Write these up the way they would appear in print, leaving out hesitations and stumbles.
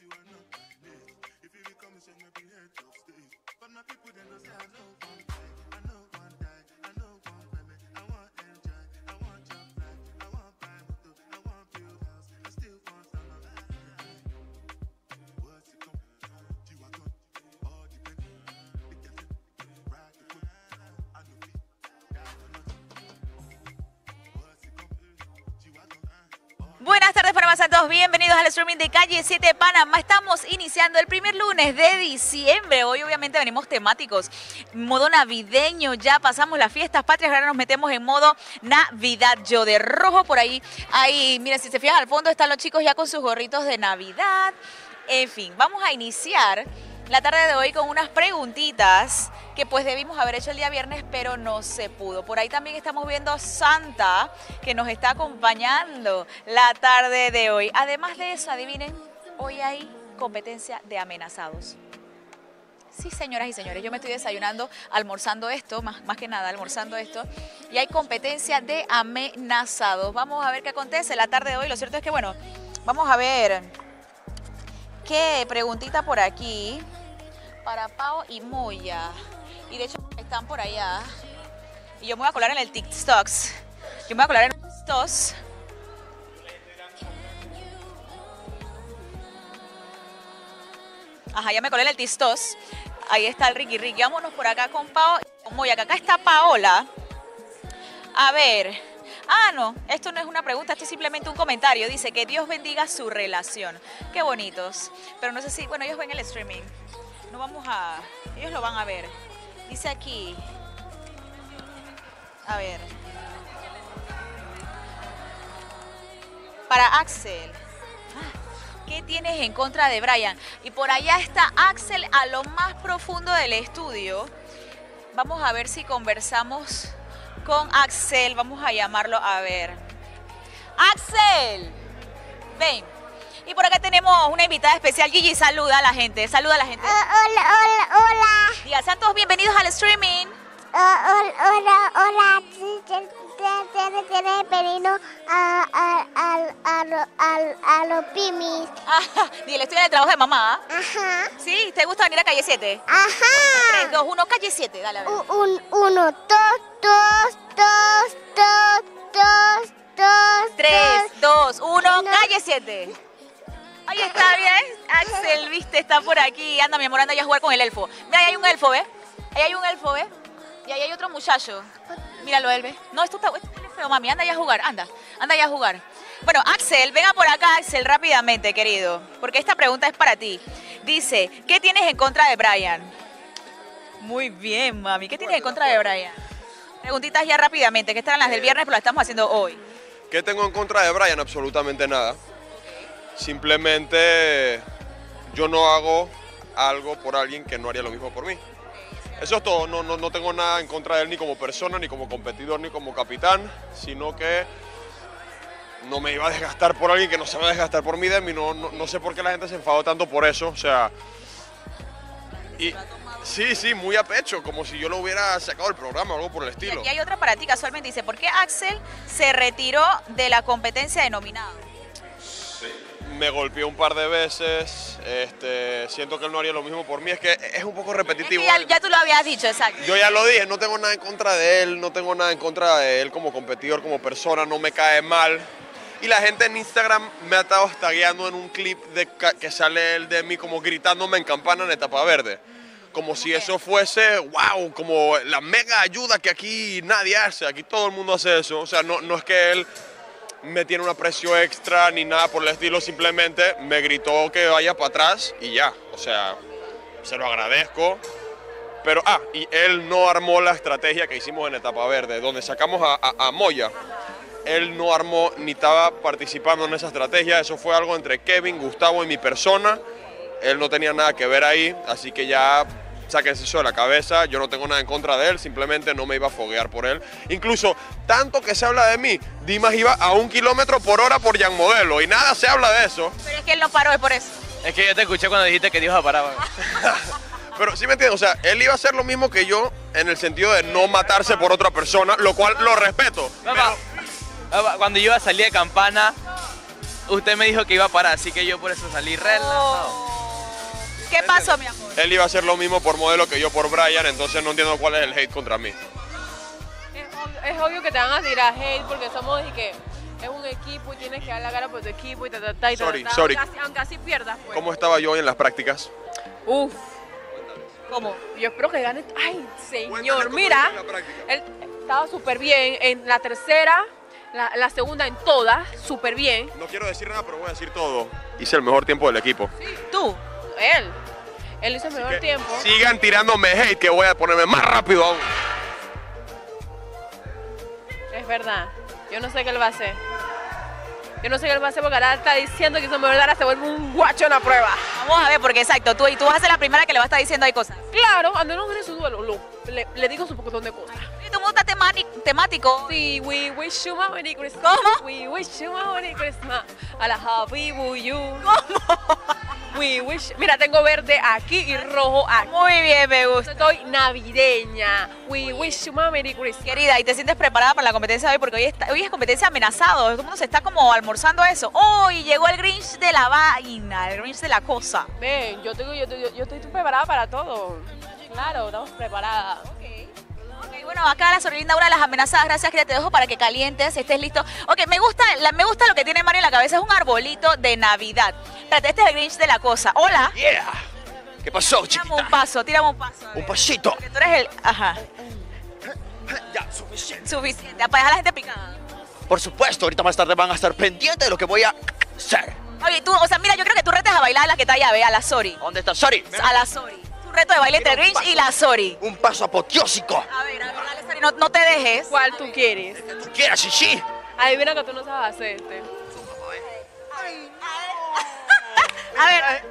Buenas tardes, Panamá Santos. Bienvenidos al streaming de Calle 7 Panamá. Estamos iniciando el primer lunes de diciembre. Hoy obviamente venimos temáticos, modo navideño. Ya pasamos las fiestas patrias, ahora nos metemos en modo Navidad. Yo de rojo por ahí. Ahí, miren, si se fijan al fondo están los chicos ya con sus gorritos de Navidad. En fin, vamos a iniciar la tarde de hoy con unas preguntitas que pues debimos haber hecho el día viernes, pero no se pudo. Por ahí también estamos viendo a Santa, que nos está acompañando la tarde de hoy. Además de eso, adivinen, hoy hay competencia de amenazados. Sí, señoras y señores, yo me estoy desayunando, almorzando esto, más que nada almorzando esto, y hay competencia de amenazados. Vamos a ver qué acontece la tarde de hoy. Lo cierto es que, bueno, vamos a ver qué preguntita por aquí para Pao y Moya. Y de hecho están por allá. Y yo me voy a colar en el TikTok. Yo me voy a colar en el TikTok. Ajá, ya me colé en el TikTok. Ahí está el Ricky. Vámonos por acá con Pao y con Moya, que acá está Paola. A ver. Ah, no, esto no es una pregunta, esto es simplemente un comentario. Dice que Dios bendiga su relación. Qué bonitos. Pero no sé si, bueno, ellos ven el streaming. No vamos a... Ellos lo van a ver. Dice aquí... A ver. Para Axel. ¿Qué tienes en contra de Brian? Y por allá está Axel a lo más profundo del estudio. Vamos a ver si conversamos con Axel. Vamos a llamarlo a ver. ¡Axel! Ven. Y por acá tenemos una invitada especial. Gigi, saluda a la gente. Saluda a la gente. Hola. Diga, sean todos bienvenidos al streaming. Hola. Bienvenido a los pimis. Dile, estoy en el trabajo de mamá. Ajá. ¿Sí? ¿Te gusta venir a Calle 7? Ajá. 3, 2, 1, Calle 7. Dale, a ver. 1, 2. 3, 2, 1, Calle 7. Ahí está, bien. Axel, viste, está por aquí. Anda, mi amor, anda ya a jugar con el elfo. Mira, ahí hay un elfo, ¿ves? Ahí hay un elfo, ¿ves? Y ahí hay otro muchacho. Míralo, él, ¿ves? No, esto está feo, mami. Anda ya a jugar, anda ya a jugar. Bueno, Axel, venga por acá, Axel, rápidamente, querido. Porque esta pregunta es para ti. Dice, ¿qué tienes en contra de Brian? Muy bien, mami. ¿Qué tienes en contra de Brian? Preguntitas ya rápidamente, que estas eran las del viernes, pero las estamos haciendo hoy. ¿Qué tengo en contra de Brian? Absolutamente nada. Simplemente yo no hago algo por alguien que no haría lo mismo por mí. Eso es todo, no tengo nada en contra de él ni como persona, ni como competidor, ni como capitán, sino que no me iba a desgastar por alguien que no se va a desgastar por mí, Demi. No sé por qué la gente se enfadó tanto por eso, o sea... Y, sí, muy a pecho, como si yo lo hubiera sacado del programa o algo por el estilo. Y aquí hay otra para ti, casualmente dice, ¿por qué Axel se retiró de la competencia de nominado? Sí, me golpeó un par de veces, siento que él no haría lo mismo por mí, es que es un poco repetitivo. Es que ya tú lo habías dicho, exacto. Yo ya lo dije, no tengo nada en contra de él, no tengo nada en contra de él como competidor, como persona, no me cae mal. Y la gente en Instagram me ha estado tagueando en un clip que sale él de mí como gritándome en campana en etapa verde. Como si eso fuese, wow, como la mega ayuda que aquí nadie hace, aquí todo el mundo hace eso. O sea, no es que él me tiene un aprecio extra ni nada por el estilo, simplemente me gritó que vaya para atrás y ya. O sea, se lo agradezco. Pero, y él no armó la estrategia que hicimos en etapa verde, donde sacamos a Moya. Él no armó ni estaba participando en esa estrategia, eso fue algo entre Kevin, Gustavo y mi persona. Él no tenía nada que ver ahí, así que ya sáquense eso de la cabeza. Yo no tengo nada en contra de él, simplemente no me iba a foguear por él. Incluso, tanto que se habla de mí, Dimas iba a 1 km/h por Jan Modelo y nada se habla de eso. Pero es que él no paró, es por eso. Es que yo te escuché cuando dijiste que Dios a parar. Pero sí me entiendes, o sea, él iba a hacer lo mismo que yo en el sentido de no matarse por otra persona, lo cual lo respeto. Papá, cuando yo iba a salir de campana, usted me dijo que iba a parar, así que yo por eso salí relajado. ¿Qué pasó, mi amor? Él iba a hacer lo mismo por modelo que yo por Brian, entonces no entiendo cuál es el hate contra mí. Es obvio que te van a tirar hate porque somos y que es un equipo y tienes que dar la cara por tu equipo y Sorry. aunque así pierdas, pues. ¿Cómo estaba yo hoy en las prácticas? Uf, ¿Cómo? yo espero que gane. Ay, Cuéntame señor, cómo mira, fue en la práctica. él estaba súper bien en la tercera, la segunda en todas, súper bien. No quiero decir nada, pero voy a decir todo. Hice el mejor tiempo del equipo. ¿Tú? Él hizo el mejor tiempo. Sigan tirándome hate que voy a ponerme más rápido aún. Es verdad, yo no sé qué él va a hacer. Yo no sé qué él va a hacer porque ahora está diciendo que hizo mejor, ahora se vuelve un guacho en la prueba. Vamos a ver, porque exacto, tú vas a ser la primera que le va a estar diciendo ahí cosas. Claro, cuando no gane su duelo, le digo su poquitón de cosas. Y todo el mundo está temático. Sí, we wish you a Merry Christmas. ¿Cómo? We wish you a Merry Christmas. A la Happy You. ¿Cómo? We wish. Mira, tengo verde aquí y rojo aquí. Muy bien, me gusta. Estoy navideña. We wish you a Merry Christmas. Querida, ¿y te sientes preparada para la competencia de hoy? Porque hoy es competencia amenazado. Todo el mundo se está como almorzando eso. ¡Hoy llegó el Grinch de la vaina! El Grinch de la cosa. Ven, yo estoy preparada para todo. Claro, estamos preparadas. Ok, bueno, acá la Sorilinda, una de las amenazadas. Gracias, que te dejo para que calientes, estés listo. Ok, me gusta lo que tiene Mario en la cabeza. Es un arbolito de Navidad. Espérate, este es el Grinch de la cosa. Hola. Yeah. ¿Qué pasó, Tírame chiquita? un paso, tírame un paso. Un pasito. Porque tú eres el... Ajá. Ya, suficiente. Suficiente. Para dejar a la gente picada. Por supuesto, ahorita más tarde van a estar pendientes de lo que voy a hacer. Oye, tú, o sea, mira, yo creo que tú retes a bailar a la que está allá, ve, a la Sori. ¿Dónde está Sori? A la Sori. Un reto de baile entre Grinch y la Sori. Un paso apoteósico. A ver, dale, Sori, no te dejes. ¿Cuál tú quieres? Que tú quieras, sí. Adivina que tú no sabes hacerte. A ver.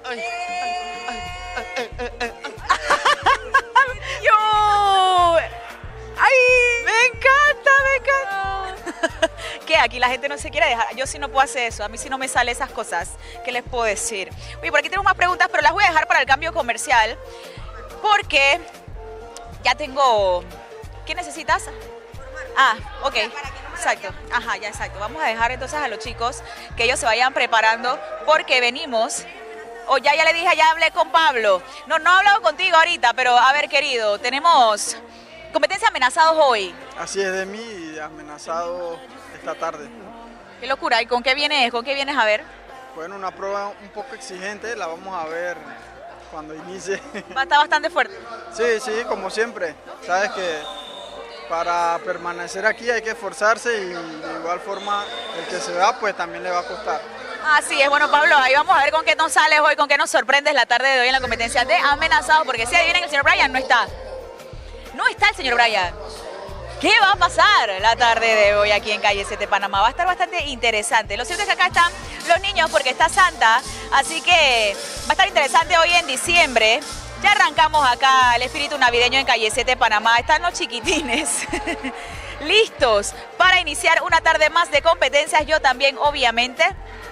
¡Yo! ¡Ay! Me encanta. ¿Qué? Aquí la gente no se quiere dejar. Yo sí no puedo hacer eso. A mí sí no me salen esas cosas. ¿Qué les puedo decir? Oye, por aquí tengo más preguntas, pero las voy a dejar para el cambio comercial. Porque ya tengo... ¿Qué necesitas? Ah, ok. Exacto. Ajá, ya exacto. Vamos a dejar entonces a los chicos que ellos se vayan preparando porque venimos... O ya le dije, ya hablé con Pablo. No he hablado contigo ahorita, pero a ver, querido, tenemos competencia amenazados hoy. Así es de mí, amenazado esta tarde. Qué locura. ¿Y con qué vienes? ¿Con qué vienes a ver? Bueno, una prueba un poco exigente, la vamos a ver cuando inicie. Va a estar bastante fuerte. Sí, como siempre. Sabes que para permanecer aquí hay que esforzarse y de igual forma el que se va pues también le va a costar. Así es, bueno, Pablo, ahí vamos a ver con qué nos sales hoy, con qué nos sorprendes la tarde de hoy en la competencia de amenazados, porque si adivinen, el señor Brian no está. No está el señor Brian. ¿Qué va a pasar la tarde de hoy aquí en Calle 7 Panamá? Va a estar bastante interesante. Lo cierto es que acá están los niños porque está Santa, así que va a estar interesante hoy en diciembre. Ya arrancamos acá el espíritu navideño en Calle 7 Panamá. Están los chiquitines listos para iniciar una tarde más de competencias. Yo también, obviamente.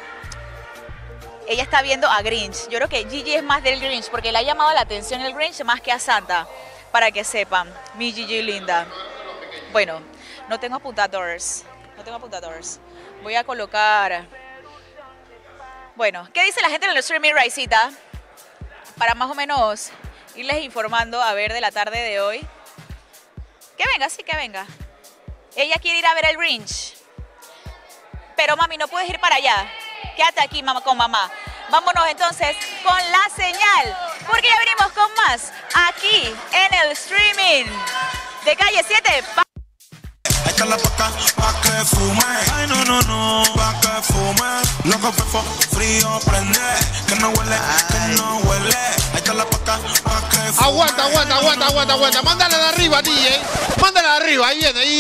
Ella está viendo a Grinch. Yo creo que Gigi es más del Grinch porque le ha llamado la atención el Grinch más que a Santa. Para que sepan, mi Gigi linda. Bueno, no tengo apuntadores. Voy a colocar... Bueno, ¿qué dice la gente en el streaming, Raicita? Para más o menos irles informando, a ver, de la tarde de hoy. Que venga, sí, que venga. Ella quiere ir a ver el Grinch. Pero mami, no puedes ir para allá. Quédate aquí, mamá, con mamá. Vámonos entonces con la señal, porque ya venimos con más aquí en el streaming de Calle 7. Échala pa' acá, pa' que fume. Ay, no, pa' que fume. Loco, pefo, frío, prende. Que no huele, Échala pa' acá, pa' que fume. Aguanta. Mándale de arriba, DJ. Mándale de arriba, ahí viene.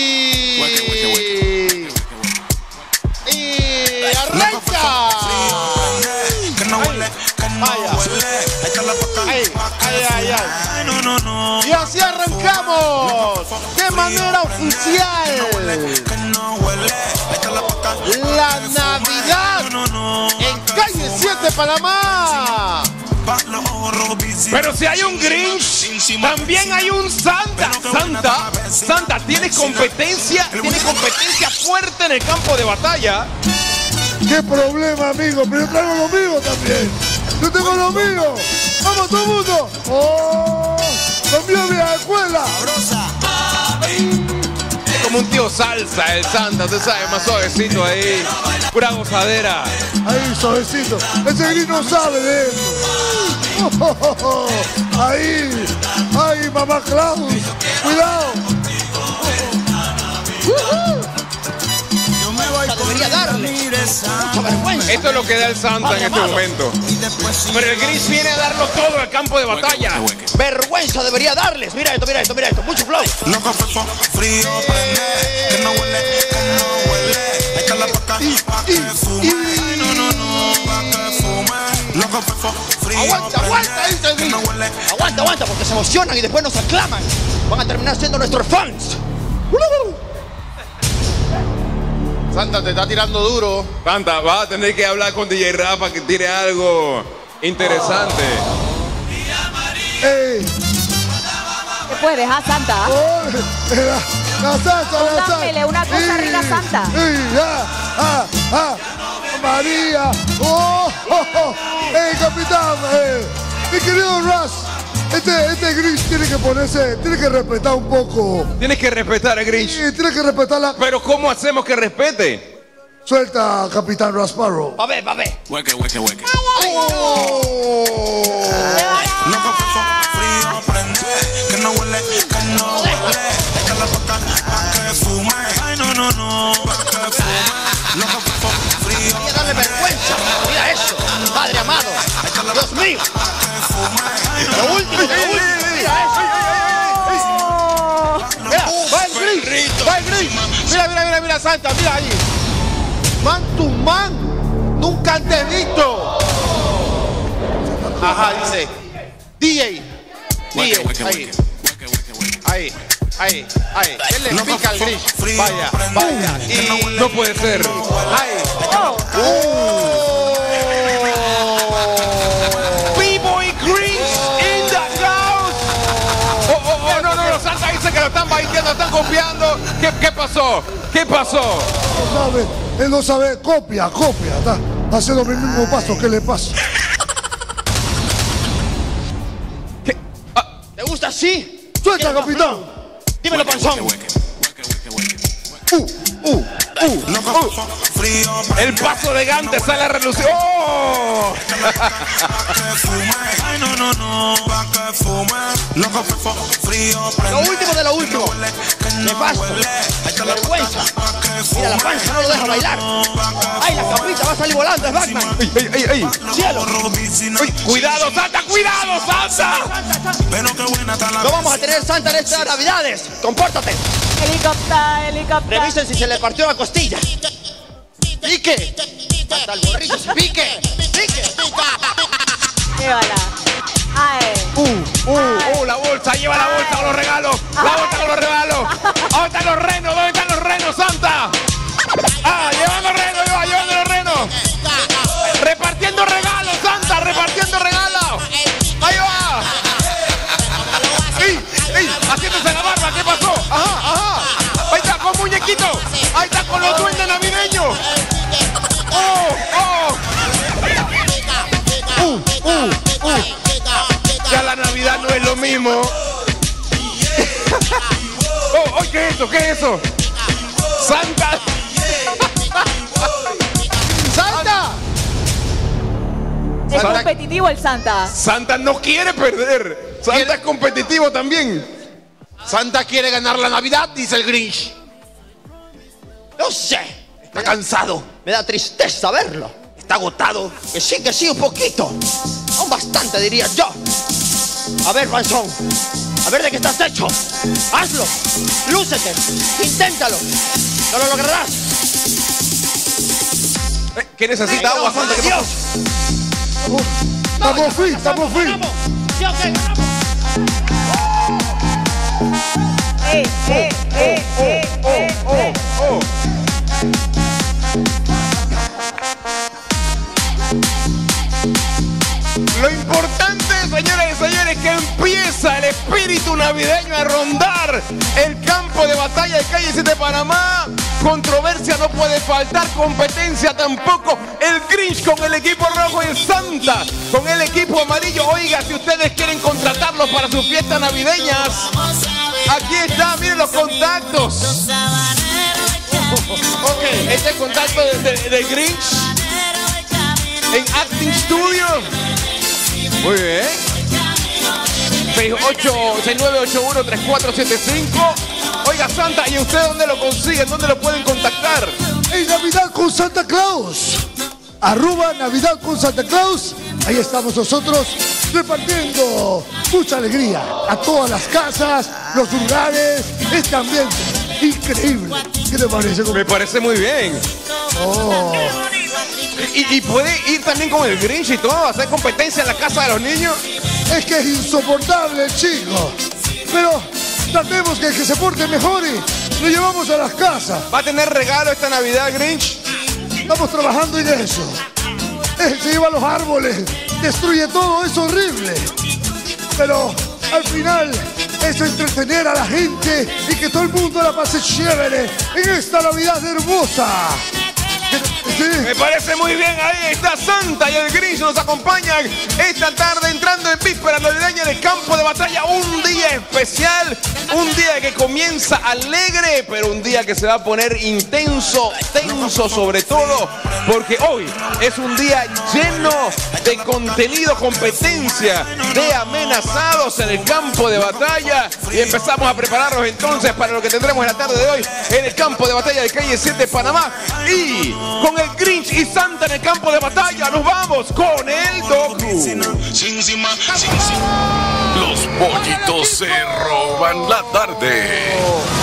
Y arranca. Que no huele, Échala pa' acá, Ay. No. Y así arrancamos de manera oficial la Navidad en Calle 7 Panamá. Pero si hay un Grinch, también hay un Santa. Santa tiene competencia fuerte en el campo de batalla. ¿Qué problema, amigo? Pero yo traigo lo mío también. Yo tengo lo mío. ¡Vamos, todo el mundo! ¡Oh! ¡Lo mío de la escuela! Es como un tío salsa, el Santa, usted sabe, más suavecito ahí. Pura gozadera. Ahí, suavecito. Ese gris no sabe de eso. Ahí. Ay, mamá Claus. Cuidado. Debería darle mucha vergüenza. Esto es lo que da el Santa en este momento. Pero el gris viene a darlo todo al campo de batalla. Vergüenza debería darles. Mira esto, mira esto, mira esto. Mucho flow. Loco, fefo, frío, prende. Que no huele, que no huele. Échala pa' acá, pa' que fume. No, no, no, pa' que fume. Loco, fefo, frío, Aguanta, aguanta, dice el gris. Aguanta, aguanta, porque se emocionan y después nos aclaman. Van a terminar siendo nuestros fans. Santa, te está tirando duro. Santa, va a tener que hablar con DJ Rafa que tire algo interesante. ¡Ey! ¿Te puedes dejar, Santa? Oh, la salsa, Dámele una cosa arriba a Santa. María. Oh. ¡Ey, capitán! Mi querido Russ. Este Grinch tiene que ponerse, tiene que respetar un poco. Tienes que respetar a Grinch. Sí, tiene que respetarla. Pero ¿cómo hacemos que respete? Suelta, capitán Rasparrow. Va a ver, va a ver. Hueque, hueque, hueque. Oh. Loco, fefo, frío, prende. Que no huele, que no huele. Échala pa' acá, pa' que fume. Ay, no, no, no, pa' que fume. Loco, fefo, frío. Debería darle vergüenza. Mira eso. Padre amado. Dios mío. Lo último, lo último. Mira eso. Mira, va el gris. Va el gris. Mira, Santa, mira ahí. Man to man. Nunca antes visto. Ajá, dice. DJ. Ahí. Él le pica al gris. Vaya. Y no puede ser. Ahí. B-Boy Grinch in the house. No, Santa dice que lo están baiteando, están copiando. ¿Qué pasó? ¿Qué pasó? Él no sabe, copia, está haciendo el mismo paso. ¿Qué le pasa? ¿Te gusta así? Suelta, capitán. Dímelo, panzón. El paso de Gante sale a relucir. ¡Oh! Ay, no, no, no, pa' que fume. Loco, fefo, frío, prende. Lo último de lo último. Nefasto. Vergüenza. Mira, la panza no lo deja bailar. Ay, la cabrita va a salir volando, es Batman. ¡Ey! ¡Cielo! ¡Cuidado, Santa! ¡Cuidado, Santa! No vamos a tener Santa en estas Navidades. ¡Compórtate! Helicóptero. Revisen si se le partió la costilla. ¡Pique! Santa, el gorrito se pique. Llévala. Ay. La bolsa, lleva la bolsa con los regalos. La bolsa con los regalos. ¿Dónde están los renos? ¿Dónde están los renos, Santa? Llevando los renos. Repartiendo regalos, Santa, repartiendo regalos. Ahí va. ¡Ey! Haciéndose la barba, ¿qué pasó? Ajá. Ahí está, con muñequito. Ahí está, con los duendes navideños. Ya la Navidad no es lo mismo. ¿Qué es eso? ¿Qué es eso? ¡Santa! ¡Santa! Es competitivo el Santa. Santa no quiere perder. Santa es competitivo también. Santa quiere ganar la Navidad, dice el Grinch. No sé. Está cansado. Me da tristeza verlo. Está agotado. Que sí, un poquito. Aún bastante, diría yo. A ver, Panzón. A ver de qué estás hecho. Hazlo. Lúcete. Inténtalo. No lo lograrás. ¿Qué necesita agua, Santa? ¿Qué Dios. Estamos free. Lo importante, señoras y señores, que empieza el espíritu navideño a rondar el campo de batalla de Calle 7 Panamá. Controversia no puede faltar, competencia tampoco. El Grinch con el equipo rojo en Santa, con el equipo amarillo. Oiga, si ustedes quieren contratarlos para sus fiestas navideñas, aquí está, miren los contactos. Ok, este es el contacto de Grinch en Acting Studio. Muy bien. 6981-3475. Oiga, Santa, ¿y usted dónde lo consiguen? ¿Dónde lo pueden contactar? En Navidad con Santa Claus. @Navidad con Santa Claus. Ahí estamos nosotros repartiendo mucha alegría a todas las casas, los lugares, este ambiente increíble. ¿Qué te parece? Me parece muy bien. Oh. ¿Y puede ir también con el Grinch y todo? ¿Hacer competencia en la casa de los niños? Es que es insoportable el chico. Pero tratemos que el que se porte mejor y lo llevamos a las casas. ¿Va a tener regalo esta Navidad, Grinch? Estamos trabajando en eso. Él se lleva los árboles, destruye todo, es horrible. Pero al final es entretener a la gente y que todo el mundo la pase chévere en esta Navidad hermosa. Sí. Me parece muy bien, ahí está Santa y el Grinch nos acompañan esta tarde entrando en víspera navideña en el campo de batalla. Un día especial, un día que comienza alegre, pero un día que se va a poner intenso, tenso sobre todo, porque hoy es un día lleno de contenido, competencia, de amenazados en el campo de batalla. Y empezamos a prepararnos entonces para lo que tendremos en la tarde de hoy en el campo de batalla de Calle 7 Panamá. Y con el Grinch y Santa en el campo de batalla, nos vamos con el Doku. Los pollitos se roban la tarde.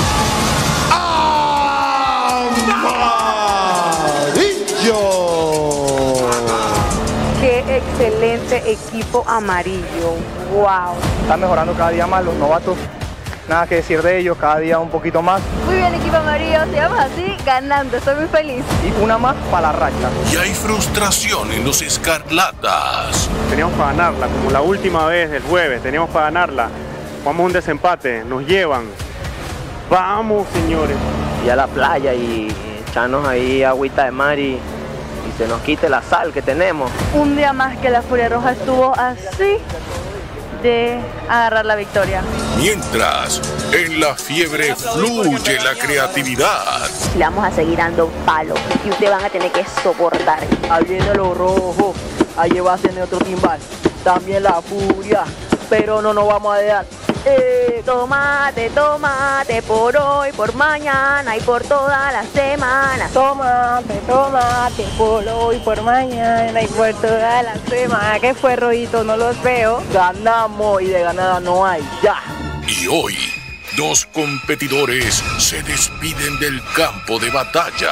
¡Amarillo! ¡Qué excelente equipo amarillo! ¡Wow! Están mejorando cada día más los novatos. Nada que decir de ellos, cada día un poquito más. Muy bien, equipo amarillo, sigamos así, ganando, estoy muy feliz. Y una más para la racha. Y hay frustración en los escarlatas. Teníamos para ganarla, como la última vez del jueves, teníamos para ganarla. Jugamos un desempate, nos llevan. Vamos, señores. Y a la playa y echarnos ahí agüita de mar y se nos quite la sal que tenemos. Un día más que la Furia Roja estuvo así de agarrar la victoria. Mientras, en la fiebre fluye la creatividad. Le vamos a seguir dando palo y ustedes van a tener que soportar. Ahí viene lo rojo, ahí va a ser otro timbal. También la furia, pero no nos vamos a dejar. Tomate, tomate, por hoy, por mañana y por toda la semana. Tomate, tomate, por hoy, por mañana y por toda la semana. ¿Qué fue, Rodito? No los veo. Ganamos y de ganada no hay, ya. Y hoy, dos competidores se despiden del campo de batalla.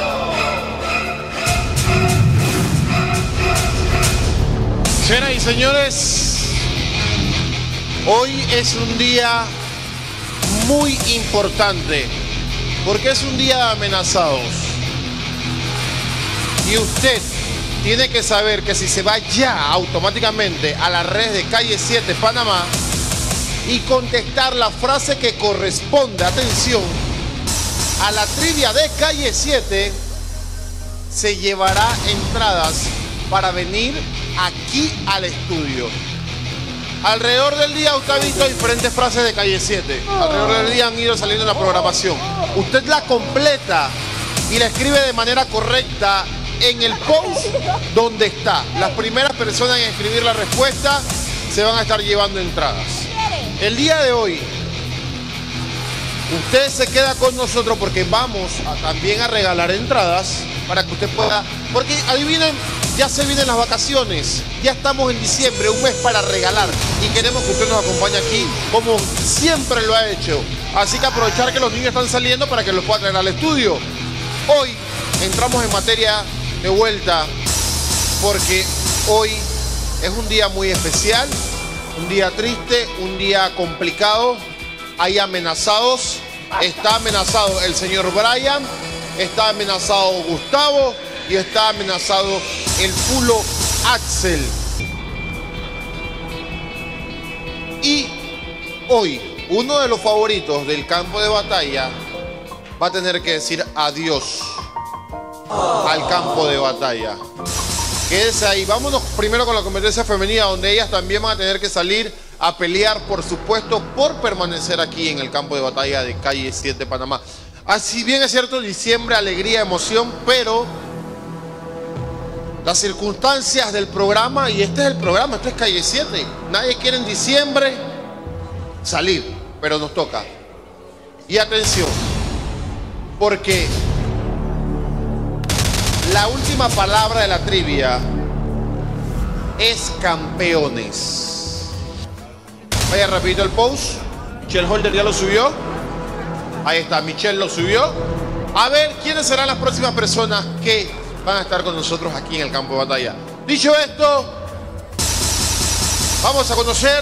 Señoras y señores, hoy es un día muy importante porque es un día de amenazados. Y usted tiene que saber que si se va ya automáticamente a las redes de Calle 7 Panamá y contestar la frase que corresponde, atención, a la trivia de Calle 7, se llevará entradas para venir aquí al estudio. Alrededor del día usted ha visto diferentes frases de Calle 7. Alrededor del día han ido saliendo en la programación. Usted la completa y la escribe de manera correcta en el post donde está. Las primeras personas en escribir la respuesta se van a estar llevando entradas. El día de hoy, usted se queda con nosotros porque vamos también a regalar entradas para que usted pueda... Porque adivinen, ya se vienen las vacaciones, ya estamos en diciembre, un mes para regalar y queremos que usted nos acompañe aquí como siempre lo ha hecho. Así que aprovechar que los niños están saliendo para que los pueda traer al estudio. Hoy entramos en materia de vuelta porque hoy es un día muy especial, un día triste, un día complicado. Hay amenazados, está amenazado el señor Brian, está amenazado Gustavo y está amenazado el Pulo Axel. Y hoy, uno de los favoritos del campo de batalla va a tener que decir adiós al campo de batalla. Quédese ahí. Vámonos primero con la competencia femenina, donde ellas también van a tener que salir a pelear, por supuesto, por permanecer aquí en el campo de batalla de Calle 7 Panamá. Así bien es cierto, diciembre, alegría, emoción, pero las circunstancias del programa, y este es el programa, esto es Calle 7. Nadie quiere en diciembre salir, pero nos toca. Y atención, porque la última palabra de la trivia es campeones. Vaya rapidito el post. Michelle Holder ya lo subió. Ahí está, Michelle lo subió. A ver, ¿quiénes serán las próximas personas que van a estar con nosotros aquí en el campo de batalla? Dicho esto, vamos a conocer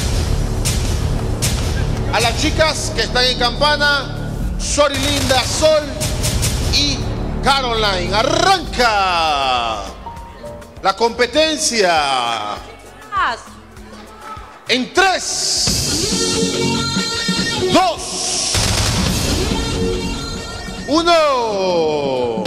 a las chicas que están en campana. Sori Linda, Sol y Caroline. Arranca la competencia en 3, 2, 1.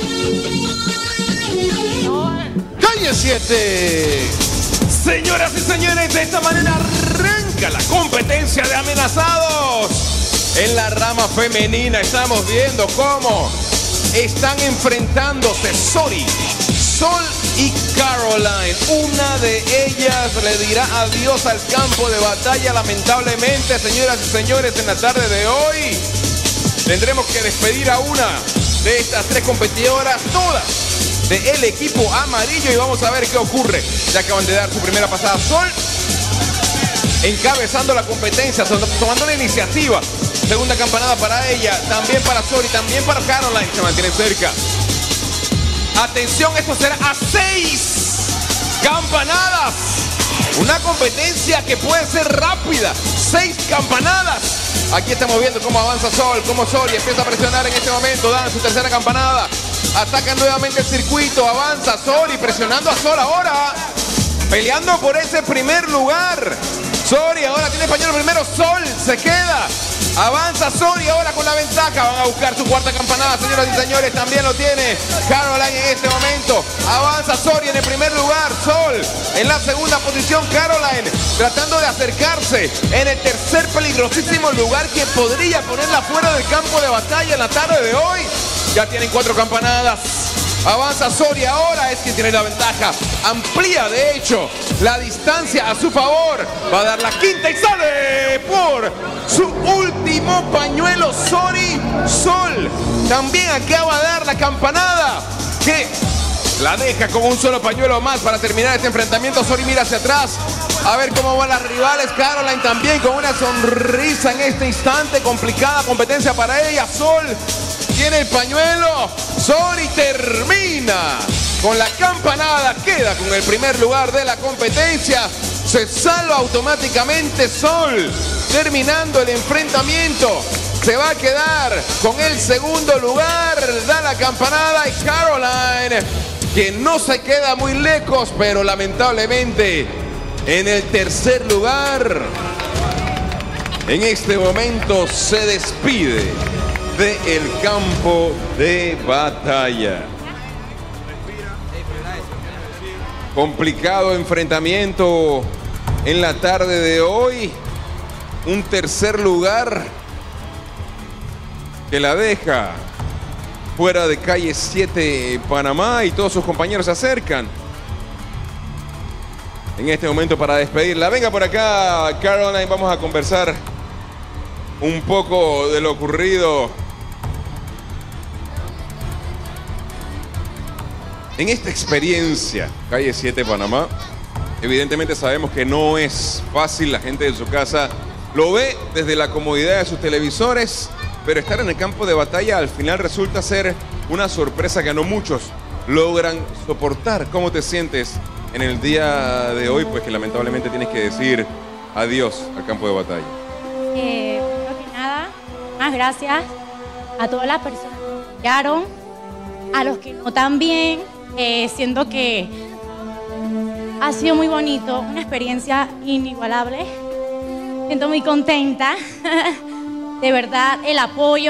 Calle 7. Señoras y señores, de esta manera arranca la competencia de amenazados. En la rama femenina estamos viendo cómo están enfrentándose Sori, Sol y Caroline. Una de ellas le dirá adiós al campo de batalla. Lamentablemente, señoras y señores, en la tarde de hoy tendremos que despedir a una de estas 3 competidoras, todas del equipo amarillo, y vamos a ver qué ocurre. Ya acaban de dar su primera pasada. Sol encabezando la competencia, tomando la iniciativa. Segunda campanada para ella, también para Sori, también para Caroline, se mantiene cerca. Atención, esto será a 6 campanadas. Una competencia que puede ser rápida. 6 campanadas. Aquí estamos viendo cómo avanza Sol, cómo Sori empieza a presionar en este momento. Dan su tercera campanada. Atacan nuevamente el circuito. Avanza Sori, presionando a Sol ahora. Peleando por ese primer lugar. Sori ahora tiene pañuelo primero. Sol se queda. Avanza Sori ahora con la ventaja. Van a buscar su cuarta campanada, señoras y señores. También lo tiene Caroline en este momento. Avanza Sori en el primer lugar. Sol en la segunda posición. Caroline tratando de acercarse en el tercer peligrosísimo lugar que podría ponerla fuera del campo de batalla en la tarde de hoy. Ya tienen 4 campanadas. Avanza Sori ahora, es quien tiene la ventaja. Amplía de hecho la distancia a su favor. Va a dar la quinta y sale por su último pañuelo Sori. Sol también acaba de dar la campanada que la deja con un solo pañuelo más para terminar este enfrentamiento. Sori mira hacia atrás a ver cómo van las rivales. Caroline también con una sonrisa en este instante. Complicada competencia para ella. Sol tiene el pañuelo. Sori termina con la campanada. Queda con el primer lugar de la competencia. Se salva automáticamente Sol. Terminando el enfrentamiento, se va a quedar con el segundo lugar. Da la campanada y Caroline, que no se queda muy lejos, pero lamentablemente en el tercer lugar. En este momento se despide del campo de batalla. Complicado enfrentamiento en la tarde de hoy. Un tercer lugar que la deja fuera de Calle 7 Panamá, y todos sus compañeros se acercan en este momento para despedirla. Venga por acá, Caroline, vamos a conversar un poco de lo ocurrido en esta experiencia Calle 7 Panamá. Evidentemente sabemos que no es fácil, la gente de su casa lo ve desde la comodidad de sus televisores, pero estar en el campo de batalla al final resulta ser una sorpresa que no muchos logran soportar. ¿Cómo te sientes en el día de hoy? Pues que lamentablemente tienes que decir adiós al campo de batalla. Primero que nada, más gracias a todas las personas que apoyaron, a los que no también. Siento que ha sido muy bonito, una experiencia inigualable. Siento muy contenta, de verdad, el apoyo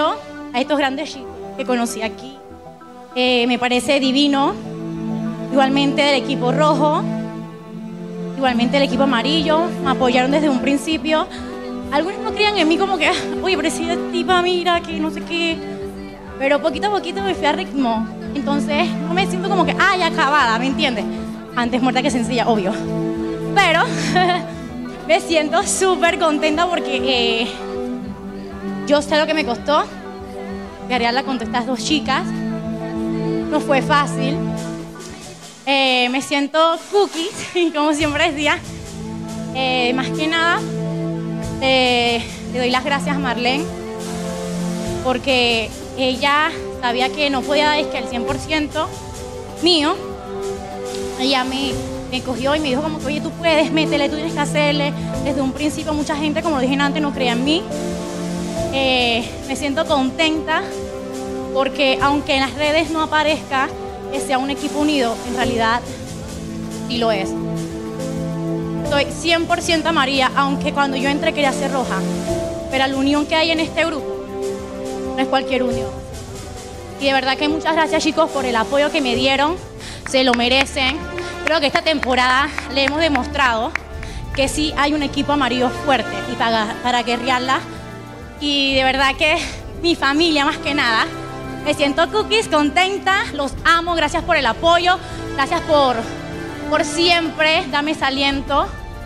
a estos grandes chicos que conocí aquí. Me parece divino. Igualmente del equipo rojo, igualmente del equipo amarillo, me apoyaron desde un principio. Algunos no creían en mí como que, oye, pero si tipa, mira, que no sé qué. Pero poquito a poquito me fui a ritmo. Entonces no me siento como que, ya acabada, ¿me entiendes? Antes muerta que sencilla, obvio. Pero me siento súper contenta porque yo sé lo que me costó guerrearla contra estas dos chicas. No fue fácil. Me siento cookies, como siempre decía. Más que nada, le doy las gracias a Marlene porque ella sabía que no podía dar el 100% mío. Ella me cogió y me dijo como que, oye, tú puedes, métele, tú tienes que hacerle. Desde un principio mucha gente, como lo dije antes, no creía en mí. Me siento contenta porque aunque en las redes no aparezca que sea un equipo unido, en realidad sí lo es. Soy 100% amarilla, aunque cuando yo entré quería ser roja. Pero la unión que hay en este grupo no es cualquier unión. Y de verdad que muchas gracias, chicos, por el apoyo que me dieron. Se lo merecen. Creo que esta temporada le hemos demostrado que sí hay un equipo amarillo fuerte y para guerrearla. Y de verdad que mi familia, más que nada, me siento cookies, contenta, los amo, gracias por el apoyo, gracias por siempre darme ese aliento.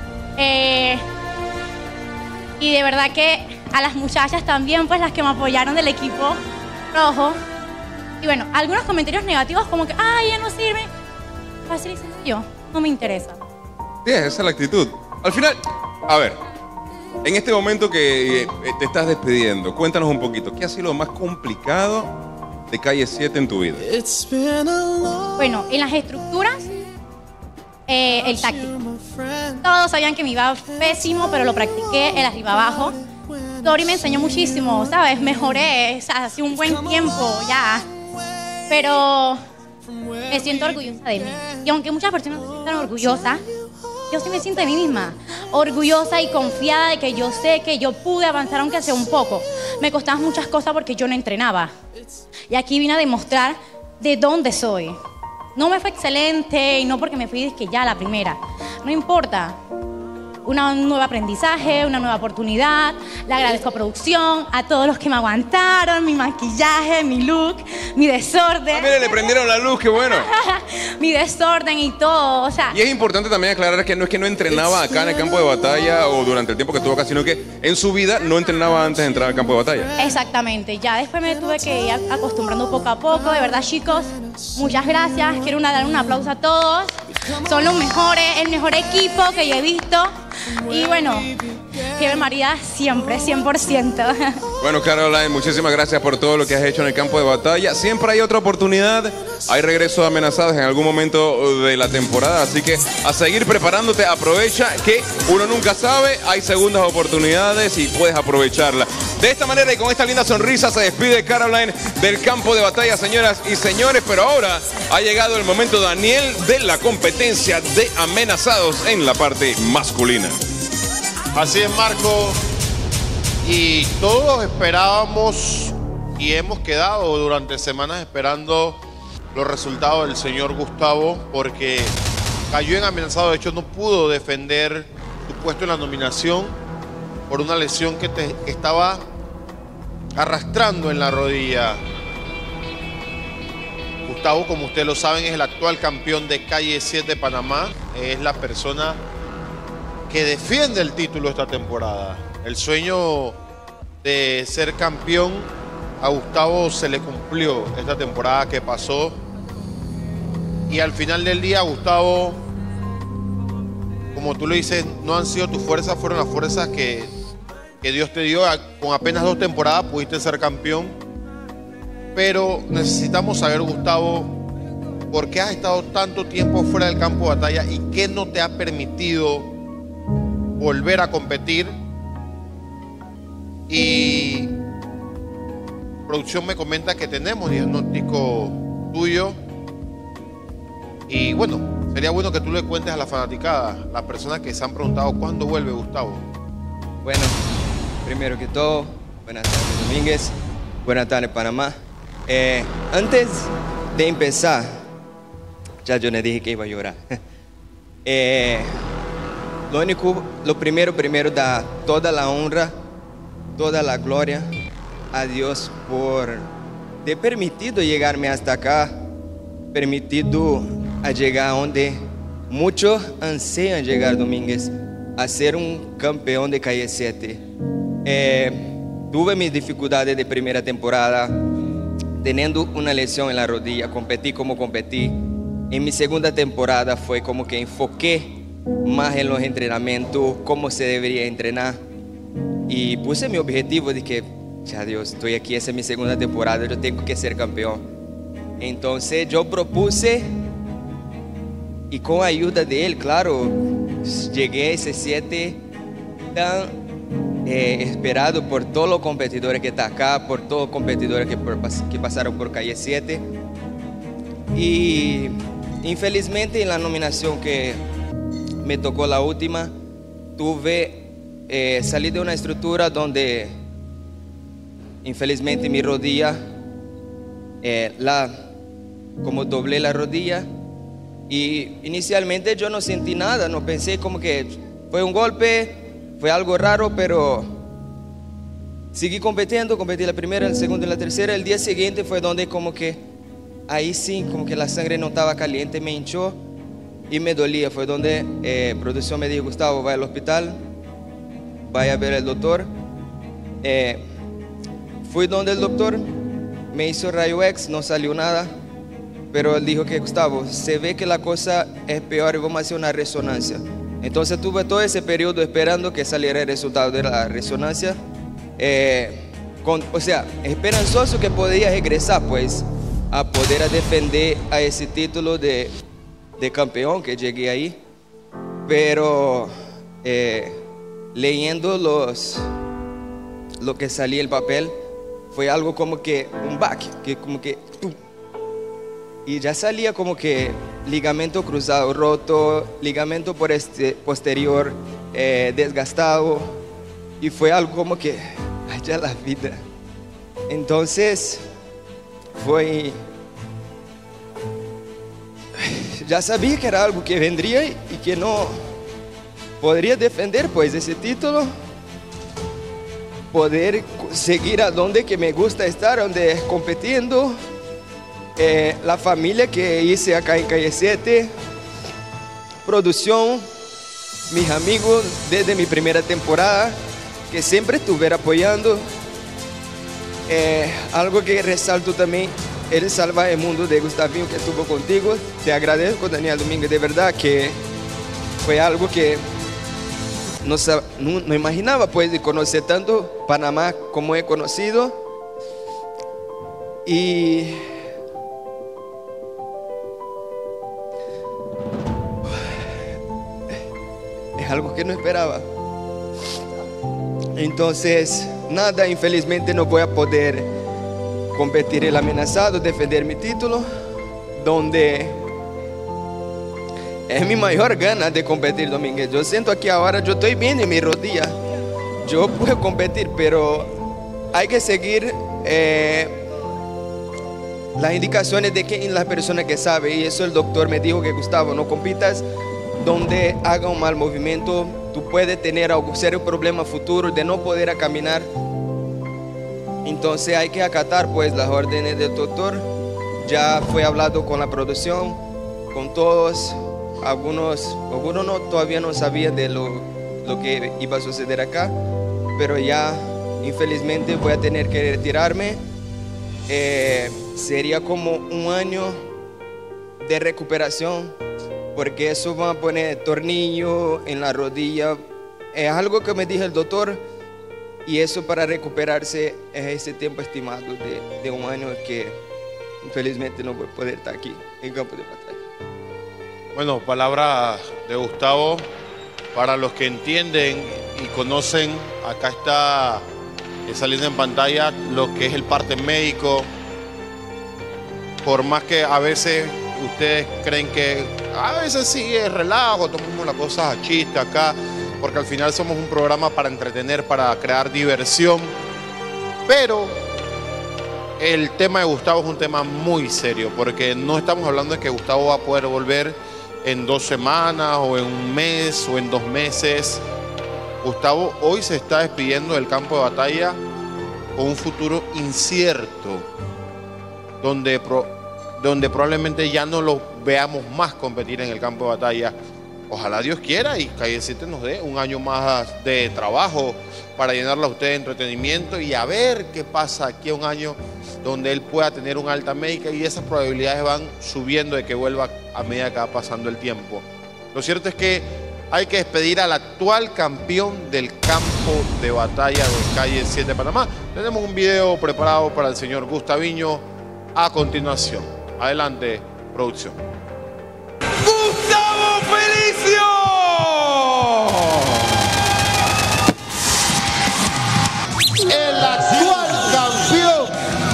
Y de verdad que a las muchachas también, pues las que me apoyaron del equipo rojo. Y bueno, algunos comentarios negativos como que, ya no sirve. Fácil y sencillo, no me interesa. Sí, esa es la actitud. Al final, a ver, en este momento que te estás despidiendo, cuéntanos un poquito, ¿qué ha sido lo más complicado de Calle 7 en tu vida? Bueno, en las estructuras, el táctico. Todos sabían que me iba pésimo, pero lo practiqué el arriba abajo. Dori me enseñó muchísimo, ¿sabes? Mejoré, o sea, hace un buen tiempo ya. Pero me siento orgullosa de mí. Y aunque muchas personas se sientan orgullosas, yo sí me siento de mí misma. Orgullosa y confiada de que yo sé que yo pude avanzar aunque sea un poco. Me costaban muchas cosas porque yo no entrenaba. Y aquí vine a demostrar de dónde soy. No me fue excelente y no porque me fui que ya la primera. No importa. Un nuevo aprendizaje, una nueva oportunidad. Le agradezco a producción, a todos los que me aguantaron, mi maquillaje, mi look, mi desorden. Mire, le prendieron la luz, qué bueno. Mi desorden y todo, o sea. Y es importante también aclarar que no es que no entrenaba acá en el campo de batalla o durante el tiempo que estuvo acá, sino que en su vida no entrenaba antes de entrar al campo de batalla. Exactamente, ya después me tuve que ir acostumbrando poco a poco. De verdad, chicos, muchas gracias. Quiero dar un aplauso a todos. Son los mejores, el mejor equipo que yo he visto. Y bueno, Jefe María siempre, 100%. Bueno, Caroline, muchísimas gracias por todo lo que has hecho en el campo de batalla. Siempre hay otra oportunidad. Hay regreso de amenazados en algún momento de la temporada. Así que a seguir preparándote. Aprovecha que uno nunca sabe. Hay segundas oportunidades y puedes aprovecharla. De esta manera y con esta linda sonrisa se despide Caroline del campo de batalla, señoras y señores. Pero ahora ha llegado el momento, Daniel, de la competencia de amenazados en la parte masculina. Así es, Marco. Y todos esperábamos y hemos quedado durante semanas esperando los resultados del señor Gustavo, porque cayó en amenazado. De hecho, no pudo defender su puesto en la nominación por una lesión que te estaba arrastrando en la rodilla. Gustavo, como ustedes lo saben, es el actual campeón de Calle 7 Panamá. Es la persona que defiende el título esta temporada. El sueño de ser campeón a Gustavo se le cumplió esta temporada que pasó. Y al final del día, Gustavo, como tú lo dices, no han sido tus fuerzas, fueron las fuerzas que Dios te dio. Con apenas 2 temporadas pudiste ser campeón. Pero necesitamos saber, Gustavo, por qué has estado tanto tiempo fuera del campo de batalla y qué no te ha permitido volver a competir. Y producción me comenta que tenemos diagnóstico tuyo. Y bueno, sería bueno que tú le cuentes a la fanaticada, las personas que se han preguntado cuándo vuelve Gustavo. Bueno, primero que todo, buenas tardes, Domínguez. Buenas tardes, Panamá. Antes de empezar, ya yo le dije que iba a llorar. Lo primero da toda la honra, toda la gloria a Dios por ter permitido llegarme hasta acá, permitido a llegar donde muchos ansían llegar, Domínguez, a ser un campeón de Calle 7. Tuve mis dificultades de primera temporada, teniendo una lesión en la rodilla, competí como competí. En mi segunda temporada fue como que enfoqué más en los entrenamientos, cómo se debería entrenar. Y puse mi objetivo de que, ya Dios, estoy aquí, esa es mi segunda temporada, yo tengo que ser campeón. Entonces yo propuse, y con ayuda de él, claro, llegué a ese 7 tan esperado por todos los competidores que están acá, por todos los competidores que pasaron por Calle 7. Y infelizmente en la nominación que me tocó la última, salí de una estructura donde infelizmente mi rodilla, como doblé la rodilla, y inicialmente yo no sentí nada, no pensé como que fue un golpe, fue algo raro, pero seguí compitiendo, competí la primera, la segunda y la tercera. El día siguiente fue donde como que, ahí sí, como que la sangre no estaba caliente, me hinchó y me dolía. Fue donde producción me dijo, Gustavo, vaya al hospital, vaya a ver al doctor. Fui donde el doctor, me hizo rayo X, no salió nada, pero él dijo que, Gustavo, se ve que la cosa es peor y vamos a hacer una resonancia. Entonces tuve todo ese periodo esperando que saliera el resultado de la resonancia, esperanzoso que podía regresar pues a poder defender a ese título de campeón que llegué ahí, pero leyendo lo que salía el papel fue algo como que un back, que como que y ya salía como que ligamento cruzado roto, ligamento posterior desgastado, y fue algo como que allá la vida. Entonces ya sabía que era algo que vendría y que no podría defender pues ese título, poder seguir a donde que me gusta estar, donde compitiendo. La familia que hice acá en Calle 7, producción, mis amigos desde mi primera temporada, que siempre estuvieron apoyando. Algo que resalto también, el salvaje mundo de Gustavinho que estuvo contigo. Te agradezco, Daniel Domínguez, de verdad que fue algo que no imaginaba pues de conocer tanto Panamá como he conocido. Y es algo que no esperaba. Entonces, nada, infelizmente no voy a poder competir el amenazado, defender mi título, donde es mi mayor gana de competir, Domínguez. Yo siento aquí ahora, yo estoy bien en mi rodilla, yo puedo competir, pero hay que seguir las indicaciones de que la persona que sabe, y eso el doctor me dijo que, Gustavo, no compitas donde haga un mal movimiento, tú puedes tener algún serio problema futuro de no poder caminar. Entonces hay que acatar pues las órdenes del doctor. Ya fue hablado con la producción, con todos, algunos no, todavía no sabían de lo que iba a suceder acá, pero ya infelizmente voy a tener que retirarme. Sería como un año de recuperación, porque eso va a poner tornillo en la rodilla. Es algo que me dijo el doctor, y eso para recuperarse es ese tiempo estimado de un año que infelizmente no voy a poder estar aquí en campo de batalla. Bueno, palabras de Gustavo. Para los que entienden y conocen, acá está saliendo en pantalla lo que es el parte médico. Por más que a veces ustedes creen que a veces sí es relajo, tomamos las cosas a chiste acá, porque al final somos un programa para entretener, para crear diversión, pero el tema de Gustavo es un tema muy serio, porque no estamos hablando de que Gustavo va a poder volver en 2 semanas, o en 1 mes, o en 2 meses. Gustavo hoy se está despidiendo del campo de batalla con un futuro incierto, donde probablemente ya no lo veamos más competir en el campo de batalla. Ojalá Dios quiera y Calle 7 nos dé un año más de trabajo para llenarla a usted de entretenimiento, y a ver qué pasa aquí a un año donde él pueda tener una alta médica, y esas probabilidades van subiendo de que vuelva a medida que va pasando el tiempo. Lo cierto es que hay que despedir al actual campeón del campo de batalla de Calle 7 Panamá. Tenemos un video preparado para el señor Gustaviño a continuación. Adelante, producción. ¡Gustavo Felicio! El actual campeón,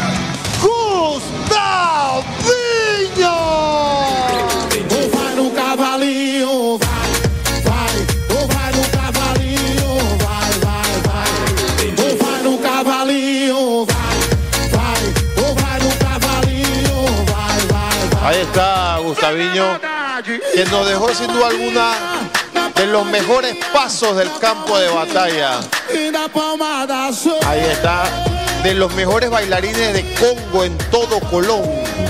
Gustaviño. Vai no cavalinho, vai no cavalinho, vai no cavalinho, vai no cavalinho, vai. Ahí está Gustaviño, que nos dejó sin duda alguna de los mejores pasos del campo de batalla. Ahí está, de los mejores bailarines de Congo en todo Colón.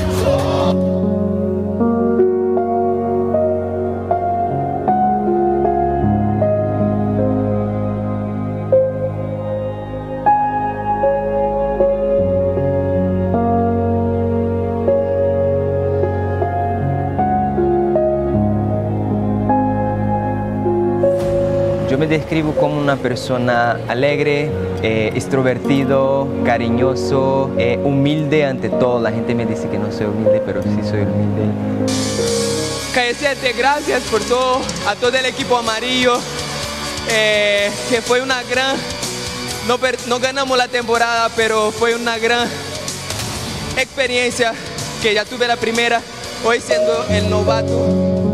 Yo me describo como una persona alegre, extrovertido, cariñoso, humilde ante todo. La gente me dice que no soy humilde, pero sí soy humilde. Calle 7, gracias por todo, a todo el equipo amarillo, que fue una gran... No ganamos la temporada, pero fue una gran experiencia, que ya tuve la primera, hoy siendo el novato.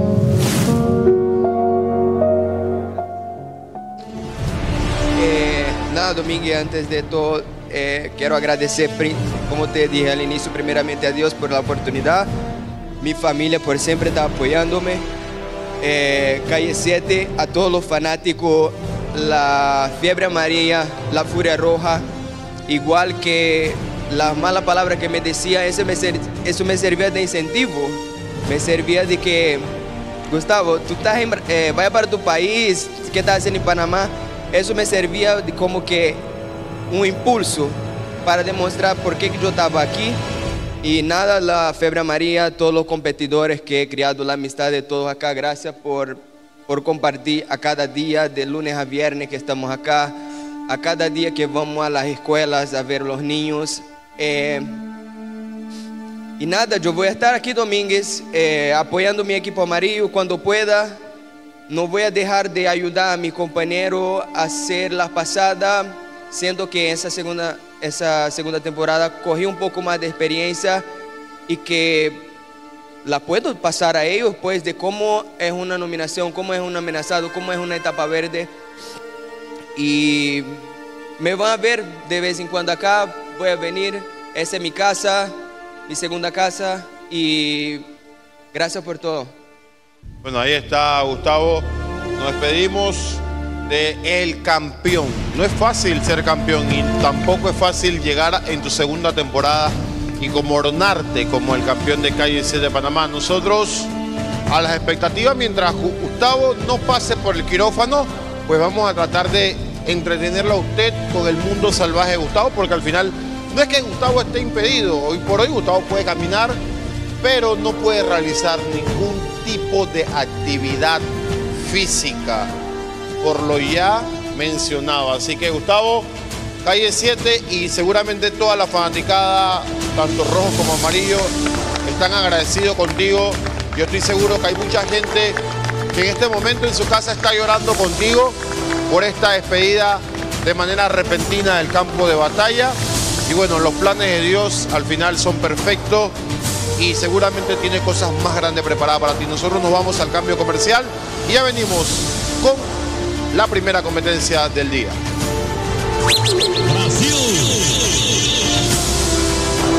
Nada, Domínguez, antes de todo, quiero agradecer, como te dije al inicio, primeramente a Dios por la oportunidad, mi familia por siempre estar apoyándome, Calle 7, a todos los fanáticos, la Fiebre Amarilla, la Furia Roja, igual que la mala palabra que me decía, eso me servía de incentivo, me servía de que, Gustavo, tú estás vaya para tu país, ¿qué estás haciendo en Panamá? Eso me servía de como que un impulso para demostrar por qué yo estaba aquí. Y nada, la Fiebre Amarilla, todos los competidores que he creado la amistad de todos acá, gracias por compartir a cada día, de lunes a viernes que estamos acá, a cada día que vamos a las escuelas a ver a los niños. Y nada, yo voy a estar aquí, Domínguez, apoyando a mi equipo amarillo cuando pueda. No voy a dejar de ayudar a mi compañero a hacer la pasada, siendo que esa segunda temporada cogí un poco más de experiencia y que la puedo pasar a ellos, pues, de cómo es una nominación, cómo es un amenazado, cómo es una etapa verde. Y me van a ver de vez en cuando acá, voy a venir, esa es mi casa, mi segunda casa, y gracias por todo. Bueno, ahí está Gustavo, nos despedimos de el campeón. No es fácil ser campeón y tampoco es fácil llegar en tu segunda temporada y coronarte como el campeón de Calle 7 de Panamá. Nosotros, a las expectativas, mientras Gustavo no pase por el quirófano, pues vamos a tratar de entretenerlo a usted con el mundo salvaje de Gustavo, porque al final no es que Gustavo esté impedido. Hoy por hoy Gustavo puede caminar, pero no puede realizar ningún tipo de actividad física, por lo ya mencionado. Así que Gustavo, Calle 7 y seguramente toda la fanaticada, tanto rojo como amarillo, están agradecidos contigo. Yo estoy seguro que hay mucha gente que en este momento en su casa está llorando contigo por esta despedida de manera repentina del campo de batalla. Y bueno, los planes de Dios al final son perfectos y seguramente tiene cosas más grandes preparadas para ti. Nosotros nos vamos al cambio comercial y ya venimos con la primera competencia del día.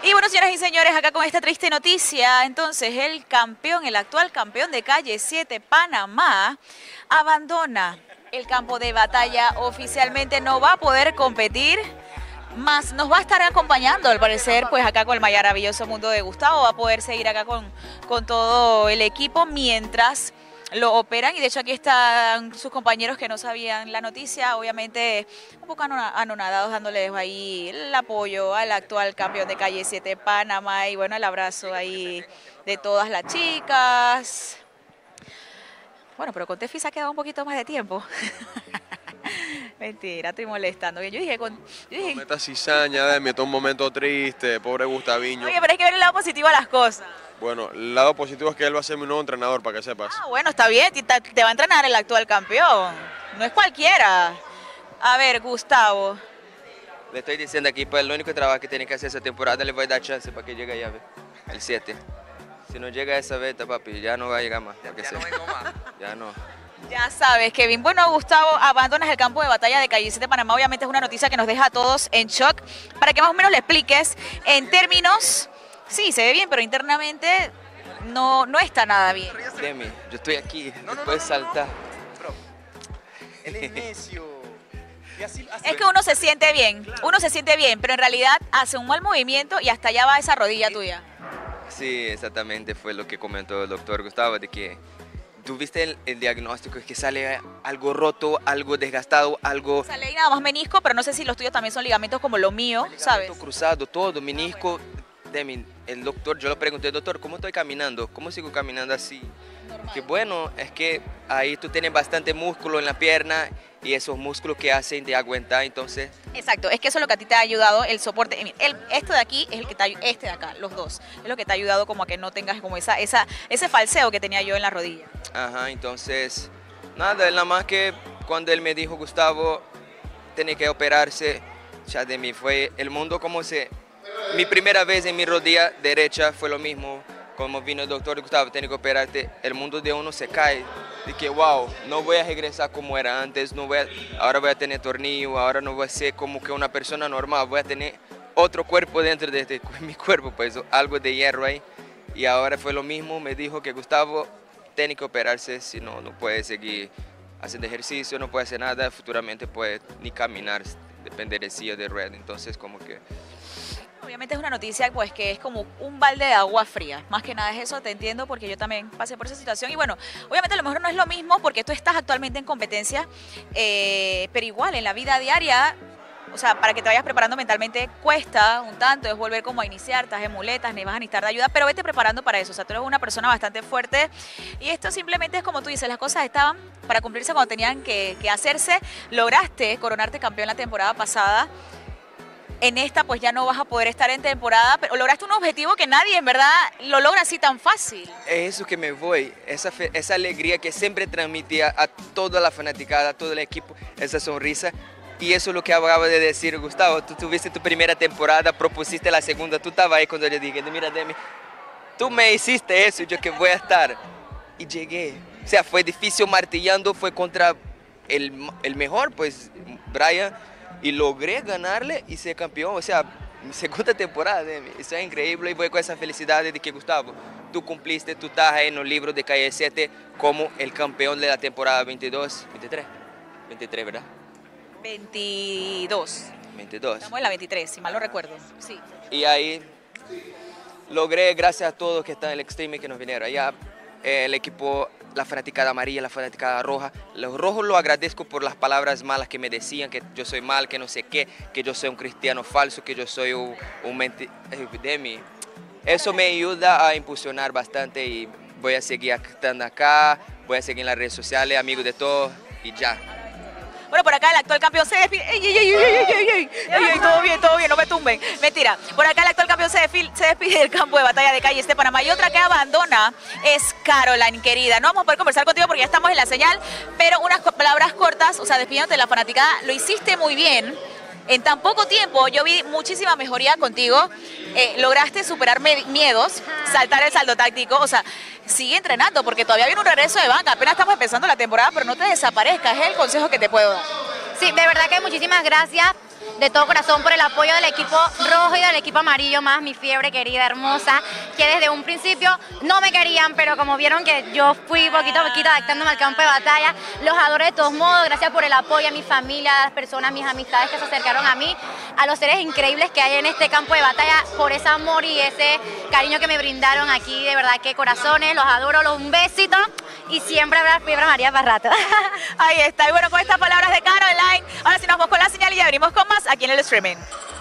Y bueno, señoras y señores, acá con esta triste noticia, entonces el campeón, el actual campeón de Calle 7, Panamá, abandona el campo de batalla oficialmente, no va a poder competir, más nos va a estar acompañando, al parecer, pues acá con el maravilloso mundo de Gustavo, va a poder seguir acá con todo el equipo mientras lo operan, y de hecho aquí están sus compañeros que no sabían la noticia, obviamente un poco anonadados, dándoles ahí el apoyo al actual campeón de Calle 7 Panamá, y bueno, el abrazo ahí de todas las chicas. Bueno, pero con Tefi se ha quedado un poquito más de tiempo. Mentira, estoy molestando. Yo dije... No metas cizaña, Demi, está un momento triste, pobre Gustaviño. Oye, pero hay que ver el lado positivo a las cosas. Bueno, el lado positivo es que él va a ser mi nuevo entrenador, para que sepas. Ah, bueno, está bien, te va a entrenar el actual campeón. No es cualquiera. A ver, Gustavo. Le estoy diciendo aquí, pues el único trabajo que tiene que hacer esta temporada le voy a dar chance para que llegue allá, el 7. Si no llega esa veta, papi, ya no va a llegar más. Ya no vengo más. Ya no. Ya sabes, Kevin. Bueno, Gustavo, abandonas el campo de batalla de Calle 7 Panamá. Obviamente es una noticia que nos deja a todos en shock. Para que más o menos le expliques en términos... Sí, se ve bien, pero internamente no está nada bien. Demi, yo estoy aquí, no puedes saltar. Él es necio. Es que uno se siente bien, pero en realidad hace un mal movimiento y hasta allá va esa rodilla tuya. Sí, exactamente, fue lo que comentó el doctor Gustavo, de que tuviste el diagnóstico, es que sale algo roto, algo desgastado, algo... Sale ahí nada más menisco, pero no sé si los tuyos también son ligamentos como lo mío, ¿sabes? Cruzado, todo, menisco. Demi, el doctor, yo le pregunté, doctor, ¿cómo estoy caminando? ¿Cómo sigo caminando así? Normal. Que bueno, es que ahí tú tienes bastante músculo en la pierna y esos músculos que hacen de aguantar, entonces... Exacto, es que eso es lo que a ti te ha ayudado, el soporte. Este de aquí es el que te ayuda, este de acá, los dos, es lo que te ha ayudado como a que no tengas como ese falseo que tenía yo en la rodilla. Ajá, entonces, nada, nada más que cuando él me dijo, Gustavo, tiene que operarse, ya de mí fue el mundo como se... Mi primera vez en mi rodilla derecha fue lo mismo, como vino el doctor Gustavo, tiene que operarte, el mundo de uno se cae, de que wow, no voy a regresar como era antes, ahora voy a tener tornillo, ahora no voy a ser como que una persona normal, voy a tener otro cuerpo dentro de mi cuerpo, pues algo de hierro ahí, y ahora fue lo mismo, me dijo que Gustavo tiene que operarse, si no, no puede seguir haciendo ejercicio, no puede hacer nada, futuramente puede ni caminar, depende de silla de rueda, entonces como que... Obviamente es una noticia pues que es como un balde de agua fría, más que nada es eso, te entiendo porque yo también pasé por esa situación y bueno, obviamente a lo mejor no es lo mismo porque tú estás actualmente en competencia, pero igual en la vida diaria, o sea, para que te vayas preparando mentalmente cuesta un tanto, es volver como a iniciar, estás en muletas, ni vas a necesitar de ayuda, pero vete preparando para eso, o sea, tú eres una persona bastante fuerte y esto simplemente es como tú dices, las cosas estaban para cumplirse cuando tenían que hacerse, lograste coronarte campeón la temporada pasada. En esta pues ya no vas a poder estar en temporada, pero lograste un objetivo que nadie en verdad lo logra así tan fácil. Es eso que me voy, esa alegría que siempre transmitía a toda la fanaticada, a todo el equipo, esa sonrisa. Y eso es lo que acaba de decir Gustavo, tú tuviste tu primera temporada, propusiste la segunda, tú estabas ahí cuando yo dije, mira Demi, tú me hiciste eso, yo que voy a estar. Y llegué, o sea, fue difícil martillando, fue contra el mejor, pues Brian. Y logré ganarle y ser campeón, o sea, mi segunda temporada, eso es increíble y voy con esa felicidad de que Gustavo, tú cumpliste, tú estás en los libros de Calle 7 como el campeón de la temporada 22, 23, ¿verdad? 22. Estamos en la 23, si mal no recuerdo, sí. Y ahí logré, gracias a todos que están en el Extreme que nos vinieron allá, el equipo, la fanaticada amarilla, la fanaticada roja. Los rojos lo agradezco por las palabras malas que me decían, que yo soy mal, que no sé qué, que yo soy un cristiano falso, que yo soy un Demi. Eso me ayuda a impulsionar bastante y voy a seguir estando acá, voy a seguir en las redes sociales, amigos de todos y ya. Bueno, por acá el actual campeón se despide. ¡Ey! Todo bien, no me tumben. Mentira. Por acá el actual campeón se despide del campo de batalla de Calle 7 Panamá. Y otra que abandona es Caroline, querida. No vamos a poder conversar contigo porque ya estamos en la señal, pero unas palabras cortas, o sea, despidiéndote de la fanaticada, lo hiciste muy bien. En tan poco tiempo yo vi muchísima mejoría contigo, lograste superar miedos, saltar el saldo táctico, o sea, sigue entrenando porque todavía viene un regreso de banca, apenas estamos empezando la temporada, pero no te desaparezcas, es el consejo que te puedo dar. Sí, de verdad que muchísimas gracias de todo corazón por el apoyo del equipo rojo y del equipo amarillo, más mi fiebre querida, hermosa, que desde un principio no me querían, pero como vieron que yo fui poquito a poquito adaptándome al campo de batalla, los adoro de todos modos. Gracias por el apoyo a mi familia, a las personas, mis amistades que se acercaron a mí, a los seres increíbles que hay en este campo de batalla, por ese amor y ese cariño que me brindaron aquí, de verdad que corazones, los adoro, un besito y siempre habrá fiebre María para rato. Ahí está, y bueno, con estas palabras de Caroline, ahora sí nos vamos con la señal y ya venimos con más aquí en el streaming.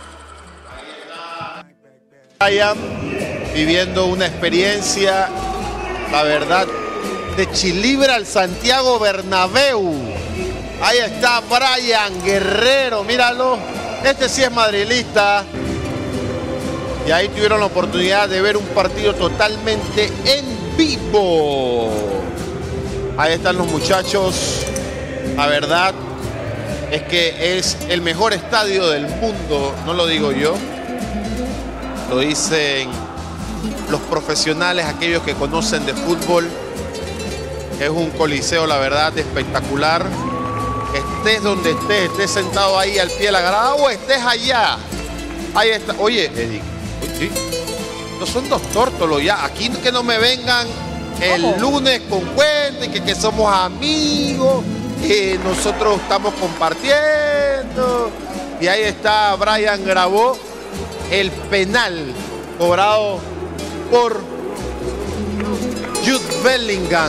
Brian viviendo una experiencia, la verdad, de Chilibra al Santiago Bernabéu. Ahí está Brian Guerrero, míralo. Este sí es madrilista. Y ahí tuvieron la oportunidad de ver un partido totalmente en vivo. Ahí están los muchachos. La verdad es que es el mejor estadio del mundo, no lo digo yo. Lo dicen los profesionales, aquellos que conocen de fútbol. Es un coliseo, la verdad, espectacular. Estés donde estés sentado ahí al pie de la grada o estés allá. Ahí está. Oye, Eric, ¿sí? No son dos tórtolos ya. Aquí que no me vengan el lunes con cuentos que somos amigos, que nosotros estamos compartiendo. Y ahí está, Brian grabó el penal cobrado por Jude Bellingham.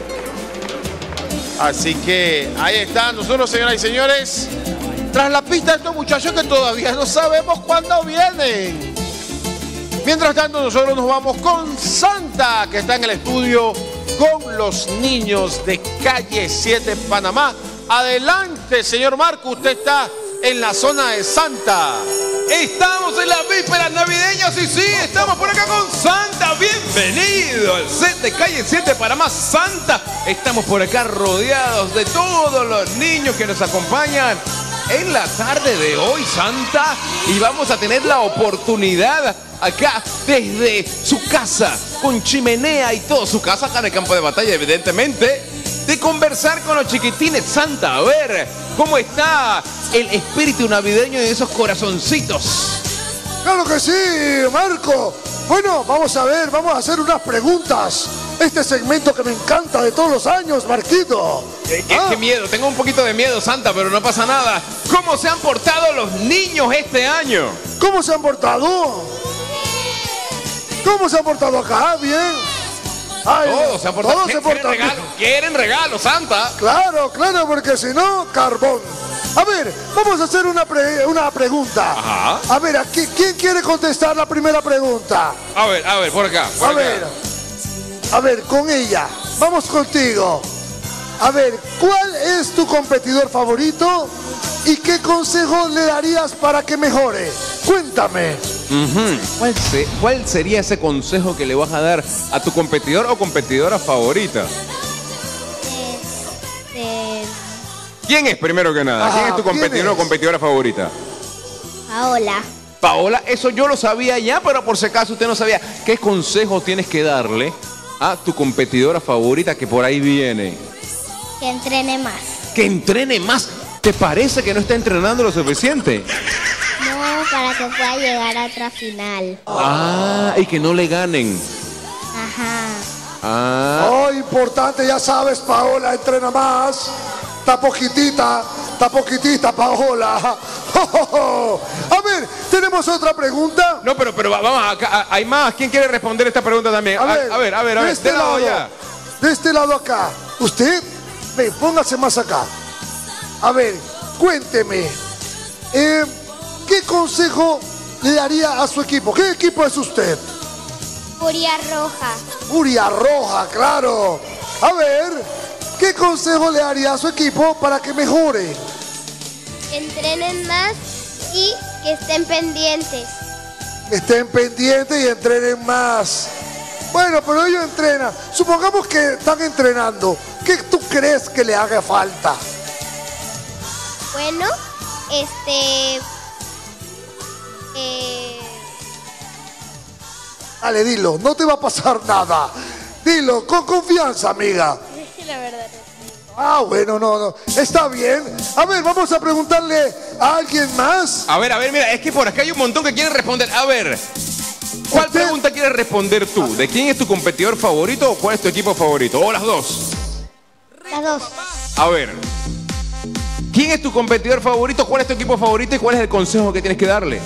Así que ahí están nosotros, señoras y señores, tras la pista de estos muchachos que todavía no sabemos cuándo vienen. Mientras tanto, nosotros nos vamos con Santa, que está en el estudio con los niños de Calle 7 Panamá. Adelante, señor Marco, usted está en la zona de Santa. Estamos en las vísperas navideñas y sí, estamos por acá con Santa. Bienvenido al set de Calle 7 Panamá, Santa. Estamos por acá rodeados de todos los niños que nos acompañan en la tarde de hoy, Santa. Y vamos a tener la oportunidad acá desde su casa, con chimenea y todo, su casa acá en el campo de batalla, evidentemente, de conversar con los chiquitines, Santa. A ver, ¿cómo está el espíritu navideño de esos corazoncitos? Claro que sí, Marco. Bueno, vamos a ver, vamos a hacer unas preguntas. Este segmento que me encanta de todos los años, Marquito. Qué miedo, tengo un poquito de miedo, Santa, pero no pasa nada. ¿Cómo se han portado los niños este año? ¿Cómo se han portado? ¿Cómo se han portado acá? ¿Bien? Ay, todos se han portado. Todos se portan bien. ¿Quieren regalo, Santa? Claro, claro, porque si no, carbón. A ver, vamos a hacer una pregunta. Ajá. A ver, aquí, ¿quién quiere contestar la primera pregunta? A ver, por acá. A ver, con ella. Vamos contigo. A ver, ¿cuál es tu competidor favorito y qué consejo le darías para que mejore? Cuéntame. ¿Cuál sería ese consejo que le vas a dar a tu competidor o competidora favorita? ¿Quién es primero que nada? ¿Quién es tu competidor o competidora favorita? Paola. Paola, eso yo lo sabía ya, pero por si acaso usted no sabía. ¿Qué consejo tienes que darle a tu competidora favorita que por ahí viene? Que entrene más. ¿Que entrene más? ¿Te parece que no está entrenando lo suficiente? No, para que pueda llegar a otra final. Ah, y que no le ganen. Ajá. Ah. Oh, importante, ya sabes, Paola, entrena más. Está poquitita, Paola. A ver, ¿tenemos otra pregunta? No, pero vamos acá, hay más. ¿Quién quiere responder esta pregunta también? A ver. De este lado, de este lado acá. Usted, ven, póngase más acá. A ver, cuénteme. ¿Qué consejo le daría a su equipo? ¿Qué equipo es usted? Furia Roja. Furia Roja, claro. A ver, ¿qué consejo le daría a su equipo para que mejore? Que entrenen más y que estén pendientes. Estén pendientes y entrenen más. Bueno, pero ellos entrenan. Supongamos que están entrenando. ¿Qué tú crees que le haga falta? Bueno, Dale, dilo, no te va a pasar nada. Dilo, con confianza, amiga. La verdad. Ah, bueno, no. Está bien. A ver, vamos a preguntarle a alguien más. A ver, mira, es que por acá hay un montón que quieren responder. A ver, ¿cuál pregunta quieres responder tú? ¿De quién es tu competidor favorito o cuál es tu equipo favorito? ¿O las dos? Las dos. A ver, ¿quién es tu competidor favorito? ¿Cuál es tu equipo favorito? ¿Y cuál es el consejo que tienes que darle?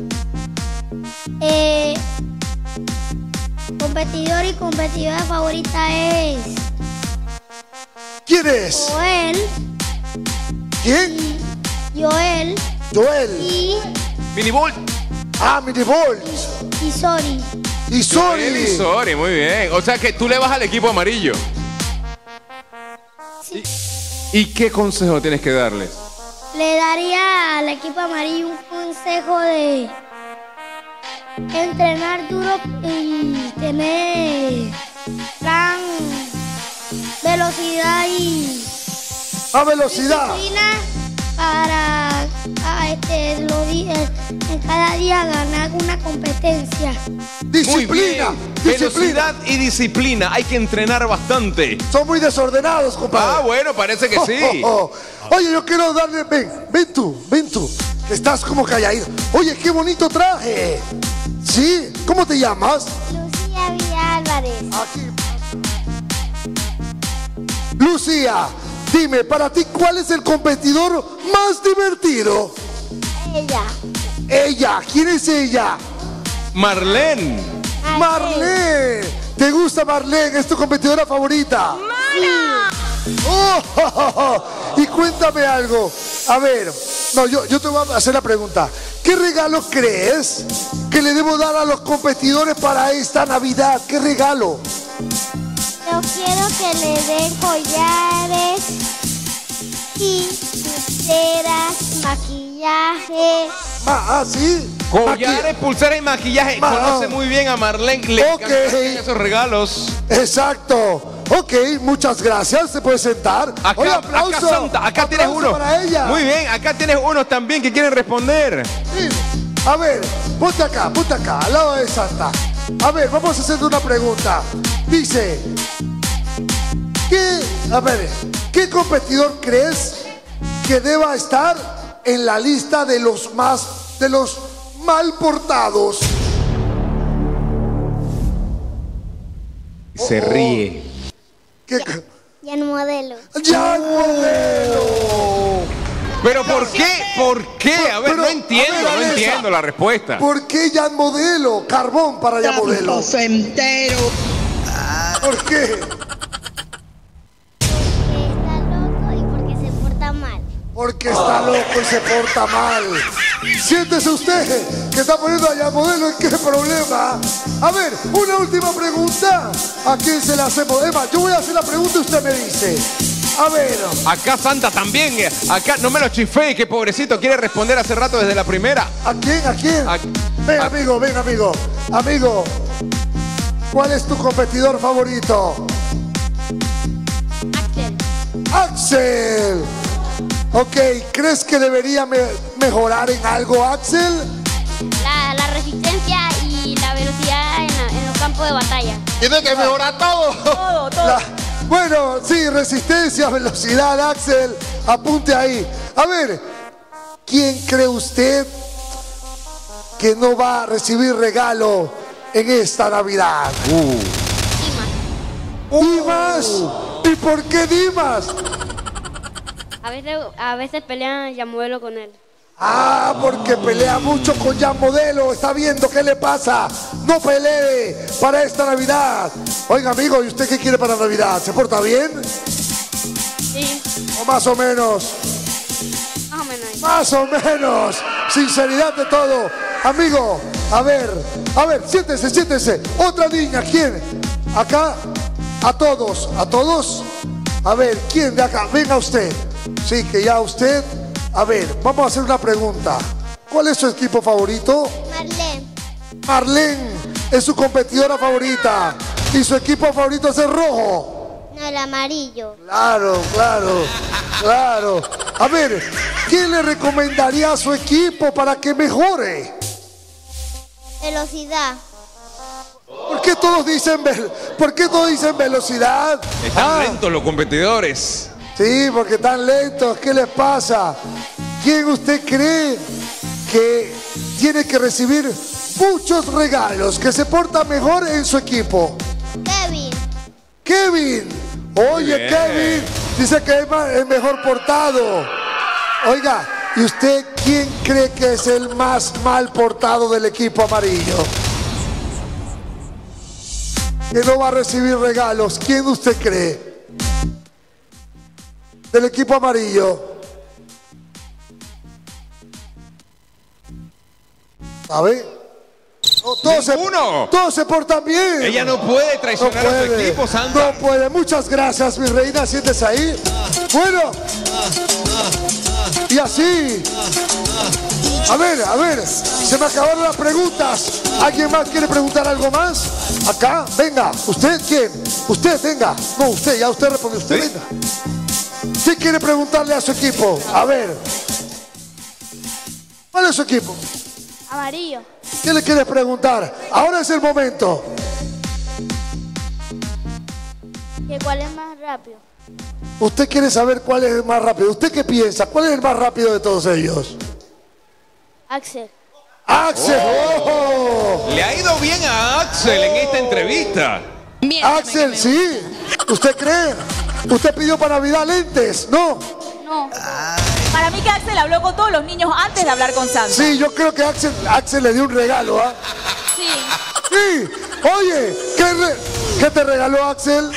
Competidor y competidora favorita es... ¿Quién es? Joel. ¿Quién? Joel. Y... Minibolt. Ah, Minibolt. Y Sori. Y Sori. Sori, muy bien. O sea que tú le vas al equipo amarillo. Sí. ¿Y qué consejo tienes que darles? Le daría al equipo amarillo un consejo de entrenar duro y tener gran velocidad y velocidad disciplina para en cada día ganar una competencia. Disciplina. Velocidad y disciplina. Hay que entrenar bastante. Son muy desordenados, compadre. Ah, bueno, parece que sí. Oye, yo quiero darle... Ven tú. Que estás como calladito. Oye, qué bonito traje. ¿Sí? ¿Cómo te llamas? Lucía Villa Álvarez. Lucía, dime, para ti, ¿cuál es el competidor más divertido? Ella. ¿Quién es ella? Marlene. Marlene. ¿Te gusta Marlene? ¿Es tu competidora favorita? ¡Mana! Y cuéntame algo. A ver, yo te voy a hacer la pregunta. ¿Qué regalo crees que le debo dar a los competidores para esta Navidad? ¿Qué regalo? Yo quiero que le den collares y pulseras, maquillaje. ¿Sí? Collares, pulseras y maquillaje. Conoce muy bien a Marlene. Le encantan esos regalos. Exacto. Ok, muchas gracias. Se puede sentar. Acá, acá Santa, acá tienes uno. Para ella. Muy bien, acá tienes unos también que quieren responder. Sí. A ver, ponte acá, al lado de Santa. A ver, vamos a hacer una pregunta. Dice, ¿qué competidor crees que deba estar en la lista de los mal portados? Se ríe. Jan Modelo. ¡Jan Modelo! ¿Pero por qué? ¿Por qué? A ver, no entiendo la respuesta. ¿Por qué Jan Modelo? Carbón para Jan Modelo. Entero. ¿Por qué? Porque está loco y se porta mal. Siéntese usted, que está poniendo a Jan Modelo en qué problema. A ver, una última pregunta. ¿A quién se la hacemos? Emma, yo voy a hacer la pregunta y usted me dice. A ver. Acá Santa también. Acá no me lo chifé, que pobrecito quiere responder hace rato desde la primera. ¿A quién? Ven, amigo. Amigo, ¿cuál es tu competidor favorito? Axel. Ok, ¿crees que debería mejorar en algo, Axel? La resistencia y la velocidad en los campos de batalla. Tiene que mejorar todo. Todo. Bueno, sí, resistencia, velocidad, Axel. Apunte ahí. A ver, ¿quién cree usted que no va a recibir regalo en esta Navidad? Dimas. ¿Y por qué Dimas? A veces pelean Jan Modelo con él. Ah, porque pelea mucho con Jan Modelo. Está viendo qué le pasa. No pelee para esta Navidad. Oiga, amigo, ¿y usted qué quiere para Navidad? ¿Se porta bien? Sí. ¿O más o menos? Más o menos. Más o menos. Sinceridad de todo. Amigo, a ver, siéntese. Otra niña, ¿quién? Acá, a todos. A ver, ¿quién de acá? Venga usted. Sí, que ya usted. A ver, vamos a hacer una pregunta. ¿Cuál es su equipo favorito? Marlene es su competidora favorita. ¿Y su equipo favorito es el rojo? No, el amarillo. Claro. A ver, ¿qué le recomendaría a su equipo para que mejore? Velocidad. ¿Por qué todos dicen velocidad? Están lentos los competidores. Sí, porque están lentos. ¿Qué les pasa? ¿Quién usted cree que tiene que recibir muchos regalos, que se porta mejor en su equipo? Kevin. Kevin. Oye, Bien. Kevin dice que es el mejor portado. Oiga, ¿y usted quién cree que es el más mal portado del equipo amarillo? Que no va a recibir regalos. ¿Quién usted cree? Del equipo amarillo. ¿Sabe? No, todos se portan bien. Ella no puede traicionar a su equipo, Santa. No puede. Muchas gracias, mi reina. Siéntese ahí. Bueno. Y así. A ver. Se me acabaron las preguntas. ¿Alguien más quiere preguntar algo más? Acá, venga. ¿Usted quién? Usted, venga. No, usted, ya usted respondió. Usted, venga. ¿Qué quiere preguntarle a su equipo? A ver. ¿Cuál es su equipo? Amarillo. ¿Qué le quiere preguntar? Ahora es el momento. ¿Cuál es más rápido? Usted quiere saber cuál es el más rápido. ¿Usted qué piensa? ¿Cuál es el más rápido de todos ellos? Axel. ¡Axel! ¡Oh! Le ha ido bien a Axel en esta entrevista. Axel, sí. ¿Usted cree? ¿Usted pidió para Navidad lentes? ¿No? No. Para mí que Axel habló con todos los niños antes de hablar con Santa. Sí, yo creo que Axel le dio un regalo, ¿ah? Sí. Sí. Oye, ¿qué te regaló Axel?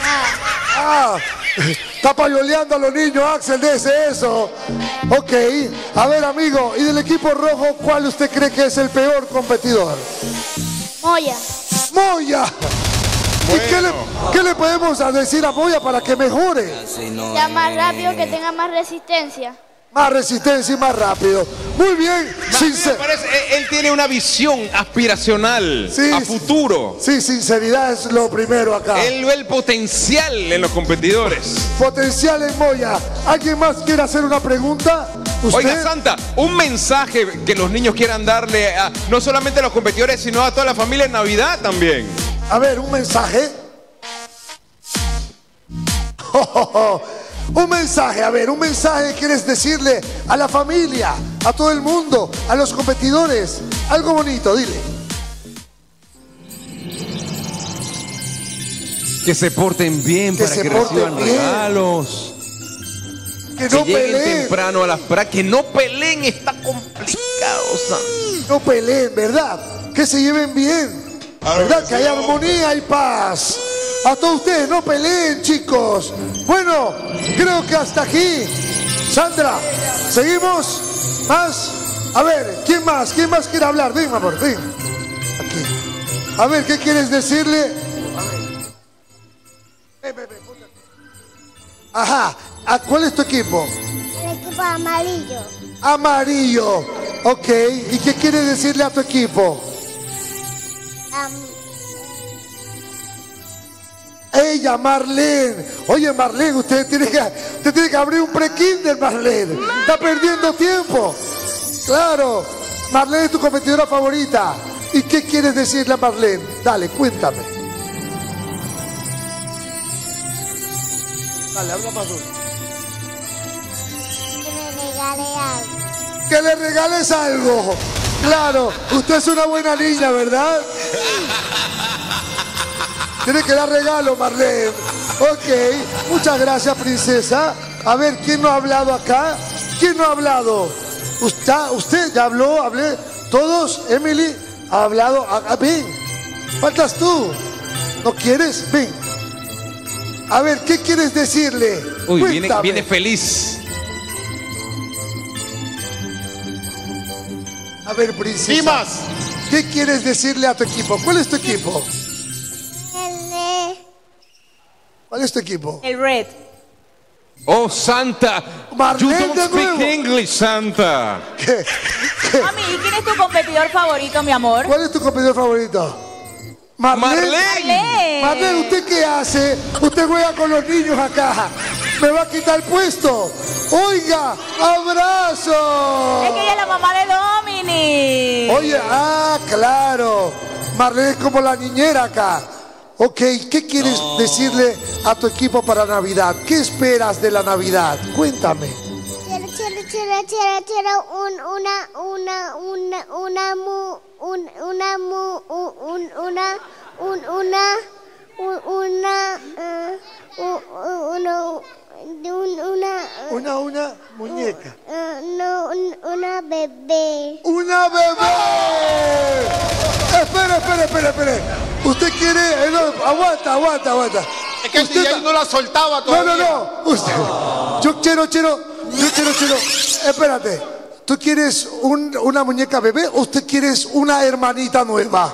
Está payoleando a los niños, Axel, dice eso. Ok. A ver, amigo, ¿y del equipo rojo cuál usted cree que es el peor competidor? Moya. ¡Moya! ¿Y qué le podemos decir a Moya para que mejore? Sea más rápido, que tenga más resistencia. Más resistencia y más rápido. Muy bien. Él tiene una visión aspiracional a futuro. Sí, sinceridad es lo primero acá. Él ve el potencial en los competidores. Potencial en Moya. ¿Alguien más quiere hacer una pregunta? ¿Usted? Oiga, Santa, un mensaje que los niños quieran darle no solamente a los competidores, sino a toda la familia en Navidad también. A ver, un mensaje. Un mensaje, a ver, un mensaje quieres decirle a la familia, a todo el mundo, a los competidores. Algo bonito, dile. Que se porten bien para que reciban regalos. Que no lleguen peleen temprano a las prácticas. Que no peleen, está complicado, Santa. No peleen, ¿verdad? Que se lleven bien, ¿verdad? Que haya armonía y paz. A todos ustedes, no peleen, chicos. Bueno, creo que hasta aquí. Sandra, ¿seguimos? ¿Más? A ver, ¿quién más? ¿Quién más quiere hablar? Ven, amor, ven. Aquí. A ver, ¿qué quieres decirle? Ven. Ajá. ¿Cuál es tu equipo? El equipo amarillo. Amarillo. Ok. ¿Y qué quieres decirle a tu equipo? Ella, Marlene. Oye, Marlene, usted tiene que abrir un pre-kinder, Marlene. Está perdiendo tiempo. Claro. Marlene es tu competidora favorita. ¿Y qué quieres decirle a Marlene? Dale, cuéntame. Dale, habla más duro. Que me regale algo. Que le regales algo. Claro, usted es una buena niña, ¿verdad? Tiene que dar regalo, Marlene. Ok, muchas gracias, princesa. A ver, ¿quién no ha hablado acá? ¿Quién no ha hablado? ¿Usted ya habló? ¿Hablé? ¿Todos? ¿Emily ha hablado? Ven, faltas tú. ¿No quieres? Ven. A ver, ¿qué quieres decirle? Uy, Cuéntame. viene feliz. A ver, princesa. ¿Y más? ¿Qué quieres decirle a tu equipo? ¿Cuál es tu equipo? ¿Cuál es tu equipo? El Red. Oh, Santa. Marlene, You don't speak English, Santa. Mami, ¿y quién es tu competidor favorito, mi amor? ¿Cuál es tu competidor favorito? Marlene. Marlene, ¿usted qué hace? Usted juega con los niños acá. Me va a quitar el puesto. Oiga, abrazo. Es que ella es la mamá de Dominic. Oye, claro. Marlene es como la niñera acá. Ok, ¿qué quieres decirle a tu equipo para Navidad? ¿Qué esperas de la Navidad? Cuéntame. Una muñeca. No, una bebé. ¡Una bebé! Espere. Usted quiere... no, aguanta. Es que usted no la soltaba todavía. No. Usted, yo quiero... Espérate. ¿Tú quieres una muñeca bebé o usted quieres una hermanita nueva?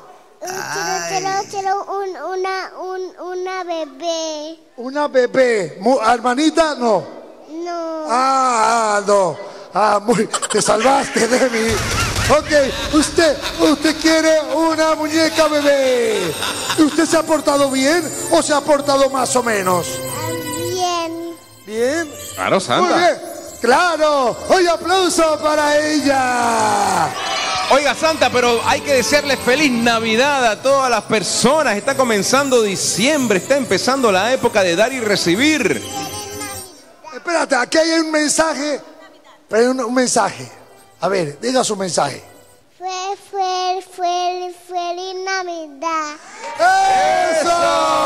Quiero una bebé. ¿Una bebé? ¿Hermanita? No. No. No. Te salvaste de mí. Ok, usted quiere una muñeca bebé. ¿Usted se ha portado bien o se ha portado más o menos? Bien. ¿Bien? Claro, Santa. Muy bien. Claro. Hoy aplauso para ella. Oiga, Santa, pero hay que desearle feliz Navidad a todas las personas. Está comenzando diciembre, está empezando la época de dar y recibir. Espérate, aquí hay un mensaje. Un mensaje. A ver, diga su mensaje. Feliz Navidad. ¡Eso!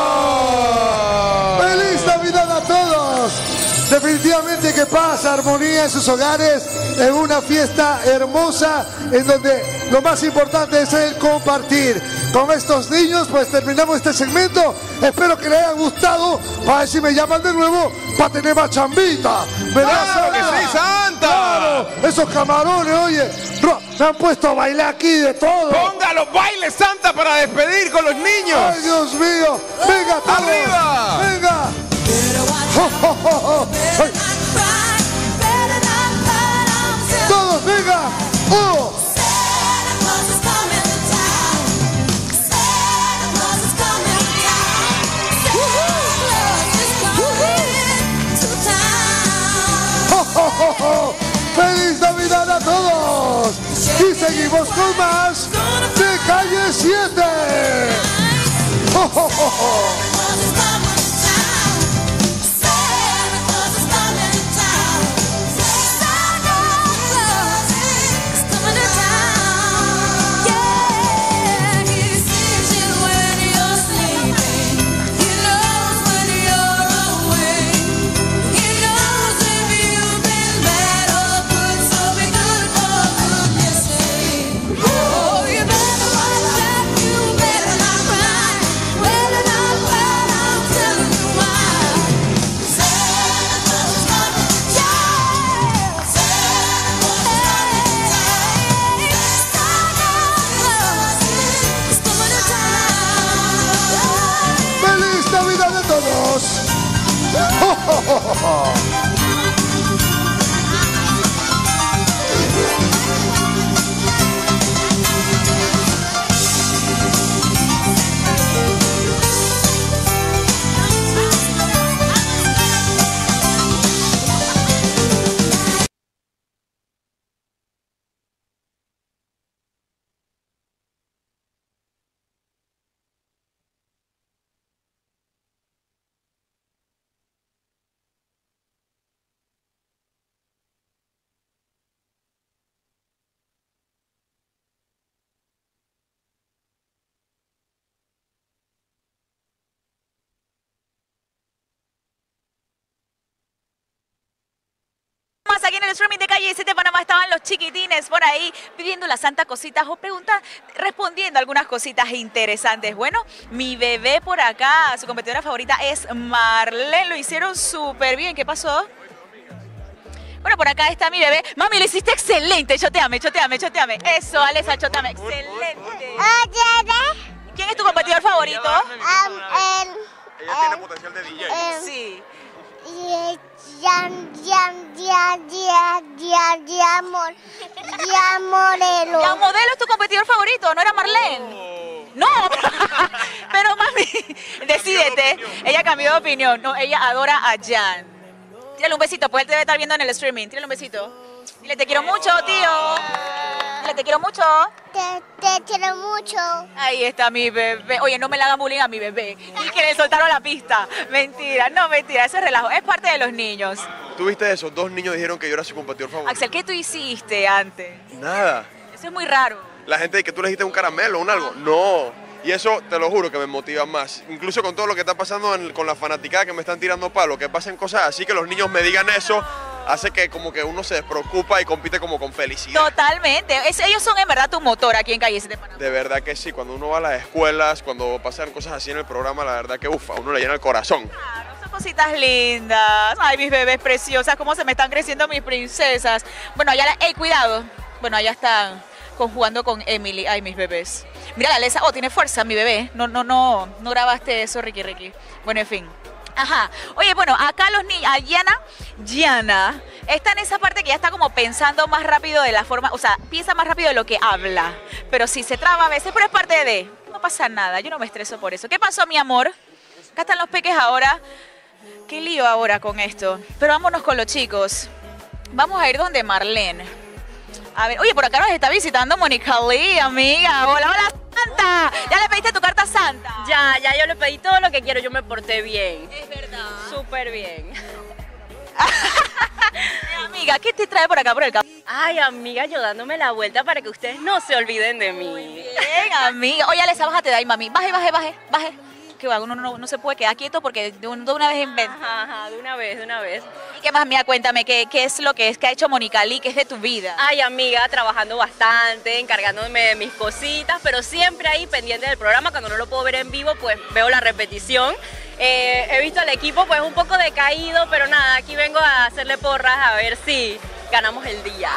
¡Feliz Navidad a todos! Definitivamente que paz, armonía en sus hogares, en una fiesta hermosa, en donde lo más importante es el compartir. Con estos niños, pues terminamos este segmento. Espero que les haya gustado, para ver si me llaman de nuevo, para tener más chambita. ¡Claro que sí, Santa! ¡Claro! Esos camarones, oye, me han puesto a bailar aquí de todo. ¡Ponga los bailes, Santa, para despedir con los niños! ¡Ay, Dios mío! ¡Venga, todos! ¡Arriba! ¡Venga! ¡Ay! ¡Todos, venga! ¡Oh! ¡Feliz Navidad a todos! Y seguimos con más de Calle 7. Aquí en el streaming de Calle 7 Panamá estaban los chiquitines por ahí pidiendo las santas cositas o respondiendo algunas cositas interesantes. Bueno, mi bebé por acá, su competidora favorita es Marlene, lo hicieron súper bien. ¿Qué pasó? Bueno, por acá está mi bebé. Mami, lo hiciste excelente. Choteame. Eso, Alexa, choteame. Excelente. ¿Quién es tu competidor favorito? Ella tiene potencial de DJ. Sí. Modelo. ¿Ya Modelo es tu competidor favorito? ¿No era Marlene? No, pero mami, decídete. Ella cambió de opinión. No, ella adora a Jan. Tírale un besito, pues él te debe estar viendo en el streaming. Tírale un besito. Dile, te quiero mucho, tío. Te quiero mucho. Te quiero mucho. Ahí está mi bebé. Oye, no me le hagan bullying a mi bebé. Y que le soltaron la pista. Mentira, no, mentira, eso es relajo. Es parte de los niños. ¿Tuviste eso? 2 niños dijeron que yo era su competidor favorito. Axel, ¿qué tú hiciste antes? Nada. Eso es muy raro. La gente dice que tú le dijiste un caramelo o un algo. No. Y eso, te lo juro, que me motiva más. Incluso con todo lo que está pasando con la fanaticada que me están tirando palo, que pasen cosas así, que los niños me digan eso, hace que como que uno se despreocupa y compite como con felicidad. Totalmente. Ellos son en verdad tu motor aquí en Calle 7 Panamá. De verdad que sí. Cuando uno va a las escuelas, cuando pasan cosas así en el programa, la verdad que ufa, a uno le llena el corazón. Son cositas lindas. Ay, mis bebés preciosas, cómo se me están creciendo mis princesas. Bueno, allá, cuidado. Bueno, allá están jugando con Emily. Ay, mis bebés. Mira la Lesa. Oh, tiene fuerza mi bebé. No grabaste eso, Ricky. Bueno, en fin. Ajá. Oye, bueno, acá los niños, a Gianna está en esa parte que ya está como pensando más rápido de la forma, o sea, piensa más rápido de lo que habla. Pero sí se traba a veces, pero es parte de. No pasa nada, yo no me estreso por eso. ¿Qué pasó, mi amor? Acá están los peques ahora. Qué lío ahora con esto. Pero vámonos con los chicos. Vamos a ir donde Marlene. A ver, oye, por acá nos está visitando Mónica Lee, amiga. Hola, Santa. ¿Ya le pediste tu carta a Santa? Ya yo le pedí todo lo que quiero, yo me porté bien. Es verdad. Súper bien. Amiga, ¿qué te trae por acá por el campo? Ay, amiga, yo dándome la vuelta para que ustedes no se olviden de mí. Bien, amiga. Oye, Alesa, bájate de ahí, mami. Baje. Que va, uno no se puede quedar quieto porque de una vez inventa. Ajá, de una vez. ¿Y qué más, mía? Cuéntame, ¿qué es lo que ha hecho Mónica Lee, que es de tu vida? Ay, amiga, trabajando bastante, encargándome de mis cositas, pero siempre ahí pendiente del programa. Cuando no lo puedo ver en vivo, pues veo la repetición. He visto al equipo pues un poco decaído, pero nada, aquí vengo a hacerle porras a ver si ganamos el día.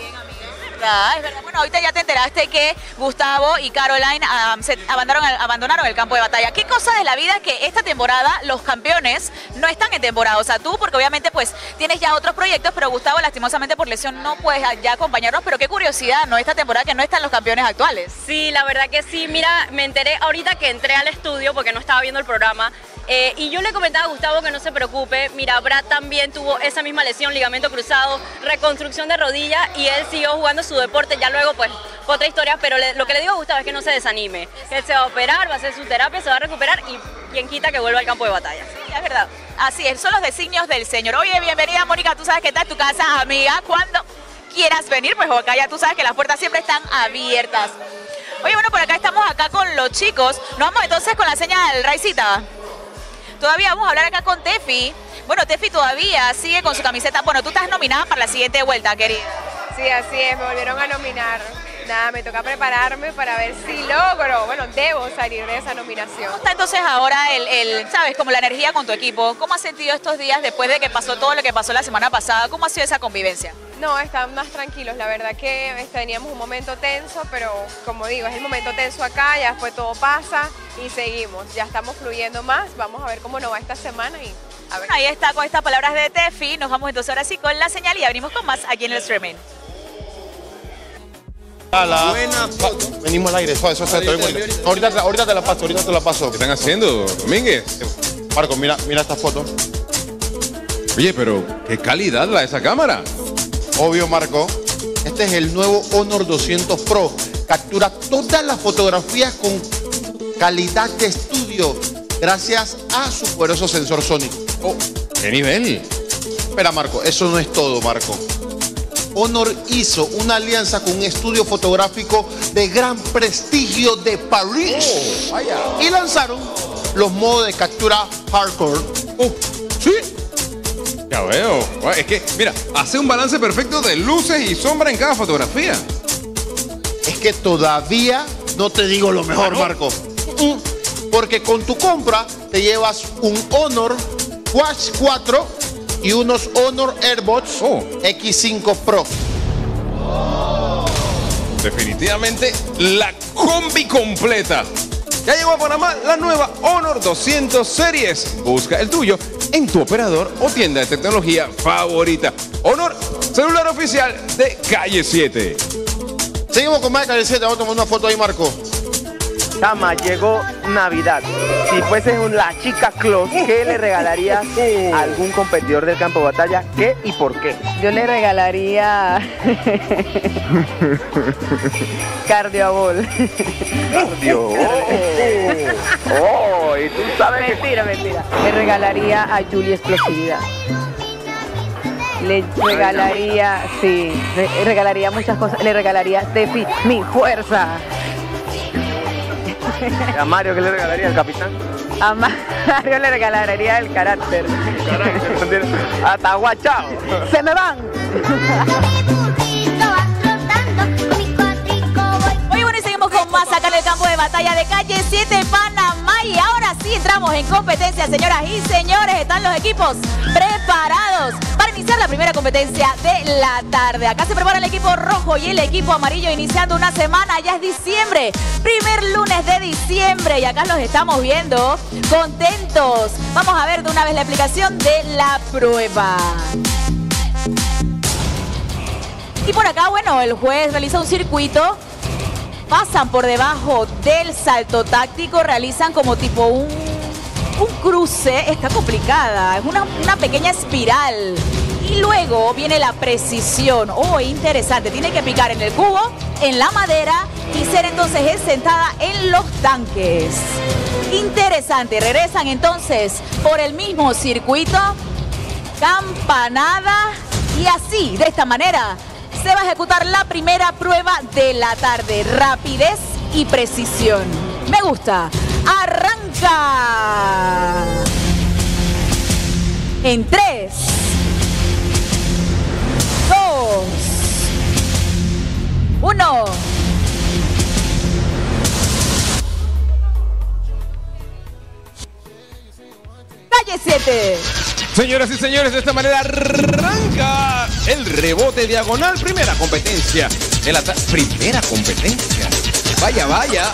Es verdad. Bueno, ahorita ya te enteraste que Gustavo y Caroline abandonaron el campo de batalla. ¿Qué cosa de la vida que esta temporada los campeones no están en temporada? O sea, tú, porque obviamente pues tienes ya otros proyectos, pero Gustavo lastimosamente por lesión no puedes ya acompañarnos, pero qué curiosidad, ¿no? Esta temporada que no están los campeones actuales. Sí, la verdad que sí. Mira, me enteré ahorita que entré al estudio porque no estaba viendo el programa. Y yo le comentaba a Gustavo que no se preocupe. Mira, Brad también tuvo esa misma lesión, ligamento cruzado, reconstrucción de rodilla, y él siguió jugando su deporte. Ya luego, pues, otra historia, pero lo que le digo a Gustavo es que no se desanime. Él se va a operar, va a hacer su terapia, se va a recuperar y quien quita que vuelva al campo de batalla. Sí, es verdad. Así es, son los designios del Señor. Oye, bienvenida, Mónica, tú sabes que está en tu casa, amiga. Cuando quieras venir, pues acá ya tú sabes que las puertas siempre están abiertas. Oye, bueno, por acá estamos acá con los chicos. Nos vamos entonces con la señal, Raicita. Todavía vamos a hablar acá con Tefi. Bueno, Tefi todavía sigue con su camiseta. Bueno, tú estás nominada para la siguiente vuelta, querida. Sí, así es, me volvieron a nominar. Nada, me toca prepararme para ver si logro, debo salir de esa nominación. ¿Cómo está entonces ahora sabes, como la energía con tu equipo? ¿Cómo has sentido estos días después de que pasó todo lo que pasó la semana pasada? ¿Cómo ha sido esa convivencia? No, están más tranquilos, la verdad que teníamos un momento tenso, pero como digo, es el momento tenso acá, ya después todo pasa y seguimos. Ya estamos fluyendo más, vamos a ver cómo nos va esta semana y a ver. Ahí está, con estas palabras de Tefi, nos vamos entonces ahora sí con la señal y abrimos con más aquí en el streaming. Venimos al aire, suave. Ahorita te la paso, ¿Qué están haciendo, Domínguez? Marco, mira esta foto. Oye, pero qué calidad la de esa cámara. Obvio, Marco. Este es el nuevo Honor 200 Pro. Captura todas las fotografías con calidad de estudio gracias a su poderoso sensor sónico. Oh, ¿qué nivel? Espera, Marco, eso no es todo, Marco. Honor hizo una alianza con un estudio fotográfico de gran prestigio de París. Y lanzaron los modos de captura hardcore. ¿Sí? Ya veo. Es que, mira, hace un balance perfecto de luces y sombra en cada fotografía. Es que todavía no te digo lo mejor, Marco. Porque con tu compra te llevas un Honor Watch 4 y unos Honor AirBots X5 Pro. Definitivamente la combi completa. Ya llegó a Panamá la nueva Honor 200 Series. Busca el tuyo en tu operador o tienda de tecnología favorita. Honor, celular oficial de Calle 7. Seguimos con más de Calle 7. Vamos a tomar una foto ahí, Marco. Chama, llegó Navidad. Si fueses la chica Claus, ¿qué le regalarías a algún competidor del campo de batalla? ¿Qué y por qué? Yo le regalaría Cardiobol. Cardio. Oh, y tú sabes. Mentira. Le regalaría a Julie Explosividad. Le regalaría, le regalaría muchas cosas. Le regalaría a Steffi mi fuerza. ¿A Mario qué le regalaría al capitán? A Mario le regalaría el carácter. Hasta guachao. ¡Se me van! Muy bueno, y seguimos con más acá en el campo de batalla de Calle 7, Panamá. Y ahora sí entramos en competencia, señoras y señores. Están los equipos preparados para iniciar la primera competencia de la tarde. Acá se prepara el equipo rojo y el equipo amarillo iniciando una semana. Ya es diciembre, primer lunes de diciembre. Y acá los estamos viendo contentos. Vamos a ver de una vez la explicación de la prueba. Y por acá, bueno, el juez realiza un circuito. Pasan por debajo del salto táctico, realizan como tipo un cruce. Está complicada, es una pequeña espiral. Y luego viene la precisión. Oh, interesante, tiene que picar en el cubo, en la madera y ser entonces sentada en los tanques. Interesante, regresan entonces por el mismo circuito, campanada y así, de esta manera, se va a ejecutar la primera prueba de la tarde. Rapidez y precisión. Me gusta. ¡Arranca! En 3, 2, 1. Calle 7. Señoras y señores, de esta manera arranca el rebote diagonal. Primera competencia. Primera competencia. Vaya.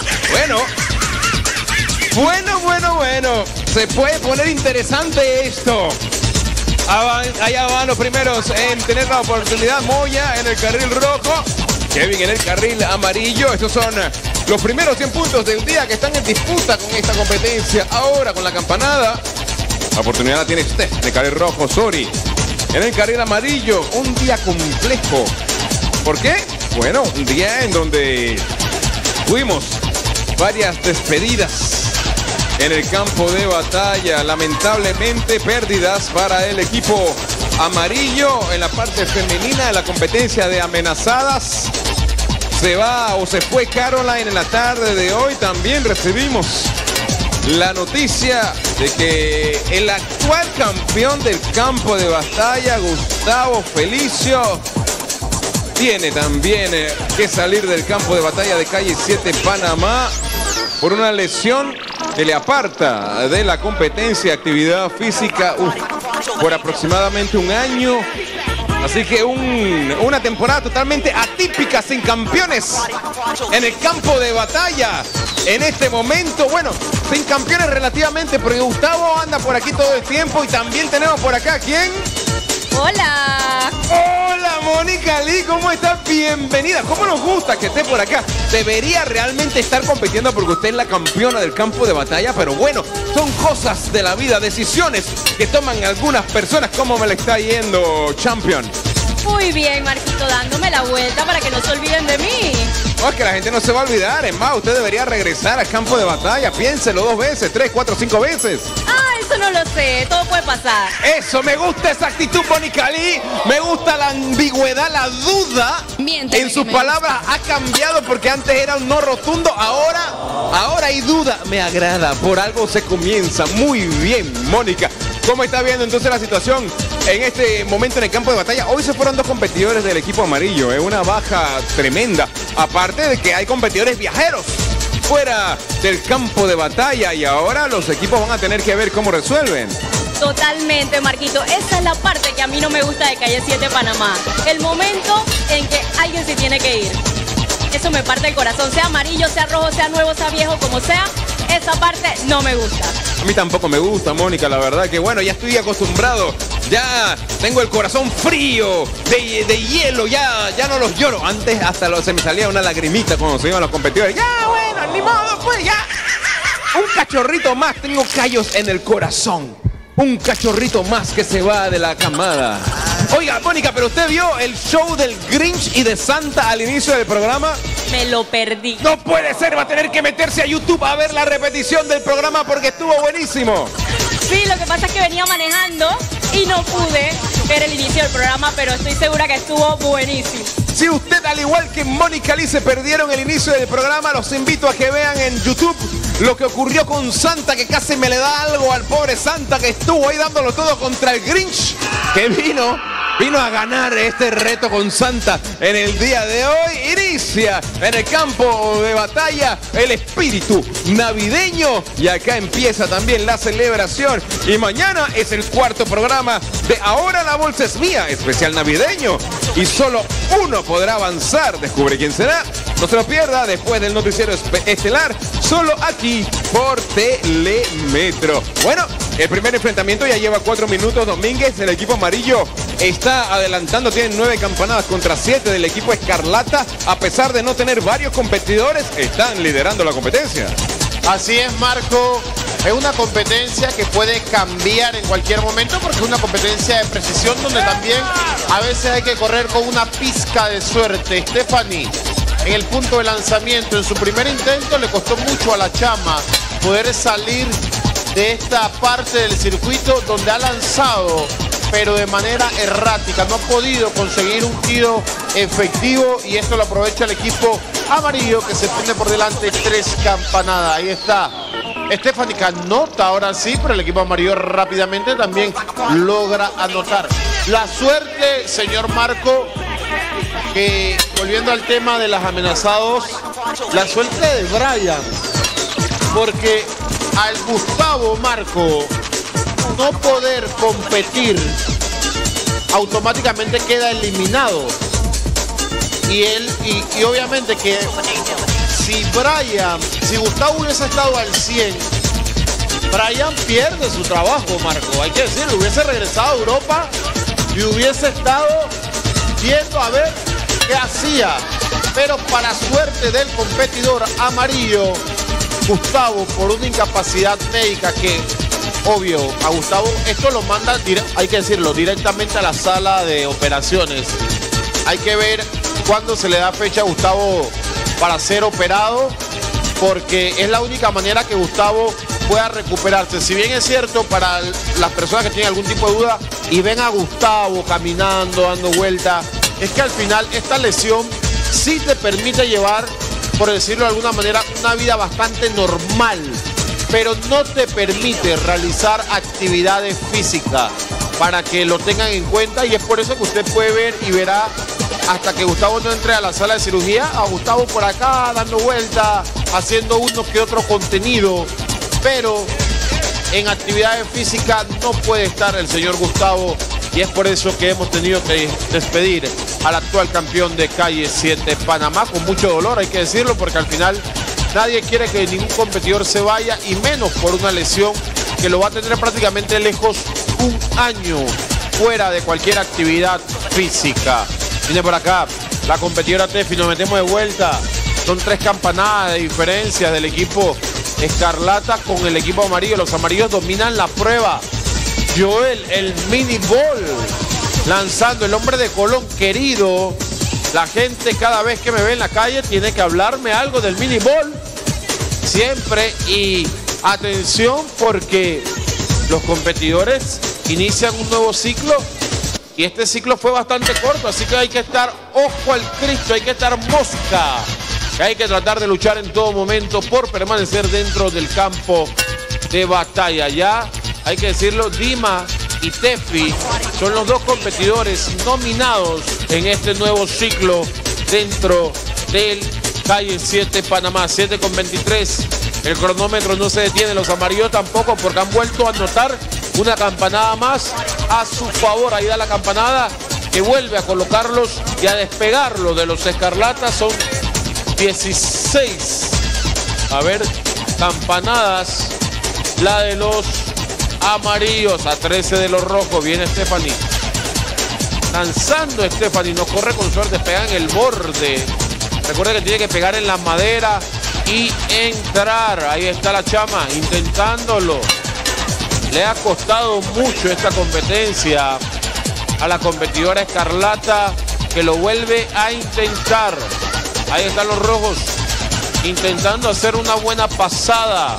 Bueno. Se puede poner interesante esto. Allá van los primeros en tener la oportunidad. Moya en el carril rojo. Kevin en el carril amarillo. Estos son los primeros 100 puntos del día que están en disputa con esta competencia. Ahora con la campanada. La oportunidad la tiene Steph en el carril rojo, Sori en el carril amarillo. Un día complejo. ¿Por qué? Bueno, un día en donde tuvimos varias despedidas en el campo de batalla. Lamentablemente pérdidas para el equipo amarillo en la parte femenina de la competencia de amenazadas. Se va o se fue Caroline en la tarde de hoy. También recibimos la noticia de que el actual campeón del campo de batalla, Gustavo Felicio, tiene también que salir del campo de batalla de Calle 7 Panamá por una lesión que le aparta de la competencia de actividad física por aproximadamente un año. Así que una temporada totalmente atípica, sin campeones en el campo de batalla. En este momento, bueno, sin campeones relativamente, porque Gustavo anda por aquí todo el tiempo. Y también tenemos por acá, ¿quién? Hola. Hola, Mónica Lee, ¿cómo estás? Bienvenida. ¿Cómo nos gusta que esté por acá? Debería realmente estar compitiendo porque usted es la campeona del campo de batalla, pero bueno, son cosas de la vida, decisiones que toman algunas personas. ¿Cómo me le está yendo, champion? Muy bien, Marquito, dándome la vuelta para que no se olviden de mí. No, es que la gente no se va a olvidar. Es más, usted debería regresar al campo de batalla. Piénselo 2 veces, 3, 4, 5 veces. Eso no lo sé, todo puede pasar. Eso, me gusta esa actitud, Mónica Lee. Me gusta la ambigüedad, la duda. Miénteme, en sus palabras ha cambiado porque antes era un no rotundo. Ahora hay duda. Me agrada, por algo se comienza. Muy bien, Mónica. ¿Cómo está viendo entonces la situación en este momento en el campo de batalla? Hoy se fueron 2 competidores del equipo amarillo. Es una baja tremenda. Aparte de que hay competidores viajeros fuera del campo de batalla y ahora los equipos van a tener que ver cómo resuelven. Totalmente, Marquito. Esa es la parte que a mí no me gusta de Calle 7 Panamá. El momento en que alguien se tiene que ir. Eso me parte el corazón. Sea amarillo, sea rojo, sea nuevo, sea viejo, como sea. Esa parte no me gusta. A mí tampoco me gusta, Mónica, la verdad que bueno, ya estoy acostumbrado Ya tengo el corazón frío, de hielo, ya no los lloro. Antes hasta se me salía una lagrimita cuando se iban los competidores. Ya, bueno, ni modo, pues ya. Un cachorrito más, tengo callos en el corazón. Un cachorrito más que se va de la camada. Oiga, Mónica, ¿pero usted vio el show del Grinch y de Santa al inicio del programa? Me lo perdí. No puede ser, va a tener que meterse a YouTube a ver la repetición del programa porque estuvo buenísimo. Sí, lo que pasa es que venía manejando y no pude ver el inicio del programa, pero estoy segura que estuvo buenísimo. Si usted, al igual que Mónica Lee, se perdieron el inicio del programa, los invito a que vean en YouTube lo que ocurrió con Santa, que casi me le da algo al pobre Santa, que estuvo ahí dándolo todo contra el Grinch, que vino a ganar este reto con Santa en el día de hoy. Inicia en el campo de batalla el espíritu navideño y acá empieza también la celebración. Y mañana es el cuarto programa de Ahora la Bolsa es Mía, especial navideño. Y solo uno podrá avanzar. Descubre quién será. No se lo pierda después del noticiero estelar, solo aquí por Telemetro. Bueno, el primer enfrentamiento ya lleva 4 minutos. Domínguez, el equipo amarillo, está adelantando, tienen 9 campanadas contra 7 del equipo Escarlata. A pesar de no tener varios competidores, están liderando la competencia. Así es, Marco. Es una competencia que puede cambiar en cualquier momento porque es una competencia de precisión donde también a veces hay que correr con una pizca de suerte. Stephanie, en el punto de lanzamiento, en su primer intento le costó mucho a la chama poder salir de esta parte del circuito donde ha lanzado, pero de manera errática. No ha podido conseguir un tiro efectivo y esto lo aprovecha el equipo amarillo que se pone por delante 3 campanadas. Ahí está Stephanie, que anota ahora sí, pero el equipo amarillo rápidamente también logra anotar. La suerte, señor Marco, que volviendo al tema de los amenazados, la suerte de Brian, porque al Gustavo, Marco, no poder competir, automáticamente queda eliminado. Y obviamente que si Gustavo hubiese estado al 100, Brian pierde su trabajo, Marco. Hay que decirlo, hubiese regresado a Europa y hubiese estado viendo a ver qué hacía. Pero para suerte del competidor amarillo, Gustavo, por una incapacidad médica que, obvio, a Gustavo esto lo manda, hay que decirlo, directamente a la sala de operaciones. Hay que ver cuándo se le da fecha a Gustavo para ser operado, porque es la única manera que Gustavo pueda recuperarse. Si bien es cierto, para las personas que tienen algún tipo de duda y ven a Gustavo caminando, dando vueltas, es que al final esta lesión sí te permite llevar, por decirlo de alguna manera, una vida bastante normal, pero no te permite realizar actividades físicas, para que lo tengan en cuenta. Y es por eso que usted puede ver y verá, hasta que Gustavo no entre a la sala de cirugía, a Gustavo por acá dando vueltas, haciendo uno que otro contenido, pero en actividades físicas no puede estar el señor Gustavo, y es por eso que hemos tenido que despedir al actual campeón de Calle 7 Panamá, con mucho dolor, hay que decirlo, porque al final nadie quiere que ningún competidor se vaya, y menos por una lesión que lo va a tener prácticamente lejos un año fuera de cualquier actividad física. Viene por acá la competidora Tefi, nos metemos de vuelta. Son 3 campanadas de diferencia del equipo Escarlata con el equipo amarillo. Los amarillos dominan la prueba. Joel, el mini ball, lanzando, el hombre de Colón querido. La gente cada vez que me ve en la calle tiene que hablarme algo del mini ball. Siempre. Y atención, porque los competidores inician un nuevo ciclo. Y este ciclo fue bastante corto, así que hay que estar ojo al Cristo, hay que estar mosca. Hay que tratar de luchar en todo momento por permanecer dentro del campo de batalla. Ya, hay que decirlo, Dima y Tefi son los 2 competidores nominados en este nuevo ciclo dentro del Calle 7 Panamá. 7:23. El cronómetro no se detiene, los amarillos tampoco, porque han vuelto a anotar una campanada más a su favor. Ahí da la campanada que vuelve a colocarlos y a despegarlos de los Escarlatas. Son 16, a ver, campanadas, la de los amarillos, a 13 de los rojos. Viene Stephanie. Lanzando Stephanie, no corre con suerte, pega en el borde. Recuerda que tiene que pegar en la madera y entrar. Ahí está la chama, intentándolo. Le ha costado mucho esta competencia a la competidora Escarlata, que lo vuelve a intentar. Ahí están los rojos, intentando hacer una buena pasada.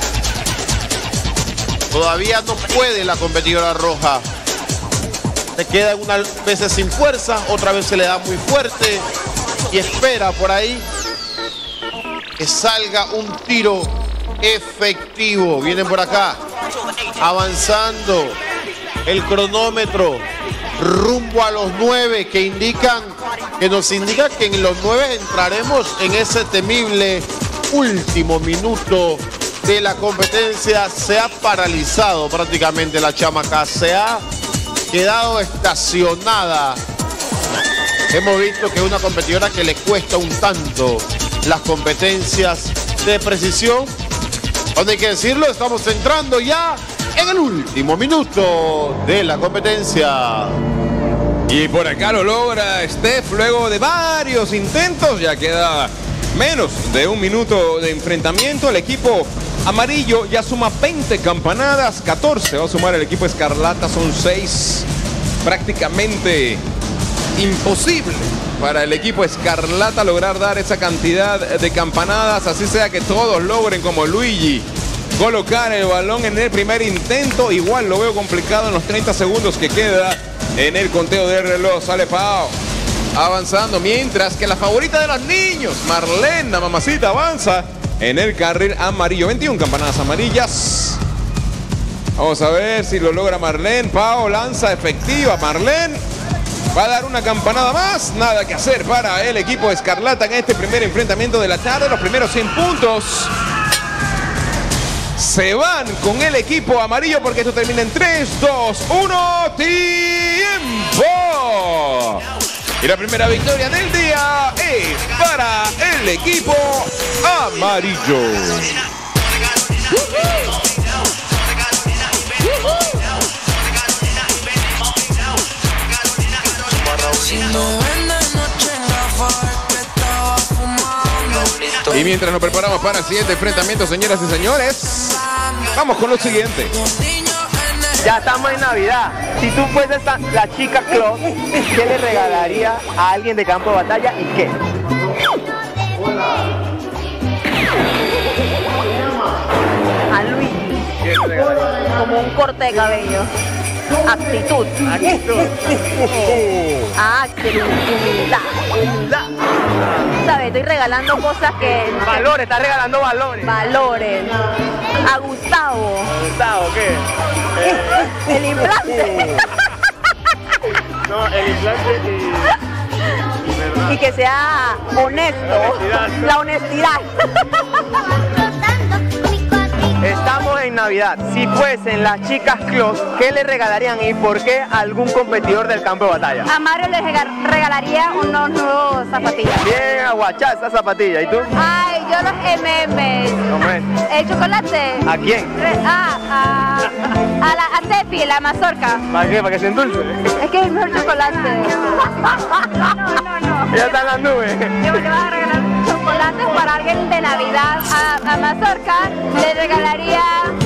Todavía no puede la competidora roja. Se queda unas veces sin fuerza, otra vez se le da muy fuerte y espera por ahí que salga un tiro efectivo. Vienen por acá, avanzando el cronómetro rumbo a los 9 que nos indica que en los 9 entraremos en ese temible último minuto de la competencia. Se ha paralizado prácticamente la chamaca, se ha quedado estacionada. Hemos visto que es una competidora que le cuesta un tanto las competencias de precisión. Donde hay que decirlo, estamos entrando ya en el último minuto de la competencia. Y por acá lo logra Steph luego de varios intentos. Ya queda menos de un minuto de enfrentamiento. El equipo amarillo ya suma 20 campanadas, 14 va a sumar el equipo Escarlata, son 6. Prácticamente imposible para el equipo Escarlata lograr dar esa cantidad de campanadas, así sea que todos logren como Luigi colocar el balón en el primer intento. Igual lo veo complicado en los 30 segundos que queda en el conteo del reloj. Sale Pau avanzando, mientras que la favorita de los niños, Marlene, la mamacita, avanza en el carril amarillo. 21 campanadas amarillas. Vamos a ver si lo logra Marlene. Pau lanza efectiva. Marlene va a dar una campanada más. Nada que hacer para el equipo Escarlata en este primer enfrentamiento de la tarde. Los primeros 100 puntos se van con el equipo amarillo porque esto termina en 3, 2, 1, ¡tiempo! Y la primera victoria del día es para el equipo amarillo. Y mientras nos preparamos para el siguiente enfrentamiento, señoras y señores, vamos con lo siguiente. Ya estamos en Navidad. Si tú fueses la chica Claus, ¿qué le regalaría a alguien de campo de batalla y qué? A Luigi. Como un corte de cabello. Actitud. Humildad. ¿Sabes? Estoy regalando cosas que... Valores, está regalando valores. Valores. A Gustavo. ¿Gustavo qué? El implante. No, el implante y que sea honesto. La honestidad. Estamos en Navidad. Si fuesen las chicas Claus, ¿qué le regalarían y por qué a algún competidor del campo de batalla? A Mario le regalaría unos nuevos zapatillas. Bien aguachada esa zapatilla. ¿Y tú? Ay, yo los M&M's. ¿Cómo es? El chocolate. ¿A quién? A Tefi, la mazorca. ¿Para qué? ¿Para que se endulce? Es que es el mejor chocolate. No. Ya está en las nubes. Yo le voy a regalar chocolates para alguien de Navidad. A Mazorca le regalaría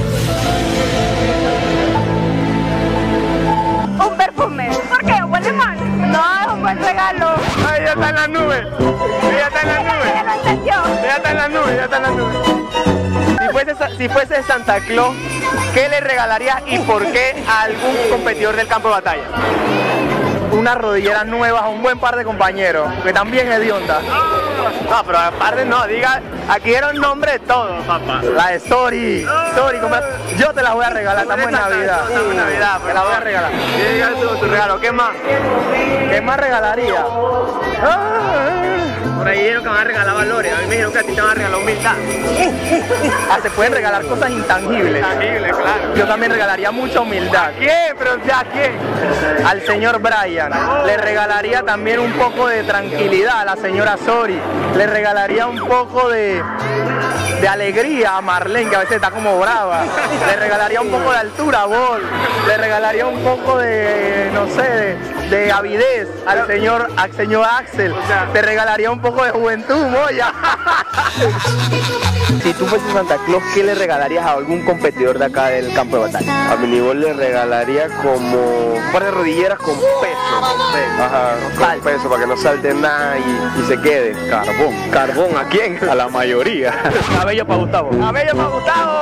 un perfume. ¿Por qué? ¿Huele mal? No, es un buen regalo. Ay, ya está en las nubes. Ya está en las nubes. Ya lo entendió. Ya está en las nubes, ya está en las nubes. Si fuese Santa Claus, ¿qué le regalaría y por qué a algún competidor del campo de batalla? Unas rodilleras nuevas a un buen par de compañeros, que también es hedionda. No, pero aparte no, diga, aquí era un nombre de todo, papá. La de Story, yo te la voy a regalar, estamos en Navidad. Estamos en Navidad, te la voy a regalar. Y tu regalo, ¿qué más? ¿Qué más regalaría? Por ahí dijeron que van a regalar valores, a mí me dijeron que a ti te van a regalar humildad. Se pueden regalar cosas intangibles. Intangibles, claro. yo también regalaría mucha humildad. ¿A quién? ¿Pero a quién? Al señor Brian. Le regalaría también un poco de tranquilidad a la señora Sori. Le regalaría un poco de alegría a Marlene, que a veces está como brava. Le regalaría un poco de altura a Bol. Le regalaría un poco de, no sé, de avidez al señor Axel. Te regalaría un poco de juventud, Moya. Si tú fueses Santa Claus, ¿qué le regalarías a algún competidor de acá del campo de batalla? A Minibol le regalaría como un par de rodilleras con peso. Ajá, con peso, para que no salte nada y se quede. Carbón. ¿Carbón a quién? A la mayoría. Cabello para Gustavo. Cabello para Gustavo.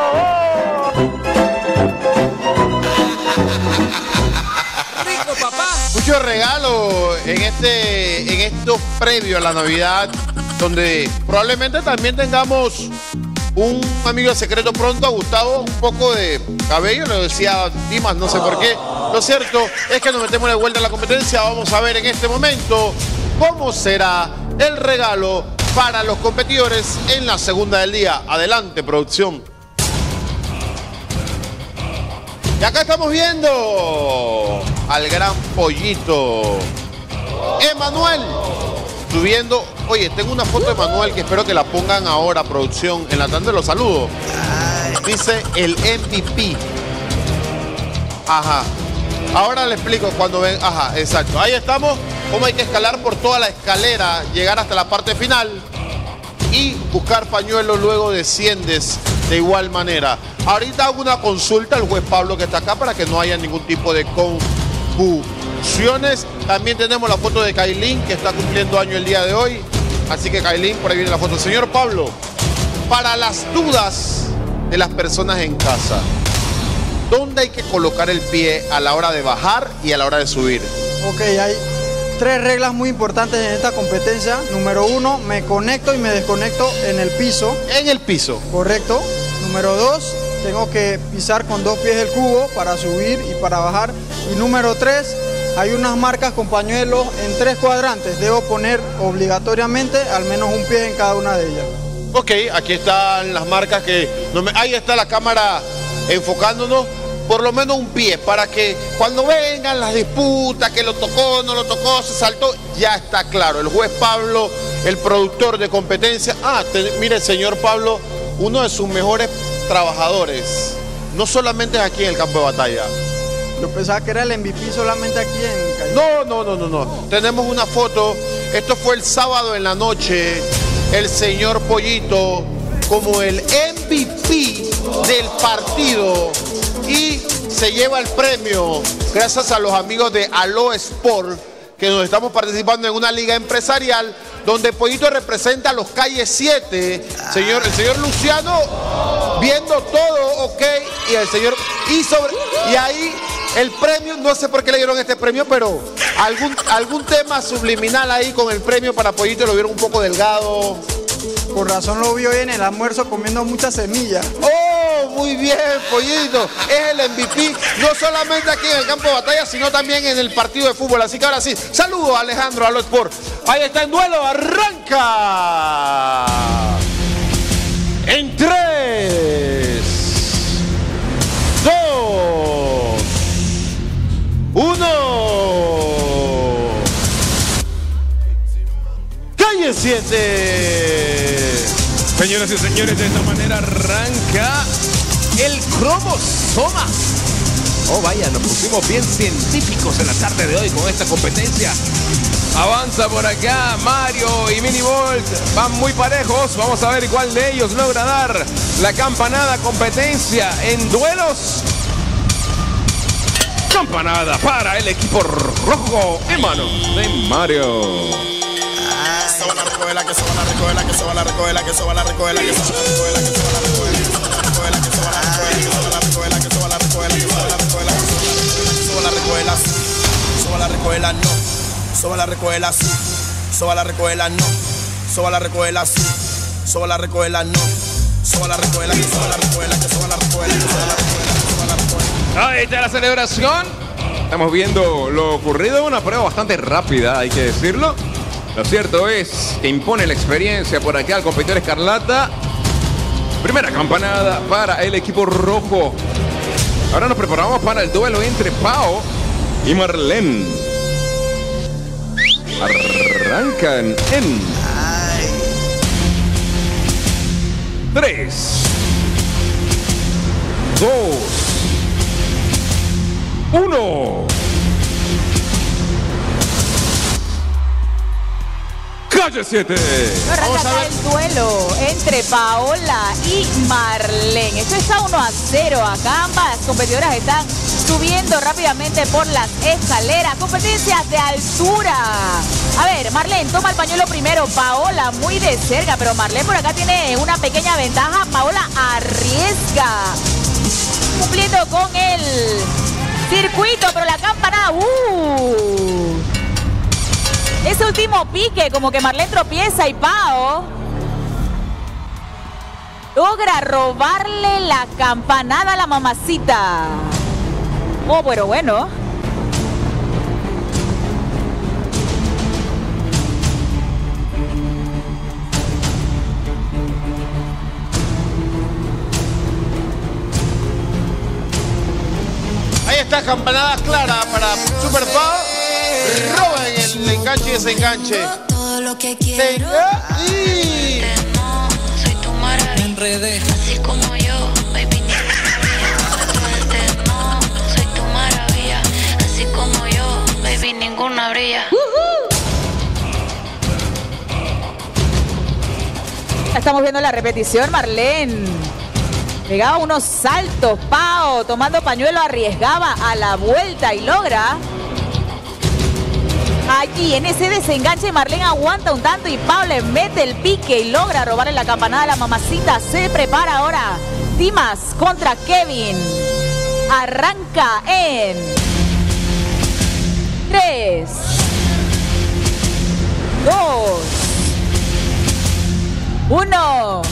Rico, papá. Muchos regalos en estos previos a la Navidad, donde probablemente también tengamos un amigo secreto pronto a Gustavo, un poco de cabello, lo decía Dimas, no sé por qué. Lo cierto es que nos metemos de vuelta en la competencia. Vamos a ver en este momento cómo será el regalo para los competidores en la segunda del día. Adelante, producción. Y acá estamos viendo al gran Pollito Emanuel subiendo. Oye, tengo una foto de Emanuel que espero que la pongan ahora, producción. En la tanda los saludo. Dice el MVP. Ajá. Ahora le explico cuando ven. Ajá, exacto. Ahí estamos. Cómo hay que escalar por toda la escalera, llegar hasta la parte final y buscar pañuelos, luego desciendes de igual manera. Ahorita hago una consulta al juez Pablo que está acá para que no haya ningún tipo de confusiones. También tenemos la foto de Kailin, que está cumpliendo año el día de hoy. Así que Kailin, por ahí viene la foto. Señor Pablo, para las dudas de las personas en casa, ¿dónde hay que colocar el pie a la hora de bajar y a la hora de subir? Ok, hay 3 reglas muy importantes en esta competencia. Número 1, me conecto y me desconecto en el piso. En el piso. Correcto. Número 2, tengo que pisar con 2 pies el cubo para subir y para bajar. Y número 3, hay unas marcas con pañuelos en 3 cuadrantes. Debo poner obligatoriamente al menos un pie en cada una de ellas. Ok, aquí están las marcas que... ahí está la cámara enfocándonos. Por lo menos un pie, para que cuando vengan las disputas, que lo tocó, no lo tocó, se saltó, ya está claro. El juez Pablo, el productor de competencia. Mire, señor Pablo, uno de sus mejores trabajadores. No solamente es aquí en el campo de batalla. Yo pensaba que era el MVP solamente aquí en Calle. No. Tenemos una foto. Esto fue el sábado en la noche. El señor Pollito como el MVP del partido. Y se lleva el premio gracias a los amigos de Alo Sport, que nos estamos participando en una liga empresarial donde Pollito representa a los Calle 7. El señor Luciano viendo todo, ok, y el señor... Y ahí el premio, no sé por qué le dieron este premio, pero algún tema subliminal ahí con el premio para Pollito, lo vieron un poco delgado. Por razón lo vi hoy en el almuerzo comiendo muchas semillas. ¡Oh, muy bien, Pollito! Es el MVP, no solamente aquí en el campo de batalla, sino también en el partido de fútbol. Así que ahora sí, saludo a Alejandro, a Lo Sport. Ahí está en duelo, arranca. En 3, 2, 1. Calle 7. Señoras y señores, de esta manera arranca el cromosoma. Oh, vaya, nos pusimos bien científicos en la tarde de hoy con esta competencia. Avanza por acá Mario y Minibolt, van muy parejos. Vamos a ver cuál de ellos logra dar la campanada competencia en duelos. Campanada para el equipo rojo en manos de Mario. Se va la recoger, que se va la recoger, que se va la recoger, que se va la recoger, que se va la recoger, que se va la recoger, que se va la recoger, que se va la recoger, que se va la recoger, que se va la recoger, que se va la recoger, que se va la recoger, se va la recoger, no, se va la recoger así, se va la recoger no, se va la recoger así, se va la recoger no, se va la recoger, que se va la recoger, que se va la recoger, que se va la recoger, que se va la recoger. Ahí está la celebración. Estamos viendo lo ocurrido, una prueba bastante rápida, hay que decirlo. Lo cierto es que impone la experiencia por acá al competidor Escarlata. Primera campanada para el equipo rojo. Ahora nos preparamos para el duelo entre Pao y Marlene. Arrancan en 3, 2, 1. Calle 7. Arranca acá el duelo entre Paola y Marlene. Esto está 1-0 acá. Ambas competidoras están subiendo rápidamente por las escaleras. Competencias de altura. A ver, Marlene toma el pañuelo primero. Paola muy de cerca, pero Marlene por acá tiene una pequeña ventaja. Paola arriesga. Cumpliendo con el circuito, pero la campanada. Ese último pique, como que Marlene tropieza y Pao logra robarle la campanada a la mamacita. Oh, pero bueno. Ahí está, campanada clara para Super Pao. Roba en el enganche y desenganche. Todo lo que quiero. Soy tu maravilla. Me enredé. Así como yo, baby. Soy tu maravilla. Así como yo, baby, ninguna brilla. Estamos viendo la repetición. Marlene pegaba unos saltos. Pao tomando pañuelo arriesgaba a la vuelta y logra. Allí en ese desenganche Marlene aguanta un tanto y Pao le mete el pique y logra robarle la campanada a la mamacita. Se prepara ahora Dimas contra Kevin. Arranca en 3, 2, 1.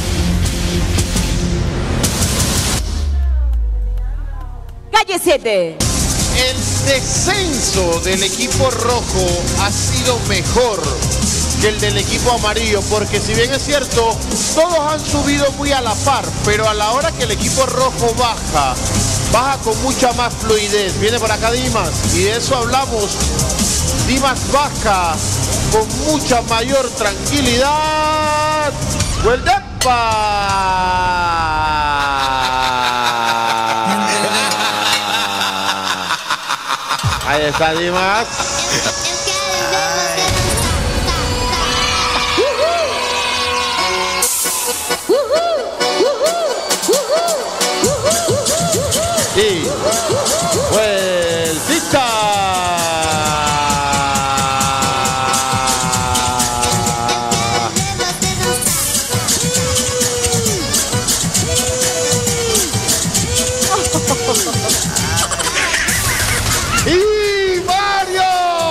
Calle 7. El descenso del equipo rojo ha sido mejor que el del equipo amarillo, porque si bien es cierto, todos han subido muy a la par, pero a la hora que el equipo rojo baja con mucha más fluidez. Viene por acá Dimas, y de eso hablamos. Dimas baja con mucha mayor tranquilidad. ¡Vuelta! Ahí está Dimas. Y vueltita. Y Mario,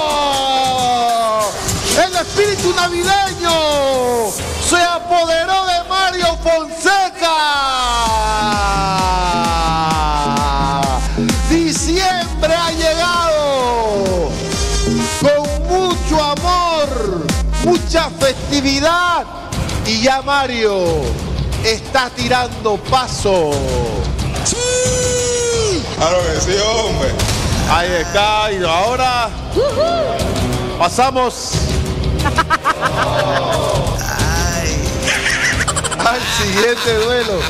el espíritu navideño se apoderó de Mario Fonseca. Diciembre ha llegado con mucho amor, mucha festividad, y ya Mario está tirando paso. Claro que sí, hombre. Ahí está, y ahora pasamos al siguiente duelo.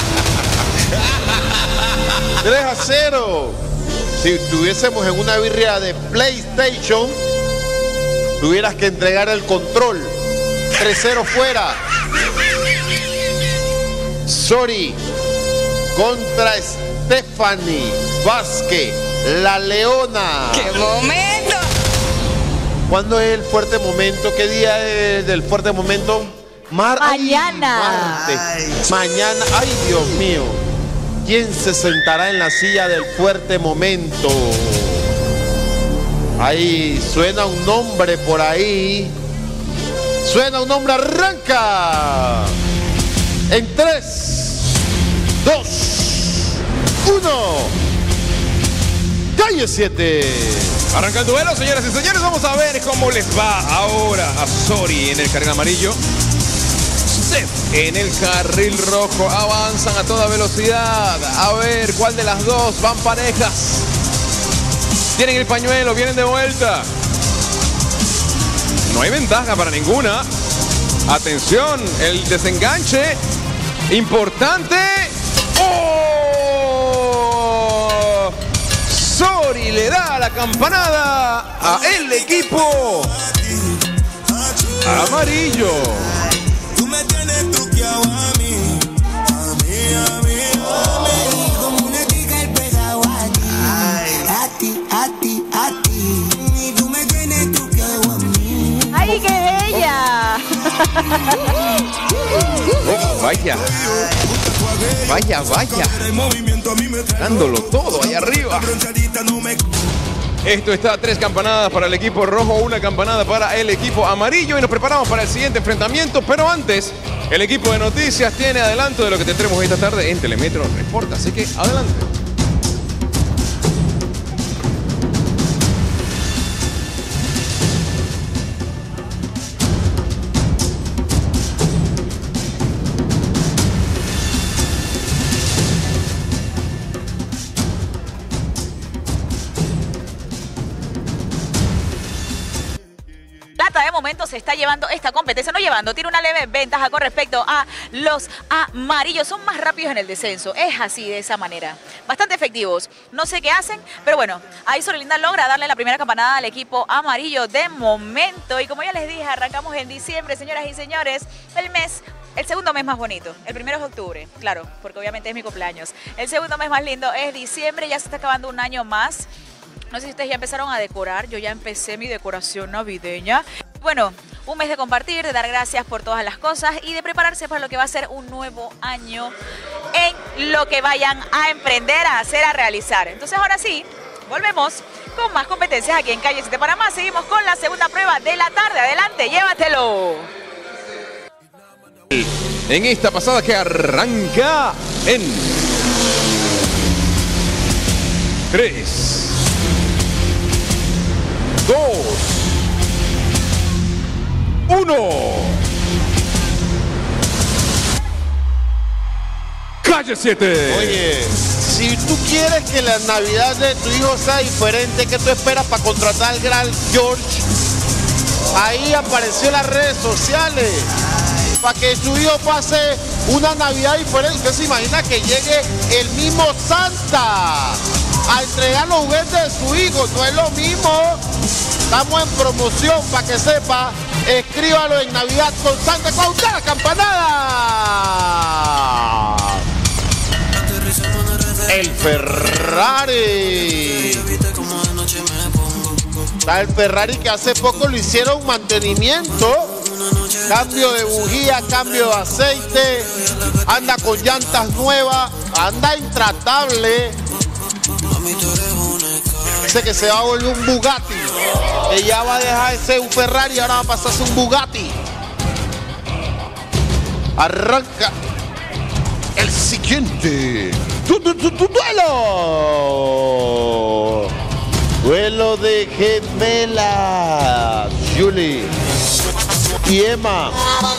3-0. Si estuviésemos en una birria de PlayStation, tuvieras que entregar el control. 3-0 fuera. Sorry contra Stephanie Vázquez, la leona. ¡Qué momento! ¿Cuándo es el fuerte momento? ¿Qué día es del fuerte momento? Mañana. Mañana. Ay, Dios mío. ¿Quién se sentará en la silla del fuerte momento? Ahí suena un nombre por ahí. Suena un nombre, arranca. En 3, 2, 1. Calle 7. Arranca el duelo, señoras y señores. Vamos a ver cómo les va ahora a Sori en el carril amarillo. Yusef en el carril rojo. Avanzan a toda velocidad. A ver cuál de las dos van parejas. Tienen el pañuelo, vienen de vuelta. No hay ventaja para ninguna. Atención, el desenganche. Importante. ¡Oh! Sori le da la campanada a el equipo amarillo. Tú me tienes truqueado a mí, a mí, como una chica el pegado a ti, a ti, y tú me tienes truqueado a mí. ¡Ay, qué bella! Vaya. Vaya, vaya. Dándolo todo ahí arriba. Esto está 3 campanadas para el equipo rojo, 1 campanada para el equipo amarillo y nos preparamos para el siguiente enfrentamiento. Pero antes, el equipo de noticias tiene adelanto de lo que tendremos esta tarde en Telemetro Reporta. Así que adelante. De momento se está llevando esta competencia, tiene una leve ventaja con respecto a los amarillos. Son más rápidos en el descenso, es así, de esa manera. Bastante efectivos, no sé qué hacen, pero bueno, ahí Sorelinda logra darle la primera campanada al equipo amarillo de momento. Y como ya les dije, arrancamos en diciembre, señoras y señores, el segundo mes más bonito. El primero es octubre, claro, porque obviamente es mi cumpleaños. El segundo mes más lindo es diciembre, ya se está acabando un año más. No sé si ustedes ya empezaron a decorar, yo ya empecé mi decoración navideña. Bueno, un mes de compartir, de dar gracias por todas las cosas y de prepararse para lo que va a ser un nuevo año en lo que vayan a emprender, a hacer, a realizar. Entonces ahora sí, volvemos con más competencias aquí en Calle 7 Panamá. Seguimos con la segunda prueba de la tarde. Adelante, llévatelo. En esta pasada que arranca en 3, 2, 1. Calle 7. Oye, si tú quieres que la Navidad de tu hijo sea diferente, ¿qué tú esperas para contratar al gran George? Ahí apareció en las redes sociales. Para que su hijo pase una Navidad diferente. Usted se imagina que llegue el mismo Santa a entregar los juguetes de su hijo. No es lo mismo. Estamos en promoción, para que sepa. Escríbalo en Navidad con Santa Claus. ¡Da la campanada! El Ferrari. Está el Ferrari que hace poco le hicieron mantenimiento. Cambio de bujía, cambio de aceite. Anda con llantas nuevas. Anda intratable. Dice que se va a volver un Bugatti. Ella va a dejar de ser un Ferrari y ahora va a pasarse un Bugatti. Arranca el siguiente. Duelo. Duelo de gemelas. Julie y Emma.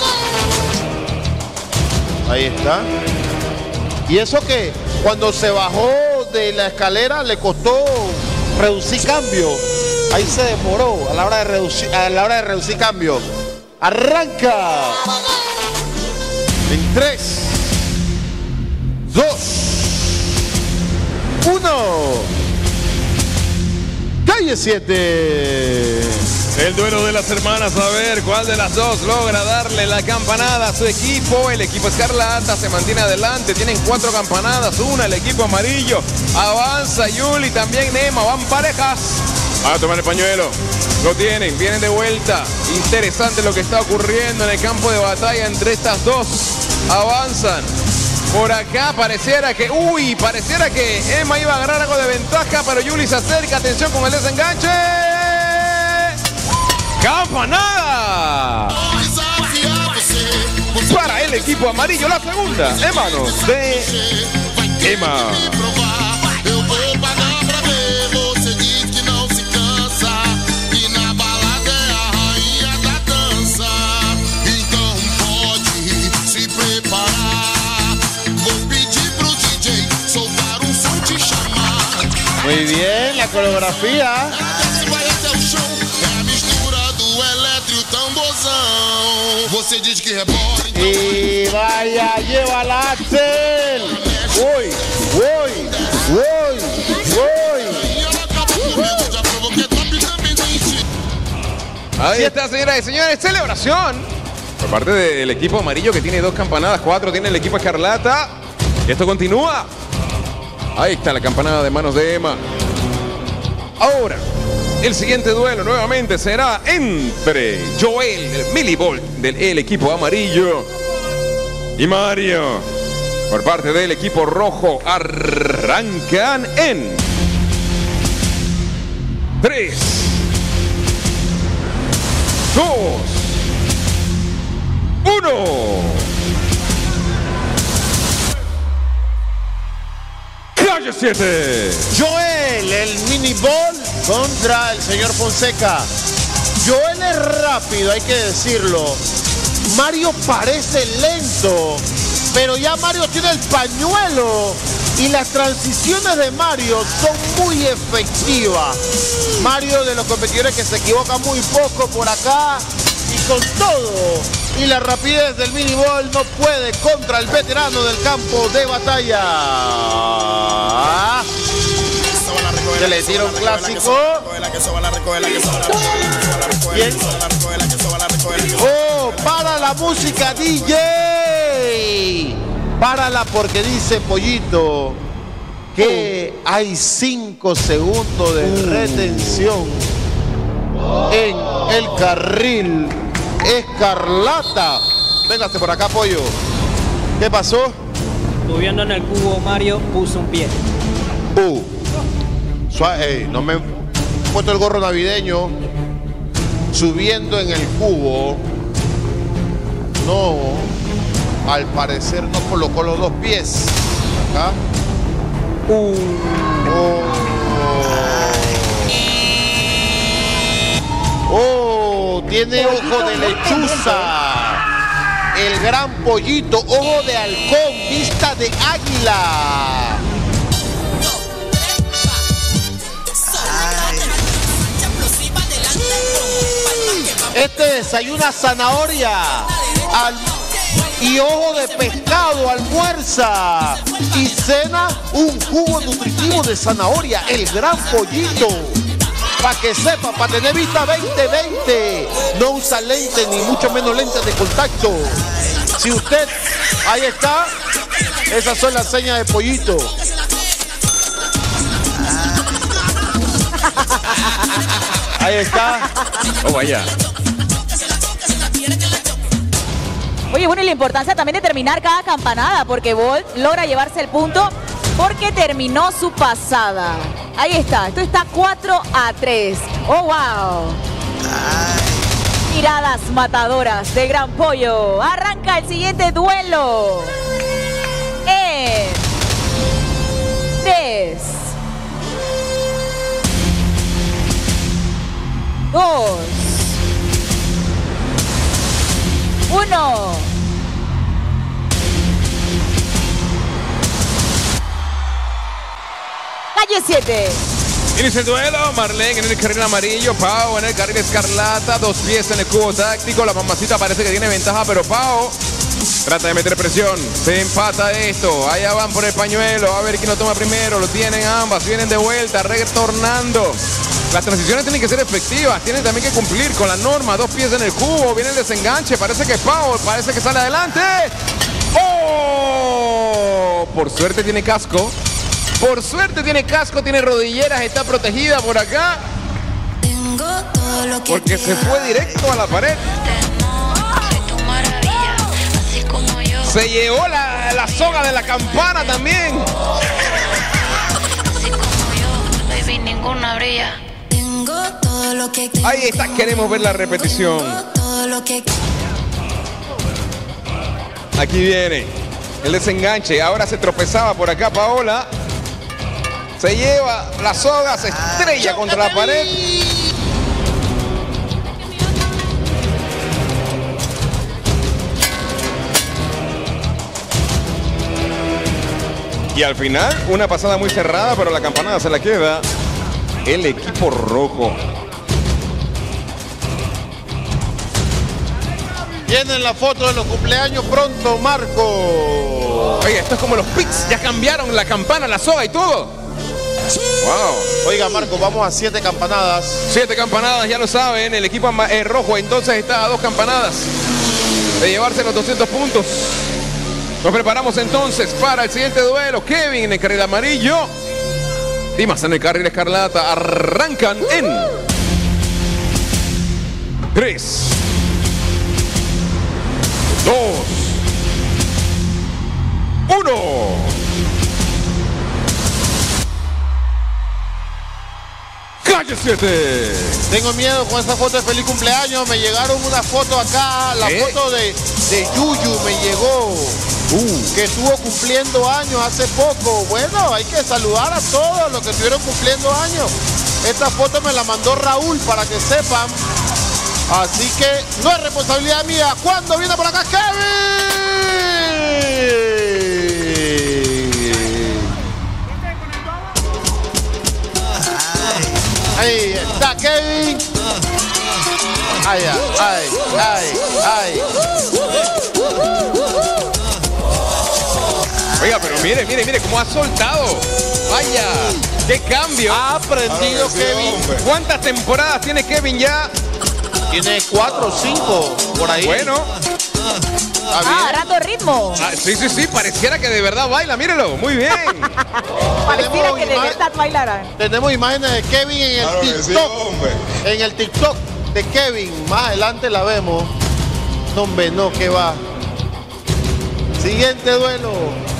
Ahí está. Y eso que cuando se bajó de la escalera le costó reducir cambio. Ahí se demoró a la hora de reducir cambio. Arranca. En 3, 2, 1. Calle 7. El duelo de las hermanas, a ver cuál de las dos logra darle la campanada a su equipo. El equipo escarlata se mantiene adelante, tienen 4 campanadas, una el equipo amarillo. Avanza Yuli, también Nema, van parejas. Van a tomar el pañuelo, lo tienen, vienen de vuelta. Interesante lo que está ocurriendo en el campo de batalla entre estas dos. Avanzan. Por acá pareciera que Emma iba a agarrar algo de ventaja, pero Yuli se acerca, atención con el desenganche. ¡Campanada! Para el equipo amarillo, la segunda en manos de Emma. Muy bien, la coreografía. Y vaya, llévala, Axel. Voy. Ahí está, señoras y señores, celebración por parte del equipo amarillo que tiene 2 campanadas, 4 tiene el equipo escarlata. Esto continúa. Ahí está la campanada de manos de Emma. Ahora, el siguiente duelo nuevamente será entre Joel, el Millibolt del equipo amarillo, y Mario, por parte del equipo rojo. Arrancan en 3, 2, 1. Calle 7. Joel, el mini ball contra el señor Fonseca. Joel es rápido, hay que decirlo. Mario parece lento, pero ya Mario tiene el pañuelo y las transiciones de Mario son muy efectivas. Mario, de los competidores que se equivoca muy poco por acá, y con todo y la rapidez del mini ball no puede contra el veterano del campo de batalla. Se le tira un clásico. Bien. Oh, para la música, DJ. Párala, porque dice Pollito que hay 5 segundos de retención en el carril escarlata. Véngase por acá, Pollo. ¿Qué pasó? Subiendo en el cubo, Mario puso un pie. Suave, no me he puesto el gorro navideño. Subiendo en el cubo. No, al parecer no colocó los 2 pies. Acá. Tiene ojo de lechuza. El gran Pollito, ojo de halcón, vista de águila. Este desayuna zanahoria y ojo de pescado, almuerza y cena un jugo nutritivo de zanahoria, el gran Pollito. Para que sepa, para tener vista 20/20, no usa lentes ni mucho menos lentes de contacto. Si usted, ahí está, esas son las señas de Pollito. Ahí está. Oh, vaya. Oye, bueno, y la importancia también de terminar cada campanada, porque Bolt logra llevarse el punto porque terminó su pasada. Ahí está, esto está 4-3. ¡Oh, wow! Miradas matadoras de Gran Pollo. Arranca el siguiente duelo. En 3, 2, 1. Calle 7. Inicia el duelo, Marlene en el carril amarillo, Pau en el carril escarlata, 2 pies en el cubo táctico. La mamacita parece que tiene ventaja, pero Pau trata de meter presión. Se empata esto, allá van por el pañuelo, a ver quién lo toma primero. Lo tienen ambas, vienen de vuelta, retornando. Las transiciones tienen que ser efectivas, tienen también que cumplir con la norma. 2 pies en el cubo, viene el desenganche, parece que Pau, parece que sale adelante. ¡Oh! Por suerte tiene casco. Por suerte tiene casco, tiene rodilleras, está protegida por acá. Porque se fue directo a la pared. Se llevó la soga de la campana también. Ahí está, queremos ver la repetición. Aquí viene el desenganche. Ahora se tropezaba por acá Paola. Se lleva la soga, se estrella contra la pared. Y al final, una pasada muy cerrada, pero la campanada se la queda el equipo rojo. Vienen la foto de los cumpleaños pronto, Marco. Oye, esto es como los Pix, ya cambiaron la campana, la soga y todo. Wow. Oiga, Marco, vamos a 7 campanadas. 7 campanadas, ya lo saben, el equipo rojo entonces está a 2 campanadas de llevarse los 200 puntos. Nos preparamos entonces para el siguiente duelo. Kevin en el carril amarillo, Dimas en el carril escarlata. Arrancan en 3, 2, 1. Calle 7. Tengo miedo con esa foto de feliz cumpleaños. Me llegaron una foto acá, la foto de Yuyu me llegó. Que estuvo cumpliendo años hace poco. Bueno, hay que saludar a todos los que estuvieron cumpliendo años. Esta foto me la mandó Raúl para que sepan. Así que no es responsabilidad mía. ¿Cuándo viene por acá Kevin? Ahí está Kevin. Ay, ay, ay, ay. Oiga, pero mire, mire, mire cómo ha soltado. Vaya, qué cambio. Ha aprendido Kevin. ¿Cuántas temporadas tiene Kevin ya? Tiene 4 o 5 por ahí. Bueno. Agarrando ritmo. Sí, sí, sí, pareciera que de verdad baila, mírelo, muy bien. Pareciera que de verdad bailarán. Tenemos imágenes de Kevin en el TikTok. En el TikTok de Kevin. Más adelante la vemos. No, hombre, no, que va. Siguiente duelo.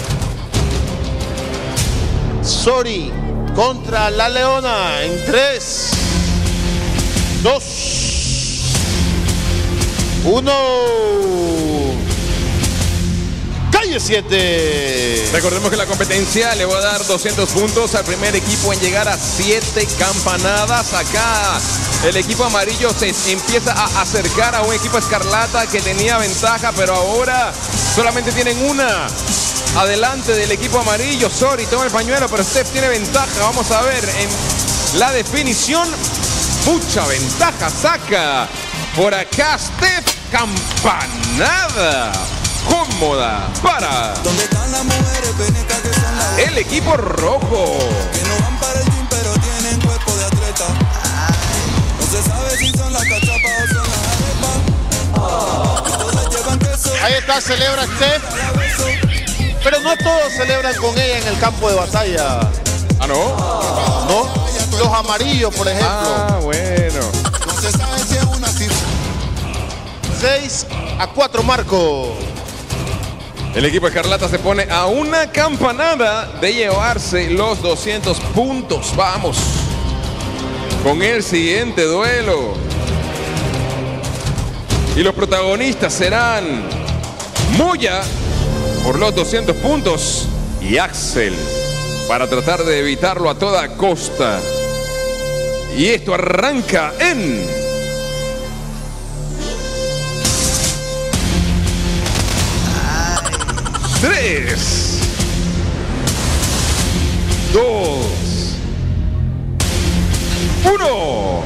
Sori contra la Leona en 3, 2, 1. Calle 7. Recordemos que la competencia le va a dar 200 puntos al primer equipo en llegar a 7 campanadas. Acá el equipo amarillo se empieza a acercar a un equipo escarlata que tenía ventaja, pero ahora solamente tienen una adelante del equipo amarillo. Sori toma el pañuelo, pero Steph tiene ventaja. Vamos a ver en la definición. Mucha ventaja saca por acá Steph. Campanada cómoda para el equipo rojo. Que no van para el gym, pero tienen cuerpo de atleta. No se sabe si son las cachapas o son las arepas. Ahí está, celebra Steph. Pero no todos celebran con ella en el campo de batalla. ¿Ah, no? No. Los amarillos, por ejemplo. Ah, bueno. No se sabe si es una cifra. 6-4, Marco. El equipo escarlata se pone a una campanada de llevarse los 200 puntos. Vamos con el siguiente duelo. Y los protagonistas serán Moya por los 200 puntos y Axel para tratar de evitarlo a toda costa. Y esto arranca en 3, 2, 1.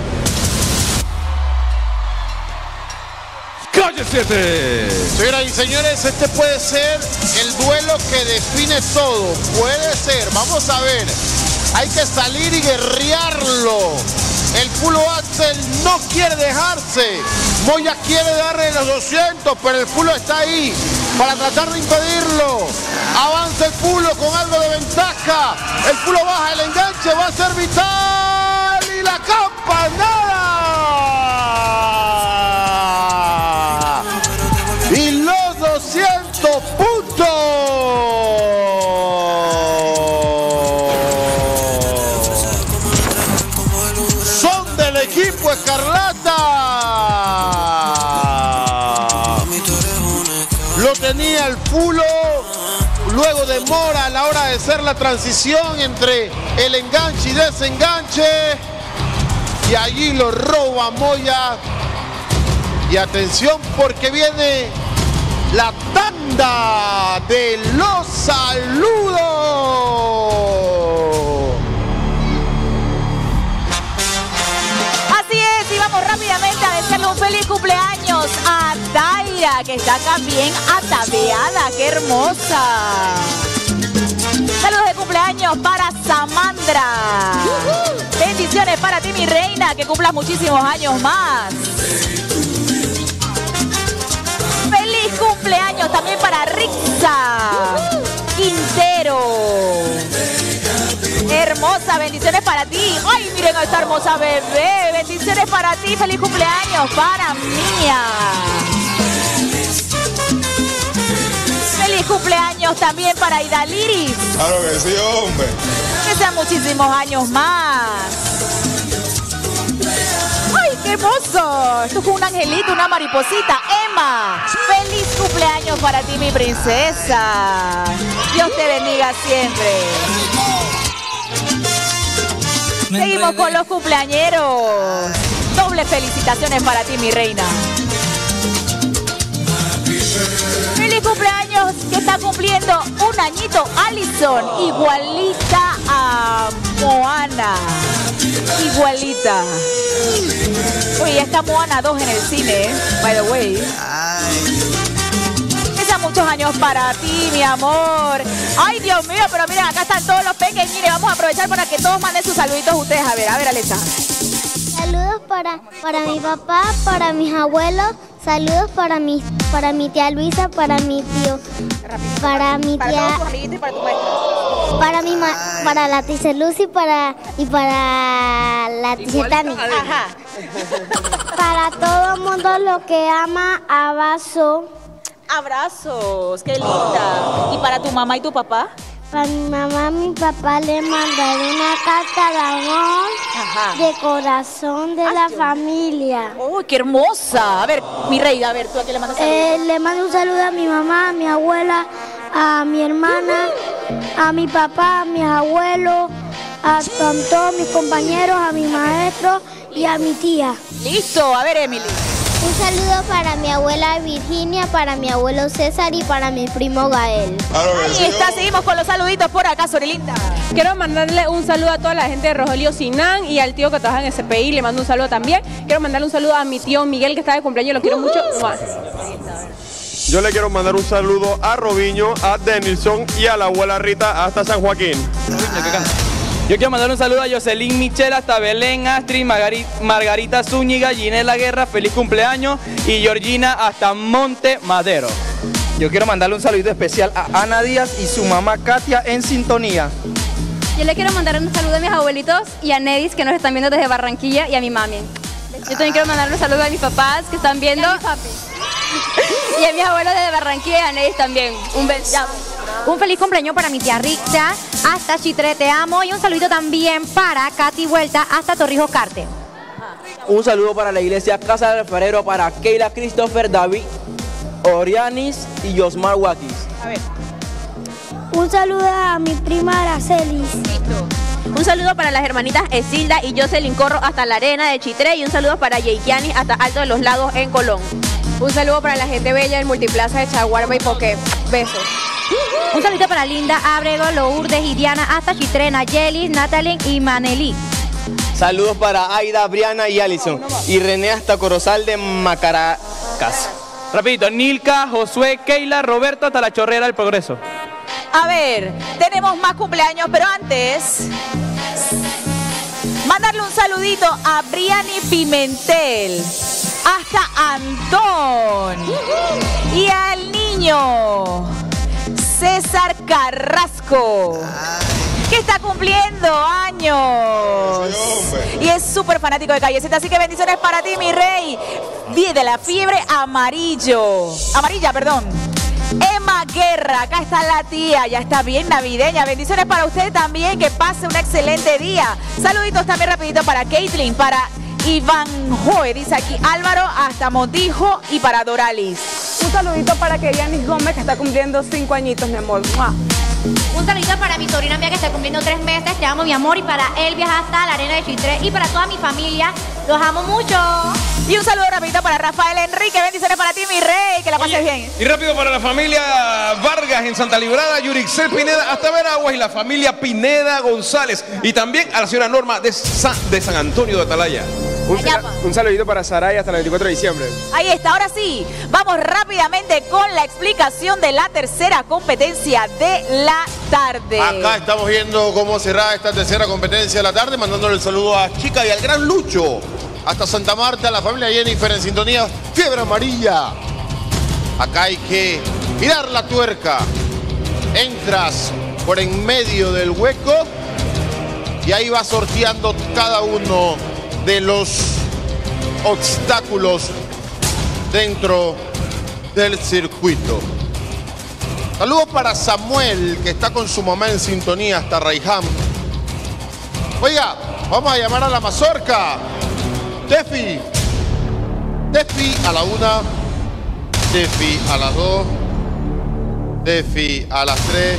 Calle 7. Señoras y señores, este puede ser el duelo que define todo. Puede ser, vamos a ver. Hay que salir y guerrearlo. El Pulo Axel no quiere dejarse. Moya quiere darle los 200, pero el Pulo está ahí para tratar de impedirlo. Avanza el Pulo con algo de ventaja. El Pulo baja el enganche, va a ser vital. Y la campanada. Y los 200 puntos. Son del equipo escarlata. Lo tenía el Pulo, luego demora a la hora de hacer la transición entre el enganche y desenganche. Y allí lo roba Moya. Y atención porque viene la tanda de los saludos. Así es, y vamos rápidamente a desearle un feliz cumpleaños a Daira, que está también ataviada. ¡Qué hermosa! Saludos de cumpleaños para Samandra. Bendiciones para ti, mi reina, que cumplas muchísimos años más. Feliz cumpleaños también para Rixa Quintero. Hermosa, bendiciones para ti. Ay, miren a esta hermosa bebé. Bendiciones para ti, feliz cumpleaños para Mía. Feliz cumpleaños también para Idaliris. Claro que sí, hombre. Que sean muchísimos años más. ¡Ay, qué hermoso! Esto fue un angelito, una mariposita. Emma, feliz cumpleaños para ti, mi princesa. Dios te bendiga siempre. Seguimos con los cumpleañeros. Doble felicitaciones para ti, mi reina. Feliz cumpleaños, que está cumpliendo un añito Alison, igualita a Moana. Igualita. Uy, está Moana 2 en el cine, by the way. Que sean muchos años para ti, mi amor. Ay, Dios mío, pero miren, acá están todos los pequeños. Miren, vamos a aprovechar para que todos manden sus saluditos a ustedes. A ver, Alexa. Saludos para mi papá, para mis abuelos. Saludos para mi tía Luisa, para mi tío, para mi tía, para la tía Lucy y para la tía Tani. Ajá. Para todo el mundo lo que ama, abrazo. Abrazos, qué linda. ¿Y para tu mamá y tu papá? Para mi mamá y mi papá le mandaré una carta de amor, de corazón de la familia. ¡Uy, qué hermosa! A ver, mi reina, a ver, ¿tú a quién le mandas saludos? Le mando un saludo a mi mamá, a mi abuela, a mi hermana, a mi papá, a mis abuelos, a todos mis compañeros, a mi maestro y a mi tía. Listo, a ver, Emily. Un saludo para mi abuela Virginia, para mi abuelo César y para mi primo Gael. Ahí está, seguimos con los saluditos por acá, Sorelinda. Quiero mandarle un saludo a toda la gente de Rogelio Sinán y al tío que trabaja en SPI, le mando un saludo también. Quiero mandarle un saludo a mi tío Miguel que está de cumpleaños, lo quiero mucho. Yo le quiero mandar un saludo a Robiño, a Denilson y a la abuela Rita hasta San Joaquín. Yo quiero mandar un saludo a Jocelyn Michel hasta Belén, Astrid, Margarita Zúñiga, Ginela Guerra, feliz cumpleaños, y Georgina hasta Monte Madero. Yo quiero mandarle un saludito especial a Ana Díaz y su mamá Katia en sintonía. Yo le quiero mandar un saludo a mis abuelitos y a Nedis que nos están viendo desde Barranquilla y a mi mami. Yo también quiero mandarle un saludo a mis papás que están viendo. Y a mis abuelos desde Barranquilla y a Nedis también. Un feliz cumpleaños para mi tía Rixa, hasta Chitre, te amo. Y un saludito también para Katy Vuelta, hasta Torrijos Carte. Un saludo para la iglesia Casa del Alfarero, para Keila Christopher, David Orianis y Josmar Watis. A ver. Un saludo a mi prima Aracelis. Un saludo para las hermanitas Esilda y Jocelyn Corro hasta la arena de Chitré. Y un saludo para Yeikiani hasta Alto de los Lagos en Colón. Un saludo para la gente bella del Multiplaza de Chaguarma y Poké. Besos. Un saludito para Linda, Abrego, Lourdes y Diana hasta Chitré, Nayelis, Natalie y Maneli. Saludos para Aida, Briana y Alison. Y René hasta Corozal de Macaracas. Rapidito, Nilka, Josué, Keila, Roberto hasta la Chorrera del Progreso. A ver, tenemos más cumpleaños, pero antes, mandarle un saludito a Briani Pimentel, hasta Antón, y al niño César Carrasco, que está cumpliendo años y es súper fanático de Calle 7, así que bendiciones para ti, mi rey. De la fiebre amarilla, perdón. Emma Guerra, acá está la tía, ya está bien navideña. Bendiciones para usted también, que pase un excelente día. Saluditos también rapidito para Caitlin, para Iván Joe, dice aquí Álvaro, hasta Montijo, y para Doralis. Un saludito para Kerianis Gómez, que está cumpliendo 5 añitos, mi amor. Un saludito para mi sobrina mía que está cumpliendo 3 meses, te amo mi amor, y para Elvia hasta la arena de Chitré, y para toda mi familia, los amo mucho. Y un saludo rapidito para Rafael Enrique, bendiciones para ti, mi rey, que la pases bien. Y rápido para la familia Vargas en Santa Librada, Yurixel Pineda hasta Veraguas y la familia Pineda González. Y también a la señora Norma de San Antonio de Atalaya. Un saludito para Saray hasta el 24 de diciembre. Ahí está, ahora sí, vamos rápidamente con la explicación de la tercera competencia de la tarde. Acá estamos viendo cómo cerrar esta tercera competencia de la tarde, mandándole el saludo a Chica y al gran Lucho. Hasta Santa Marta, la familia Jennifer en sintonía, fiebre amarilla. Acá hay que girar la tuerca. Entras por en medio del hueco y ahí va sorteando cada uno de los obstáculos dentro del circuito. Saludos para Samuel, que está con su mamá en sintonía hasta Raijam. Oiga, vamos a llamar a la mazorca. Tefi a la 1, Tefi a las 2, Tefi a las 3.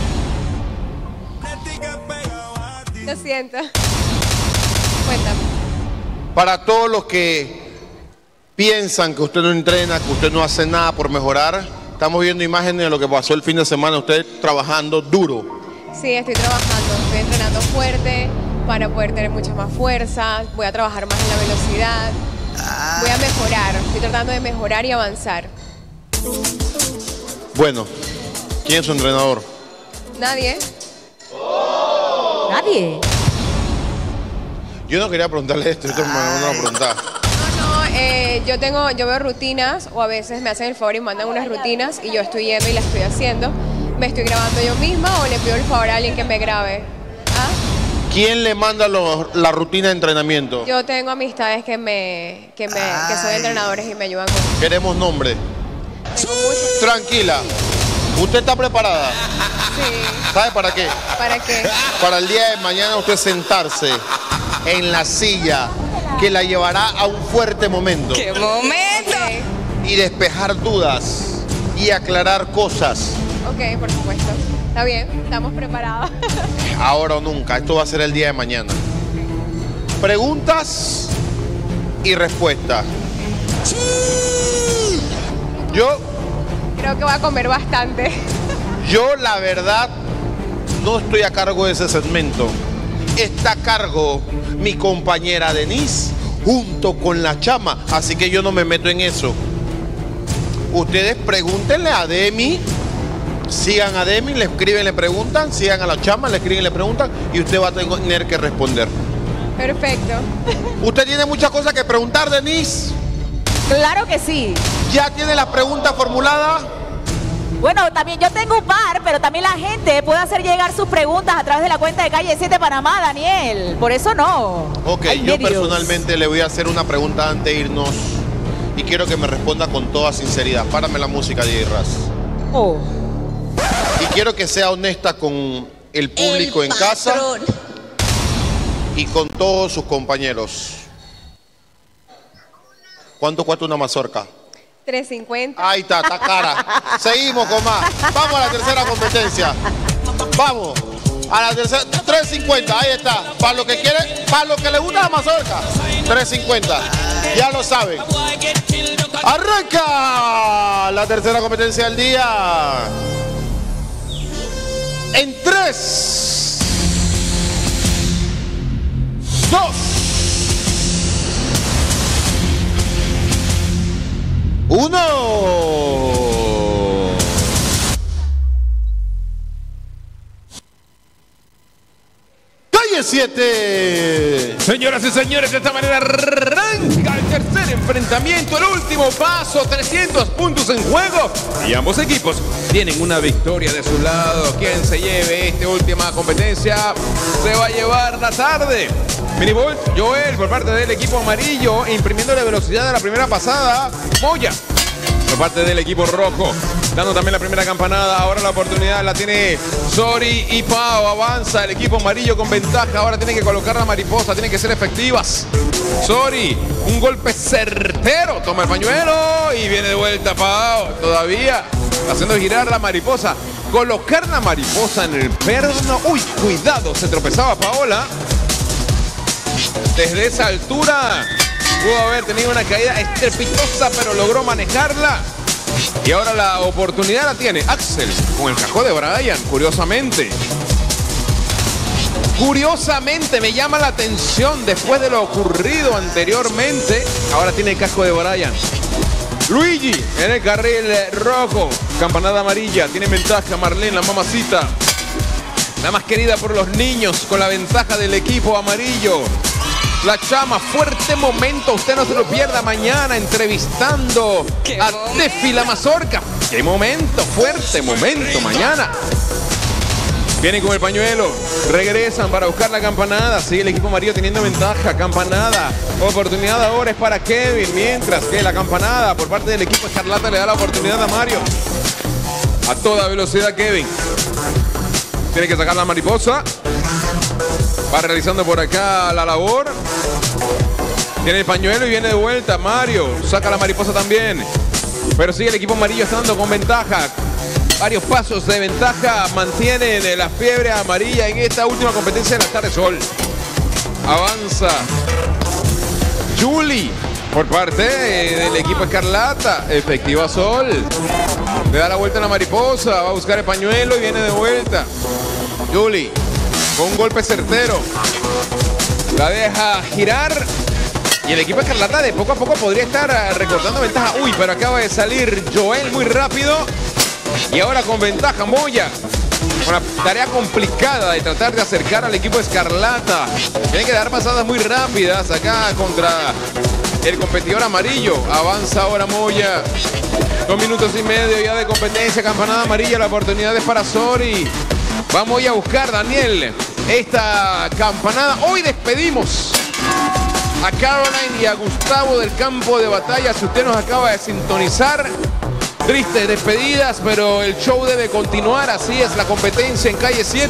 Lo siento. Cuéntame. Para todos los que piensan que usted no entrena, que usted no hace nada por mejorar, estamos viendo imágenes de lo que pasó el fin de semana, usted trabajando duro. Sí, estoy trabajando, estoy entrenando fuerte para poder tener mucha más fuerza, voy a trabajar más en la velocidad, voy a mejorar, estoy tratando de mejorar y avanzar. Bueno, ¿quién es su entrenador? ¿Nadie? ¿Nadie? Yo no quería preguntarle esto, esto me van a preguntar. Yo veo rutinas, o a veces me hacen el favor y mandan unas rutinas y yo estoy yendo y las estoy haciendo. ¿Me estoy grabando yo misma o le pido el favor a alguien que me grabe? ¿Ah? ¿Quién le manda la rutina de entrenamiento? Yo tengo amistades que son entrenadores y me ayudan con eso. Queremos nombre. Tranquila. ¿Usted está preparada? Sí. ¿Sabe para qué? ¿Para qué? Para el día de mañana usted sentarse en la silla que la llevará a un fuerte momento. ¡Qué momento! Y despejar dudas y aclarar cosas. Ok, por supuesto. Está bien, estamos preparados. Ahora o nunca, esto va a ser el día de mañana. Preguntas y respuestas. Yo creo que voy a comer bastante. Yo, la verdad, no estoy a cargo de ese segmento. Está a cargo mi compañera Denise junto con la chama, así que yo no me meto en eso. Ustedes pregúntenle a Demi, sigan a Demi, le escriben, le preguntan, sigan a la chama, le escriben, le preguntan y usted va a tener que responder. Perfecto. ¿Usted tiene muchas cosas que preguntar, Denise? Claro que sí. ¿Ya tiene la pregunta formulada? Bueno, también yo tengo un par, pero también la gente puede hacer llegar sus preguntas a través de la cuenta de Calle 7 Panamá, Daniel. Por eso no. Ok, yo personalmente le voy a hacer una pregunta antes de irnos y quiero que me responda con toda sinceridad. Párame la música, DJ Raz. Oh. Y quiero que sea honesta con el público en casa y con todos sus compañeros. ¿Cuánto cuesta una mazorca? 3.50. Ahí está cara. Seguimos con más. Vamos a la tercera competencia. Vamos. A la tercera. 3.50. Ahí está. Para lo que quiere, para lo que le gusta la mazorca. 3.50. Ya lo saben. Arranca la tercera competencia del día. En 3, 2, 1. Calle 7. Señoras y señores, de esta manera arranca el tercer enfrentamiento, el último paso, 300 puntos en juego. Y ambos equipos tienen una victoria de su lado. Quien se lleve esta última competencia se va a llevar la tarde. Minibolt Joel por parte del equipo amarillo, imprimiendo la velocidad de la primera pasada. Moya por parte del equipo rojo, dando también la primera campanada. Ahora la oportunidad la tiene Sori y Pau. Avanza el equipo amarillo con ventaja. Ahora tiene que colocar la mariposa, tienen que ser efectivas. Sori, un golpe certero, toma el pañuelo y viene de vuelta Pau. Todavía haciendo girar la mariposa colocar la mariposa en el perno. Uy, cuidado, se tropezaba Paola. Desde esa altura pudo haber tenido una caída estrepitosa, pero logró manejarla. Y ahora la oportunidad la tiene Axel con el casco de Brian, curiosamente. Curiosamente me llama la atención después de lo ocurrido anteriormente. Ahora tiene el casco de Brian. Luigi en el carril rojo. Campanada amarilla. Tiene ventaja Marlene, la mamacita. La más querida por los niños con la ventaja del equipo amarillo. La Chama, fuerte momento. Usted no se lo pierda mañana entrevistando a Tefi la Mazorca. Qué momento, fuerte momento mañana. Vienen con el pañuelo, regresan para buscar la campanada. Sigue el equipo amarillo teniendo ventaja. Campanada, oportunidad ahora es para Kevin. Mientras que la campanada por parte del equipo escarlata le da la oportunidad a Mario. A toda velocidad Kevin. Tiene que sacar la mariposa. Va realizando por acá la labor. Tiene el pañuelo y viene de vuelta. Mario saca la mariposa también. Pero sigue el equipo amarillo estando con ventaja. Varios pasos de ventaja mantienen la fiebre amarilla en esta última competencia de la tarde sol. Avanza Julie por parte del equipo escarlata. Efectiva Sol. Le da la vuelta a la mariposa. Va a buscar el pañuelo y viene de vuelta. Julie con un golpe certero. La deja girar. Y el equipo escarlata de poco a poco podría estar recortando ventaja. Uy, pero acaba de salir Joel muy rápido. Y ahora con ventaja Moya. Una tarea complicada de tratar de acercar al equipo escarlata. Tienen que dar pasadas muy rápidas acá contra el competidor amarillo. Avanza ahora Moya. 2 minutos y medio ya de competencia. Campanada amarilla. La oportunidad es para Sori. Vamos a buscar, Daniel, esta campanada. Hoy despedimos a Caroline y a Gustavo del campo de batalla. Si usted nos acaba de sintonizar, tristes despedidas, pero el show debe continuar. Así es la competencia en Calle 7.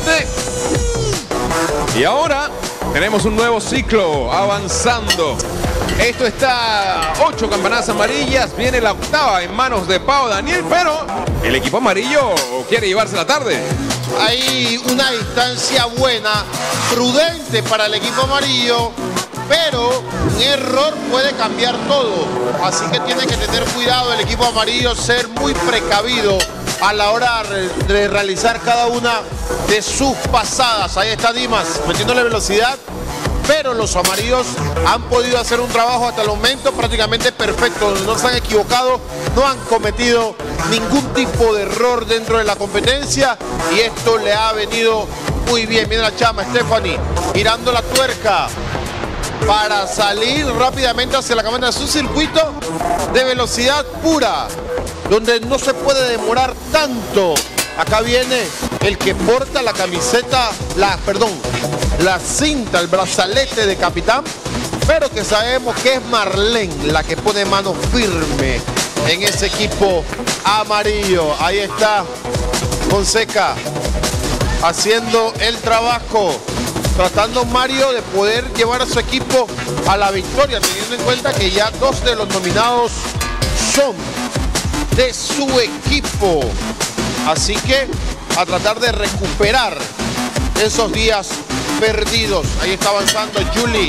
Y ahora tenemos un nuevo ciclo avanzando. Esto está 8 campanadas amarillas. Viene la octava en manos de Pau Daniel, pero el equipo amarillo quiere llevarse la tarde. Hay una distancia buena, prudente para el equipo amarillo, pero un error puede cambiar todo. Así que tiene que tener cuidado el equipo amarillo, ser muy precavido a la hora de realizar cada una de sus pasadas. Ahí está Dimas metiéndole velocidad, pero los amarillos han podido hacer un trabajo hasta el momento prácticamente perfecto. No se han equivocado, no han cometido ningún tipo de error dentro de la competencia y esto le ha venido muy bien. Viene la Chama, Stephanie, girando la tuerca para salir rápidamente hacia la campanada. Es un circuito de velocidad pura, donde no se puede demorar tanto. Acá viene el que porta la camiseta, la cinta, el brazalete de capitán, pero que sabemos que es Marlene la que pone mano firme en ese equipo amarillo. Ahí está Fonseca haciendo el trabajo, tratando Mario de poder llevar a su equipo a la victoria, teniendo en cuenta que ya 2 de los nominados son de su equipo. Así que a tratar de recuperar esos días perdidos. Ahí está avanzando Julie.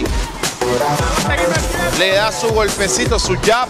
Le da su golpecito, su jab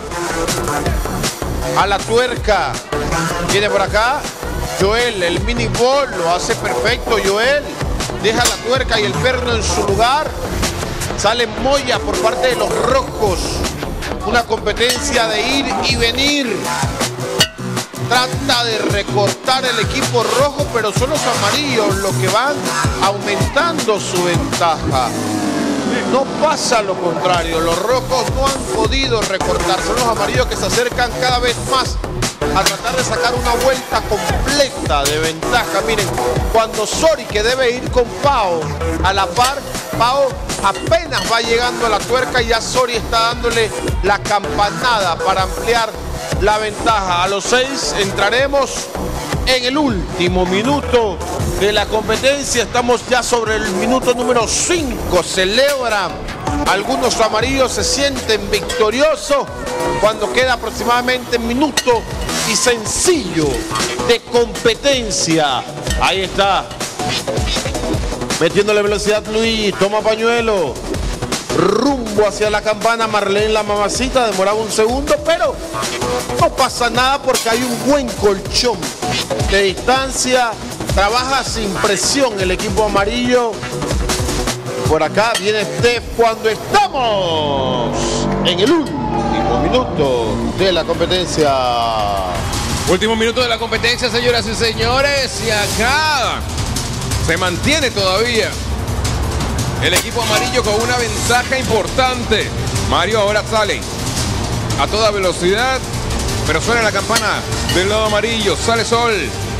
a la tuerca. Viene por acá Joel, el mini ball, lo hace perfecto Joel. Deja la tuerca y el perno en su lugar. Sale Moya por parte de los rojos. Una competencia de ir y venir. Trata de recortar el equipo rojo, pero son los amarillos los que van aumentando su ventaja. No pasa lo contrario, los rojos no han podido recortar, son los amarillos que se acercan cada vez más a tratar de sacar una vuelta completa de ventaja. Miren, cuando Sori, que debe ir con Pau a la par, Pau apenas va llegando a la tuerca y ya Sori está dándole la campanada para ampliar la ventaja. A los 6 entraremos en el último minuto de la competencia. Estamos ya sobre el minuto número 5. Celebra Algunos amarillos se sienten victoriosos cuando queda aproximadamente un minuto y sencillo de competencia. Ahí está. Metiéndole velocidad Luis, toma pañuelo. Rumbo hacia la campana, Marlene la mamacita, demoraba un segundo, pero no pasa nada porque hay un buen colchón de distancia. Trabaja sin presión el equipo amarillo. Por acá viene Steph cuando estamos en el último minuto de la competencia. Último minuto de la competencia, señoras y señores. Y acá se mantiene todavía el equipo amarillo con una ventaja importante. Mario ahora sale a toda velocidad, pero suena la campana del lado amarillo. Sale Sol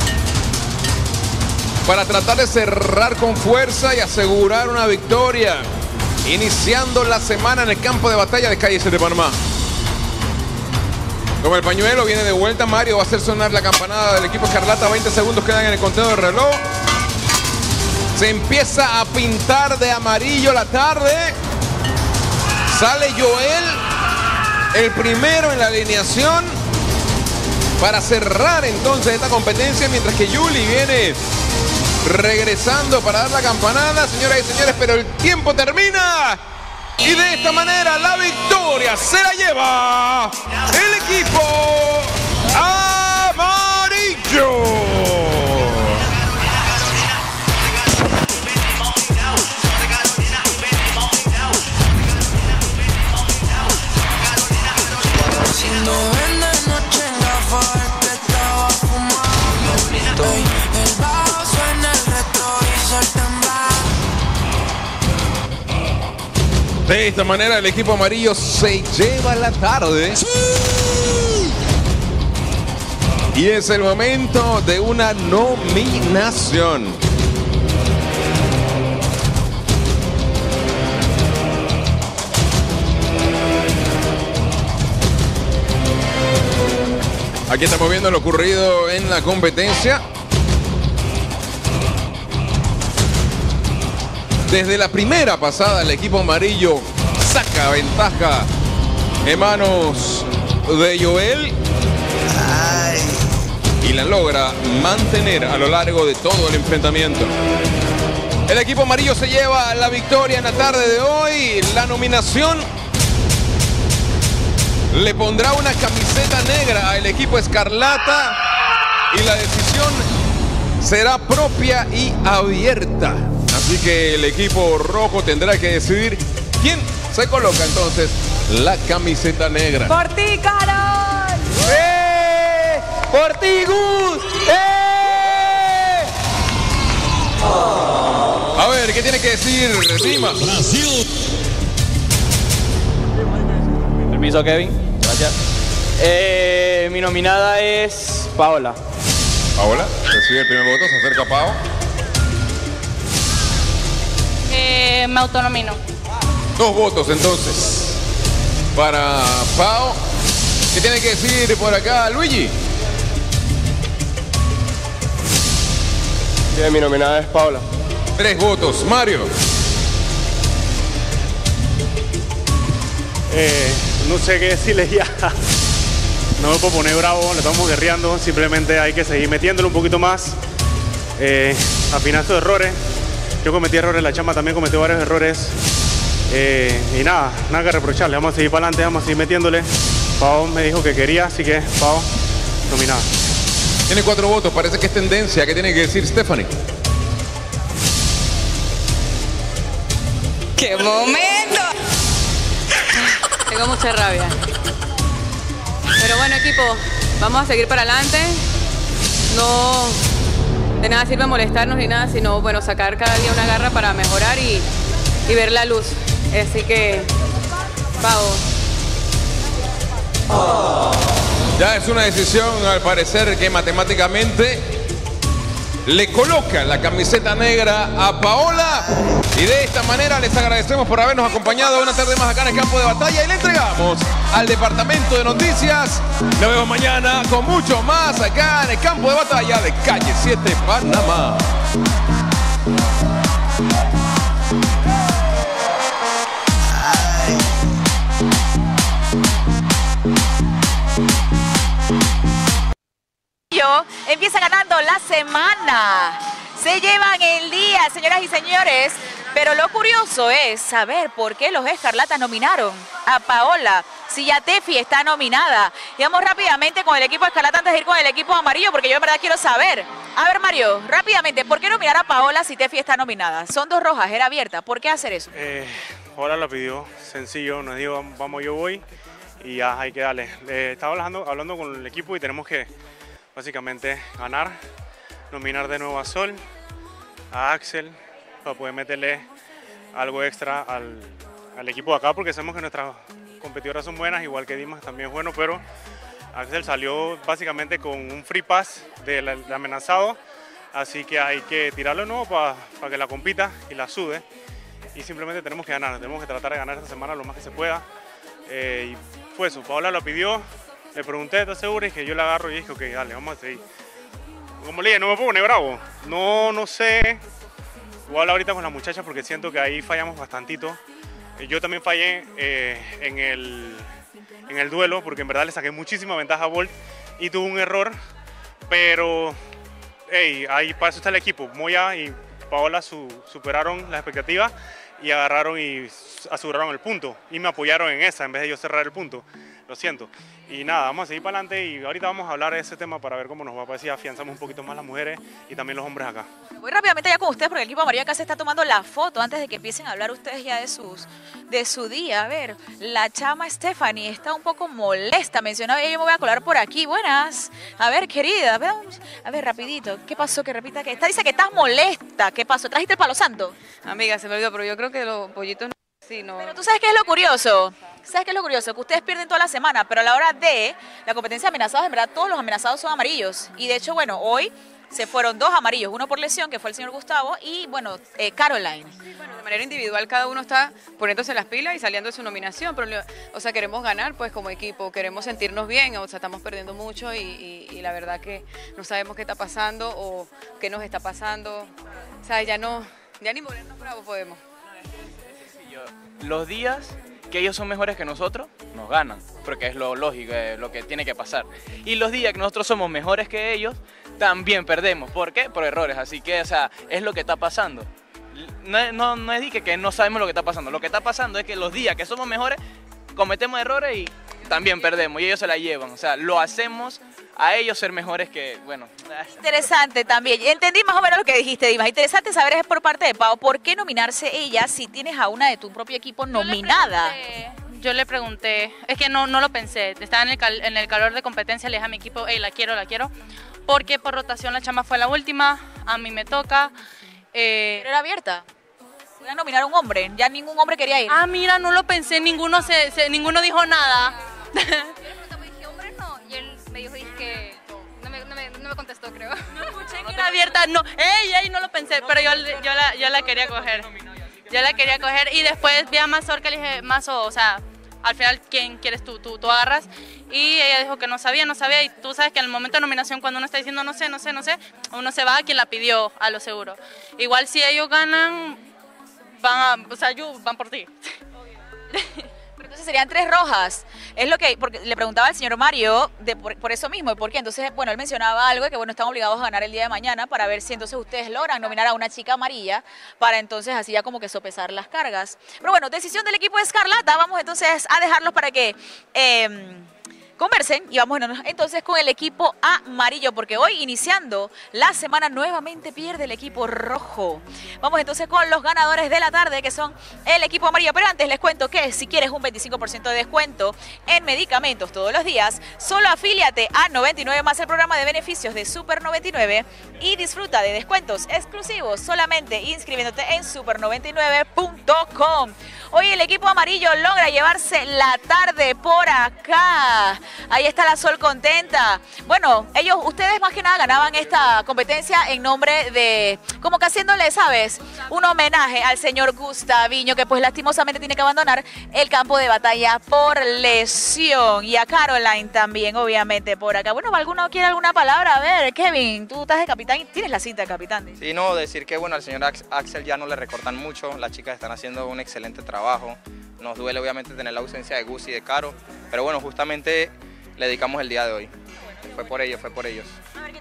para tratar de cerrar con fuerza y asegurar una victoria, iniciando la semana en el campo de batalla de Calle 7 de Panamá. Con el pañuelo viene de vuelta Mario, va a hacer sonar la campanada del equipo Escarlata. 20 segundos quedan en el conteo del reloj. Se empieza a pintar de amarillo la tarde. Sale Joel, el primero en la alineación, para cerrar entonces esta competencia, mientras que Yuli viene regresando para dar la campanada, señoras y señores, pero el tiempo termina. Y de esta manera la victoria se la lleva el equipo amarillo. De esta manera el equipo amarillo se lleva la tarde. ¡Sí! Y es el momento de una nominación. Aquí estamos viendo lo ocurrido en la competencia. Desde la primera pasada el equipo amarillo saca ventaja en manos de Joel y la logra mantener a lo largo de todo el enfrentamiento. El equipo amarillo se lleva la victoria en la tarde de hoy. La nominación le pondrá una camiseta negra al equipo Escarlata y la decisión será propia y abierta. Así que el equipo rojo tendrá que decidir quién se coloca entonces la camiseta negra. ¡Por ti, Carol! ¡Eh! ¡Por ti, Gus! ¡Eh! A ver, ¿qué tiene que decir Rima? Permiso, Kevin. Gracias. Mi nominada es Paola. Paola, recibe el primer voto, se acerca Pao. Me autonomino. 2 votos entonces para Pao. ¿Qué tiene que decir por acá Luigi? Mi nominada es Paola. 3 votos. Mario. No sé qué decirles ya. No me puedo poner bravo, le estamos guerreando. Simplemente hay que seguir metiéndolo un poquito más. Afinar sus errores. Yo cometí errores, la chama también cometió varios errores. Y nada que reprocharle. Vamos a seguir para adelante, vamos a seguir metiéndole. Pau me dijo que quería, así que Pau, nominada. Tiene 4 votos, parece que es tendencia. ¿Qué tiene que decir Stephanie? ¡Qué momento! Tengo mucha rabia. Pero bueno, equipo, vamos a seguir para adelante. No de nada sirve molestarnos ni nada, sino bueno, sacar cada día una garra para mejorar y ver la luz. Así que, Pau. Ya es una decisión, al parecer, que matemáticamente le coloca la camiseta negra a Paola. Y de esta manera les agradecemos por habernos acompañado una tarde más acá en el campo de batalla. Y le entregamos al departamento de noticias. Nos vemos mañana con mucho más acá en el campo de batalla de Calle 7, Panamá. empieza ganando la semana. Se llevan el día, señoras y señores. Pero lo curioso es saber por qué los Escarlatas nominaron a Paola, si ya Tefi está nominada. Y vamos rápidamente con el equipo Escarlata antes de ir con el equipo amarillo, porque yo en verdad quiero saber. A ver, Mario, rápidamente, ¿por qué nominar a Paola si Tefi está nominada? Son 2 rojas, era abierta. ¿Por qué hacer eso? Paola lo pidió, sencillo, nos dijo, vamos, yo voy, y ya hay que darle. Estaba hablando con el equipo y tenemos que básicamente ganar, nominar de nuevo a Sol, a Axel, para poder meterle algo extra al equipo de acá, porque sabemos que nuestras competidoras son buenas, igual que Dimas también es bueno, pero Axel salió básicamente con un free pass del amenazado, así que hay que tirarlo de nuevo para que la compita y la sude, y simplemente tenemos que ganar, tenemos que tratar de ganar esta semana lo más que se pueda, y fue eso. Paola lo pidió, le pregunté, ¿estás seguro? Y que yo la agarro y dije, ok, dale, vamos a seguir. Como le dije, no me puedo poner bravo, no sé. Voy a hablar ahorita con las muchachas porque siento que ahí fallamos bastantito. Yo también fallé en el duelo porque en verdad le saqué muchísima ventaja a Bolt y tuve un error, pero ahí para eso está el equipo. Moya y Paola superaron las expectativas y agarraron y aseguraron el punto y me apoyaron en esa en vez de yo cerrar el punto. Lo siento. Y nada, vamos a seguir para adelante y ahorita vamos a hablar de ese tema para ver cómo nos va a parecer. Afianzamos un poquito más las mujeres y también los hombres acá. Voy rápidamente ya con ustedes porque el equipo amarillo acá se está tomando la foto antes de que empiecen a hablar ustedes ya de su día. A ver, la chama Stephanie está un poco molesta, mencionaba, yo me voy a colar por aquí. Buenas. A ver, querida, vamos. A ver, rapidito, ¿qué pasó? Que repita que dice que estás molesta. ¿Qué pasó? ¿Trajiste el palo santo? Amiga, se me olvidó, pero yo creo que los pollitos sí, no. Pero tú sabes qué es lo curioso. ¿Sabes qué es lo curioso? Que ustedes pierden toda la semana, pero a la hora de la competencia de amenazados, en verdad todos los amenazados son amarillos. Y de hecho, bueno, hoy se fueron 2 amarillos, uno por lesión, que fue el señor Gustavo, y bueno, Caroline. Sí, bueno, de manera individual cada uno está poniéndose las pilas y saliendo de su nominación, pero o sea, queremos ganar pues como equipo, queremos sentirnos bien, o sea, estamos perdiendo mucho y la verdad que no sabemos qué está pasando o qué nos está pasando. O sea, ya ni morirnos bravos podemos. Los días que ellos son mejores que nosotros, nos ganan, porque es lo lógico, lo que tiene que pasar. Y los días que nosotros somos mejores que ellos, también perdemos. ¿Por qué? Por errores. Así que, o sea, es lo que está pasando. No es que no sabemos lo que está pasando. Lo que está pasando es que los días que somos mejores, cometemos errores y también perdemos. Y ellos se la llevan. O sea, lo hacemos a ellos ser mejores que, bueno. Interesante también. Entendí más o menos lo que dijiste, Dimas. Interesante saber es por parte de Pau, ¿por qué nominarse ella si tienes a una de tu propio equipo nominada? Yo le pregunté, es que no lo pensé, estaba en el calor de competencia, le dije a mi equipo, hey, la quiero, porque por rotación la chama fue la última, a mí me toca. Pero era abierta. Voy a nominar a un hombre, ya ningún hombre quería ir. Ah, mira, no lo pensé, ninguno dijo nada. Y él me dijo que no me contestó, creo. No escuché que era abierta, no, no lo pensé, pero yo la quería coger. Yo la quería coger y después vi a Mazor que le dije, Mazo, o sea, al final, ¿quién quieres tú agarras? Y ella dijo que no sabía, y tú sabes que en el momento de nominación cuando uno está diciendo no sé, uno se va a quien la pidió, a lo seguro. Igual si ellos ganan, van por ti. Entonces serían 3 rojas. Es lo que, porque le preguntaba al señor Mario por eso mismo, ¿por qué? Entonces, bueno, él mencionaba algo de que, bueno, están obligados a ganar el día de mañana para ver si entonces ustedes logran nominar a una chica amarilla para entonces así ya como que sopesar las cargas. Pero bueno, decisión del equipo de Escarlata. Vamos entonces a dejarlos para que conversen y vamos entonces con el equipo amarillo, porque hoy iniciando la semana nuevamente pierde el equipo rojo. Vamos entonces con los ganadores de la tarde, que son el equipo amarillo. Pero antes les cuento que si quieres un 25% de descuento en medicamentos todos los días, solo afíliate a 99 más el programa de beneficios de Super 99 y disfruta de descuentos exclusivos solamente inscribiéndote en super99.com. Hoy el equipo amarillo logra llevarse la tarde por acá. Ahí está la Sol contenta. Bueno, ustedes más que nada ganaban esta competencia en nombre de, como que haciéndole, ¿sabes? Un homenaje al señor Gustaviño, que pues lastimosamente tiene que abandonar el campo de batalla por lesión. Y a Caroline también, obviamente, por acá. Bueno, ¿alguno quiere alguna palabra? A ver, Kevin, tú estás de capitán y tienes la cinta de capitán. Sí, no, decir que, bueno, al señor Axel ya no le recortan mucho. Las chicas están haciendo un excelente trabajo. Nos duele obviamente tener la ausencia de Gus y de Caro, pero bueno, justamente le dedicamos el día de hoy. Fue por ellos. A ver, ¿qué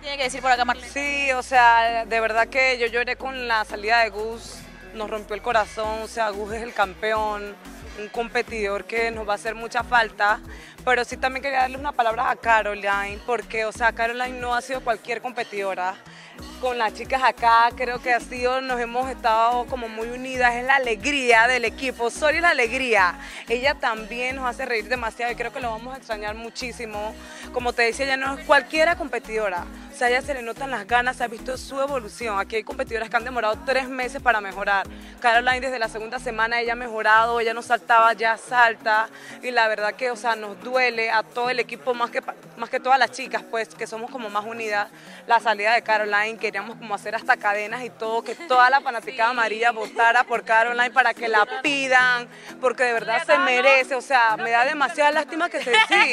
tiene que decir por acá, Marlene? Sí, o sea, de verdad que yo lloré con la salida de Gus, nos rompió el corazón, o sea, Gus es el campeón, un competidor que nos va a hacer mucha falta, pero sí también quería darle una palabra a Caroline, porque, o sea, Caroline no ha sido cualquier competidora. Con las chicas acá creo que nos hemos estado como muy unidas, es la alegría del equipo, Sori es la alegría, ella también nos hace reír demasiado y creo que lo vamos a extrañar muchísimo. Como te decía, ella no es cualquiera competidora, o sea, a ella se le notan las ganas, se ha visto su evolución. Aquí hay competidoras que han demorado 3 meses para mejorar. Caroline desde la segunda semana ella ha mejorado, ella no saltaba, ya salta, y la verdad que, o sea, nos duele a todo el equipo, más que todas las chicas, pues, que somos como más unidas, la salida de Caroline. Queríamos como hacer hasta cadenas y todo, que toda la fanaticada amarilla votara por Caroline para que la pidan, porque de verdad se merece, o sea, me da demasiada lástima que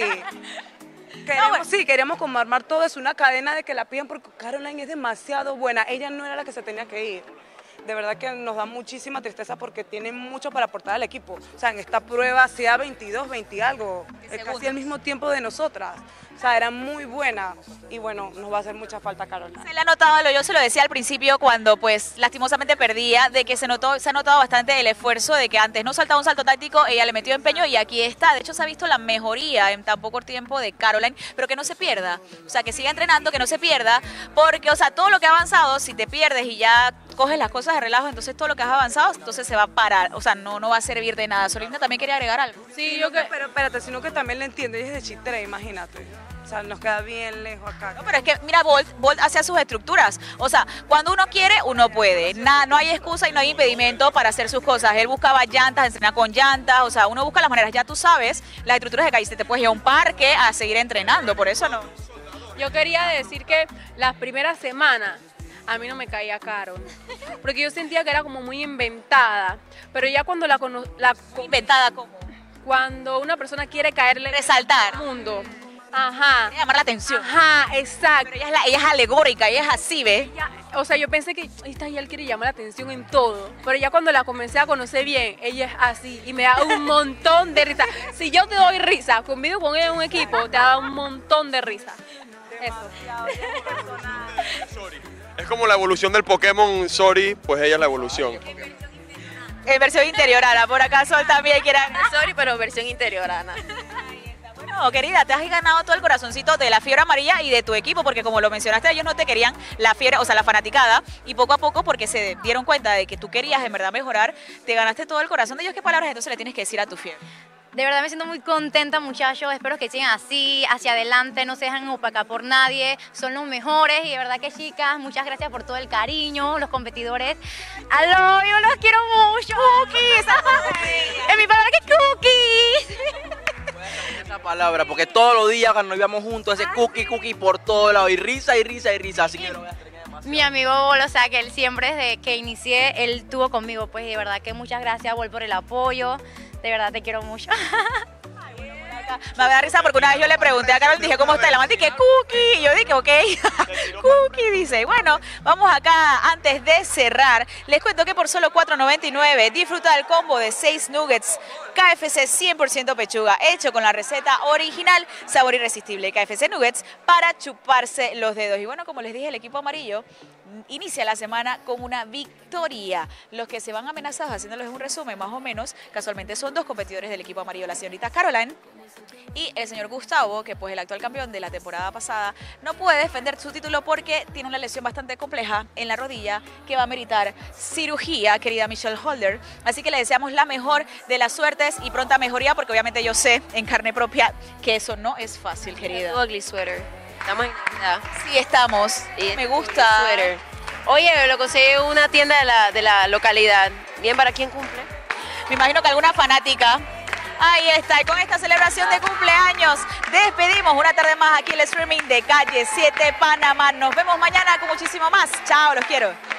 queremos como armar todo, es una cadena de que la pidan porque Caroline es demasiado buena, ella no era la que se tenía que ir. De verdad que nos da muchísima tristeza porque tiene mucho para aportar al equipo. O sea, en esta prueba hacía 22, 20 y algo, casi al mismo tiempo de nosotras. O sea, era muy buena y bueno, nos va a hacer mucha falta Caroline. Se le ha notado, yo se lo decía al principio cuando pues lastimosamente perdía, de que se ha notado bastante el esfuerzo de que antes no saltaba un salto táctico, ella le metió empeño y aquí está. De hecho se ha visto la mejoría en tan poco tiempo de Caroline, pero que no se pierda. O sea, que siga entrenando, que no se pierda, porque o sea, todo lo que ha avanzado, si te pierdes y ya coges las cosas de relajo, entonces todo lo que has avanzado, entonces se va a parar. O sea, no va a servir de nada. Solinda también quería agregar algo. Sí, pero espérate, sino que también le entiendo, ella es de Chitré, imagínate. O sea, nos queda bien lejos acá. No, pero es que, mira, Bolt hacia sus estructuras. O sea, cuando uno quiere, uno puede. No hay excusa y no hay impedimento para hacer sus cosas. Él buscaba llantas, entrenar con llantas. O sea, uno busca las maneras. Ya tú sabes, las estructuras de Calle 7 te puedes ir a un parque a seguir entrenando. Por eso no. Yo quería decir que las primeras semanas a mí no me caía caro, porque yo sentía que era como muy inventada. Pero ya cuando ¿Inventada cómo? Cuando una persona quiere caerle... Resaltar. Al mundo. Ajá. Llamar la atención. Ajá, exacto. Pero ella es alegórica, ella es así, ¿ves? O sea, yo pensé que esta ella quiere llamar la atención en todo, pero ya cuando la comencé a conocer bien, ella es así y me da un montón de risa. Si yo te doy risa, convivo con ella en un equipo, te da un montón de risa. Eso. Es como la evolución del Pokémon Sori, pues ella es la evolución. En versión interiorana, por acá Sol también quiere... Sorry, pero versión interiorana. No, querida, te has ganado todo el corazoncito de la fiebre amarilla y de tu equipo, porque como lo mencionaste, ellos no te querían la fiebre, o sea, la fanaticada, y poco a poco, porque se dieron cuenta de que tú querías en verdad mejorar, te ganaste todo el corazón de ellos. ¿Qué palabras entonces le tienes que decir a tu fiebre? De verdad me siento muy contenta, muchachos. Espero que sigan así, hacia adelante, no se dejan opacar por nadie. Son los mejores y de verdad que, chicas, muchas gracias por todo el cariño, los competidores. ¡Aló! Yo los quiero mucho. ¡Cookies! En mi palabra que cookies. Esa palabra, porque todos los días cuando íbamos juntos, ese cookie por todo lado, y risa, así que lo voy a hacer. Mi amigo Bol, o sea, que él siempre desde que inicié, él estuvo conmigo, pues de verdad que muchas gracias, Bol, por el apoyo. De verdad te quiero mucho. Me da risa porque una vez yo le pregunté a Carol, dije, ¿cómo está? Y la mamá dije, Cookie. Y yo dije, ok. Cookie dice, bueno, vamos acá. Antes de cerrar, les cuento que por solo $4.99 disfruta del combo de 6 nuggets KFC 100% pechuga, hecho con la receta original, sabor irresistible. KFC Nuggets para chuparse los dedos. Y bueno, como les dije, el equipo amarillo inicia la semana con una victoria. Los que se van amenazados, haciéndoles un resumen más o menos, casualmente son 2 competidores del equipo amarillo, la señorita Caroline y el señor Gustavo, que pues el actual campeón de la temporada pasada no puede defender su título porque tiene una lesión bastante compleja en la rodilla que va a meritar cirugía, querida Michelle Holder. Así que le deseamos la mejor de las suertes y pronta mejoría, porque obviamente yo sé en carne propia que eso no es fácil, querida. Ugly sweater. Estamos en Navidad. Sí, estamos. Me gusta. Sweater. Oye, lo conseguí en una tienda de la localidad. ¿Bien para quién cumple? Me imagino que alguna fanática. Ahí está, y con esta celebración de cumpleaños despedimos una tarde más aquí el streaming de Calle 7 Panamá. Nos vemos mañana con muchísimo más. Chao, los quiero.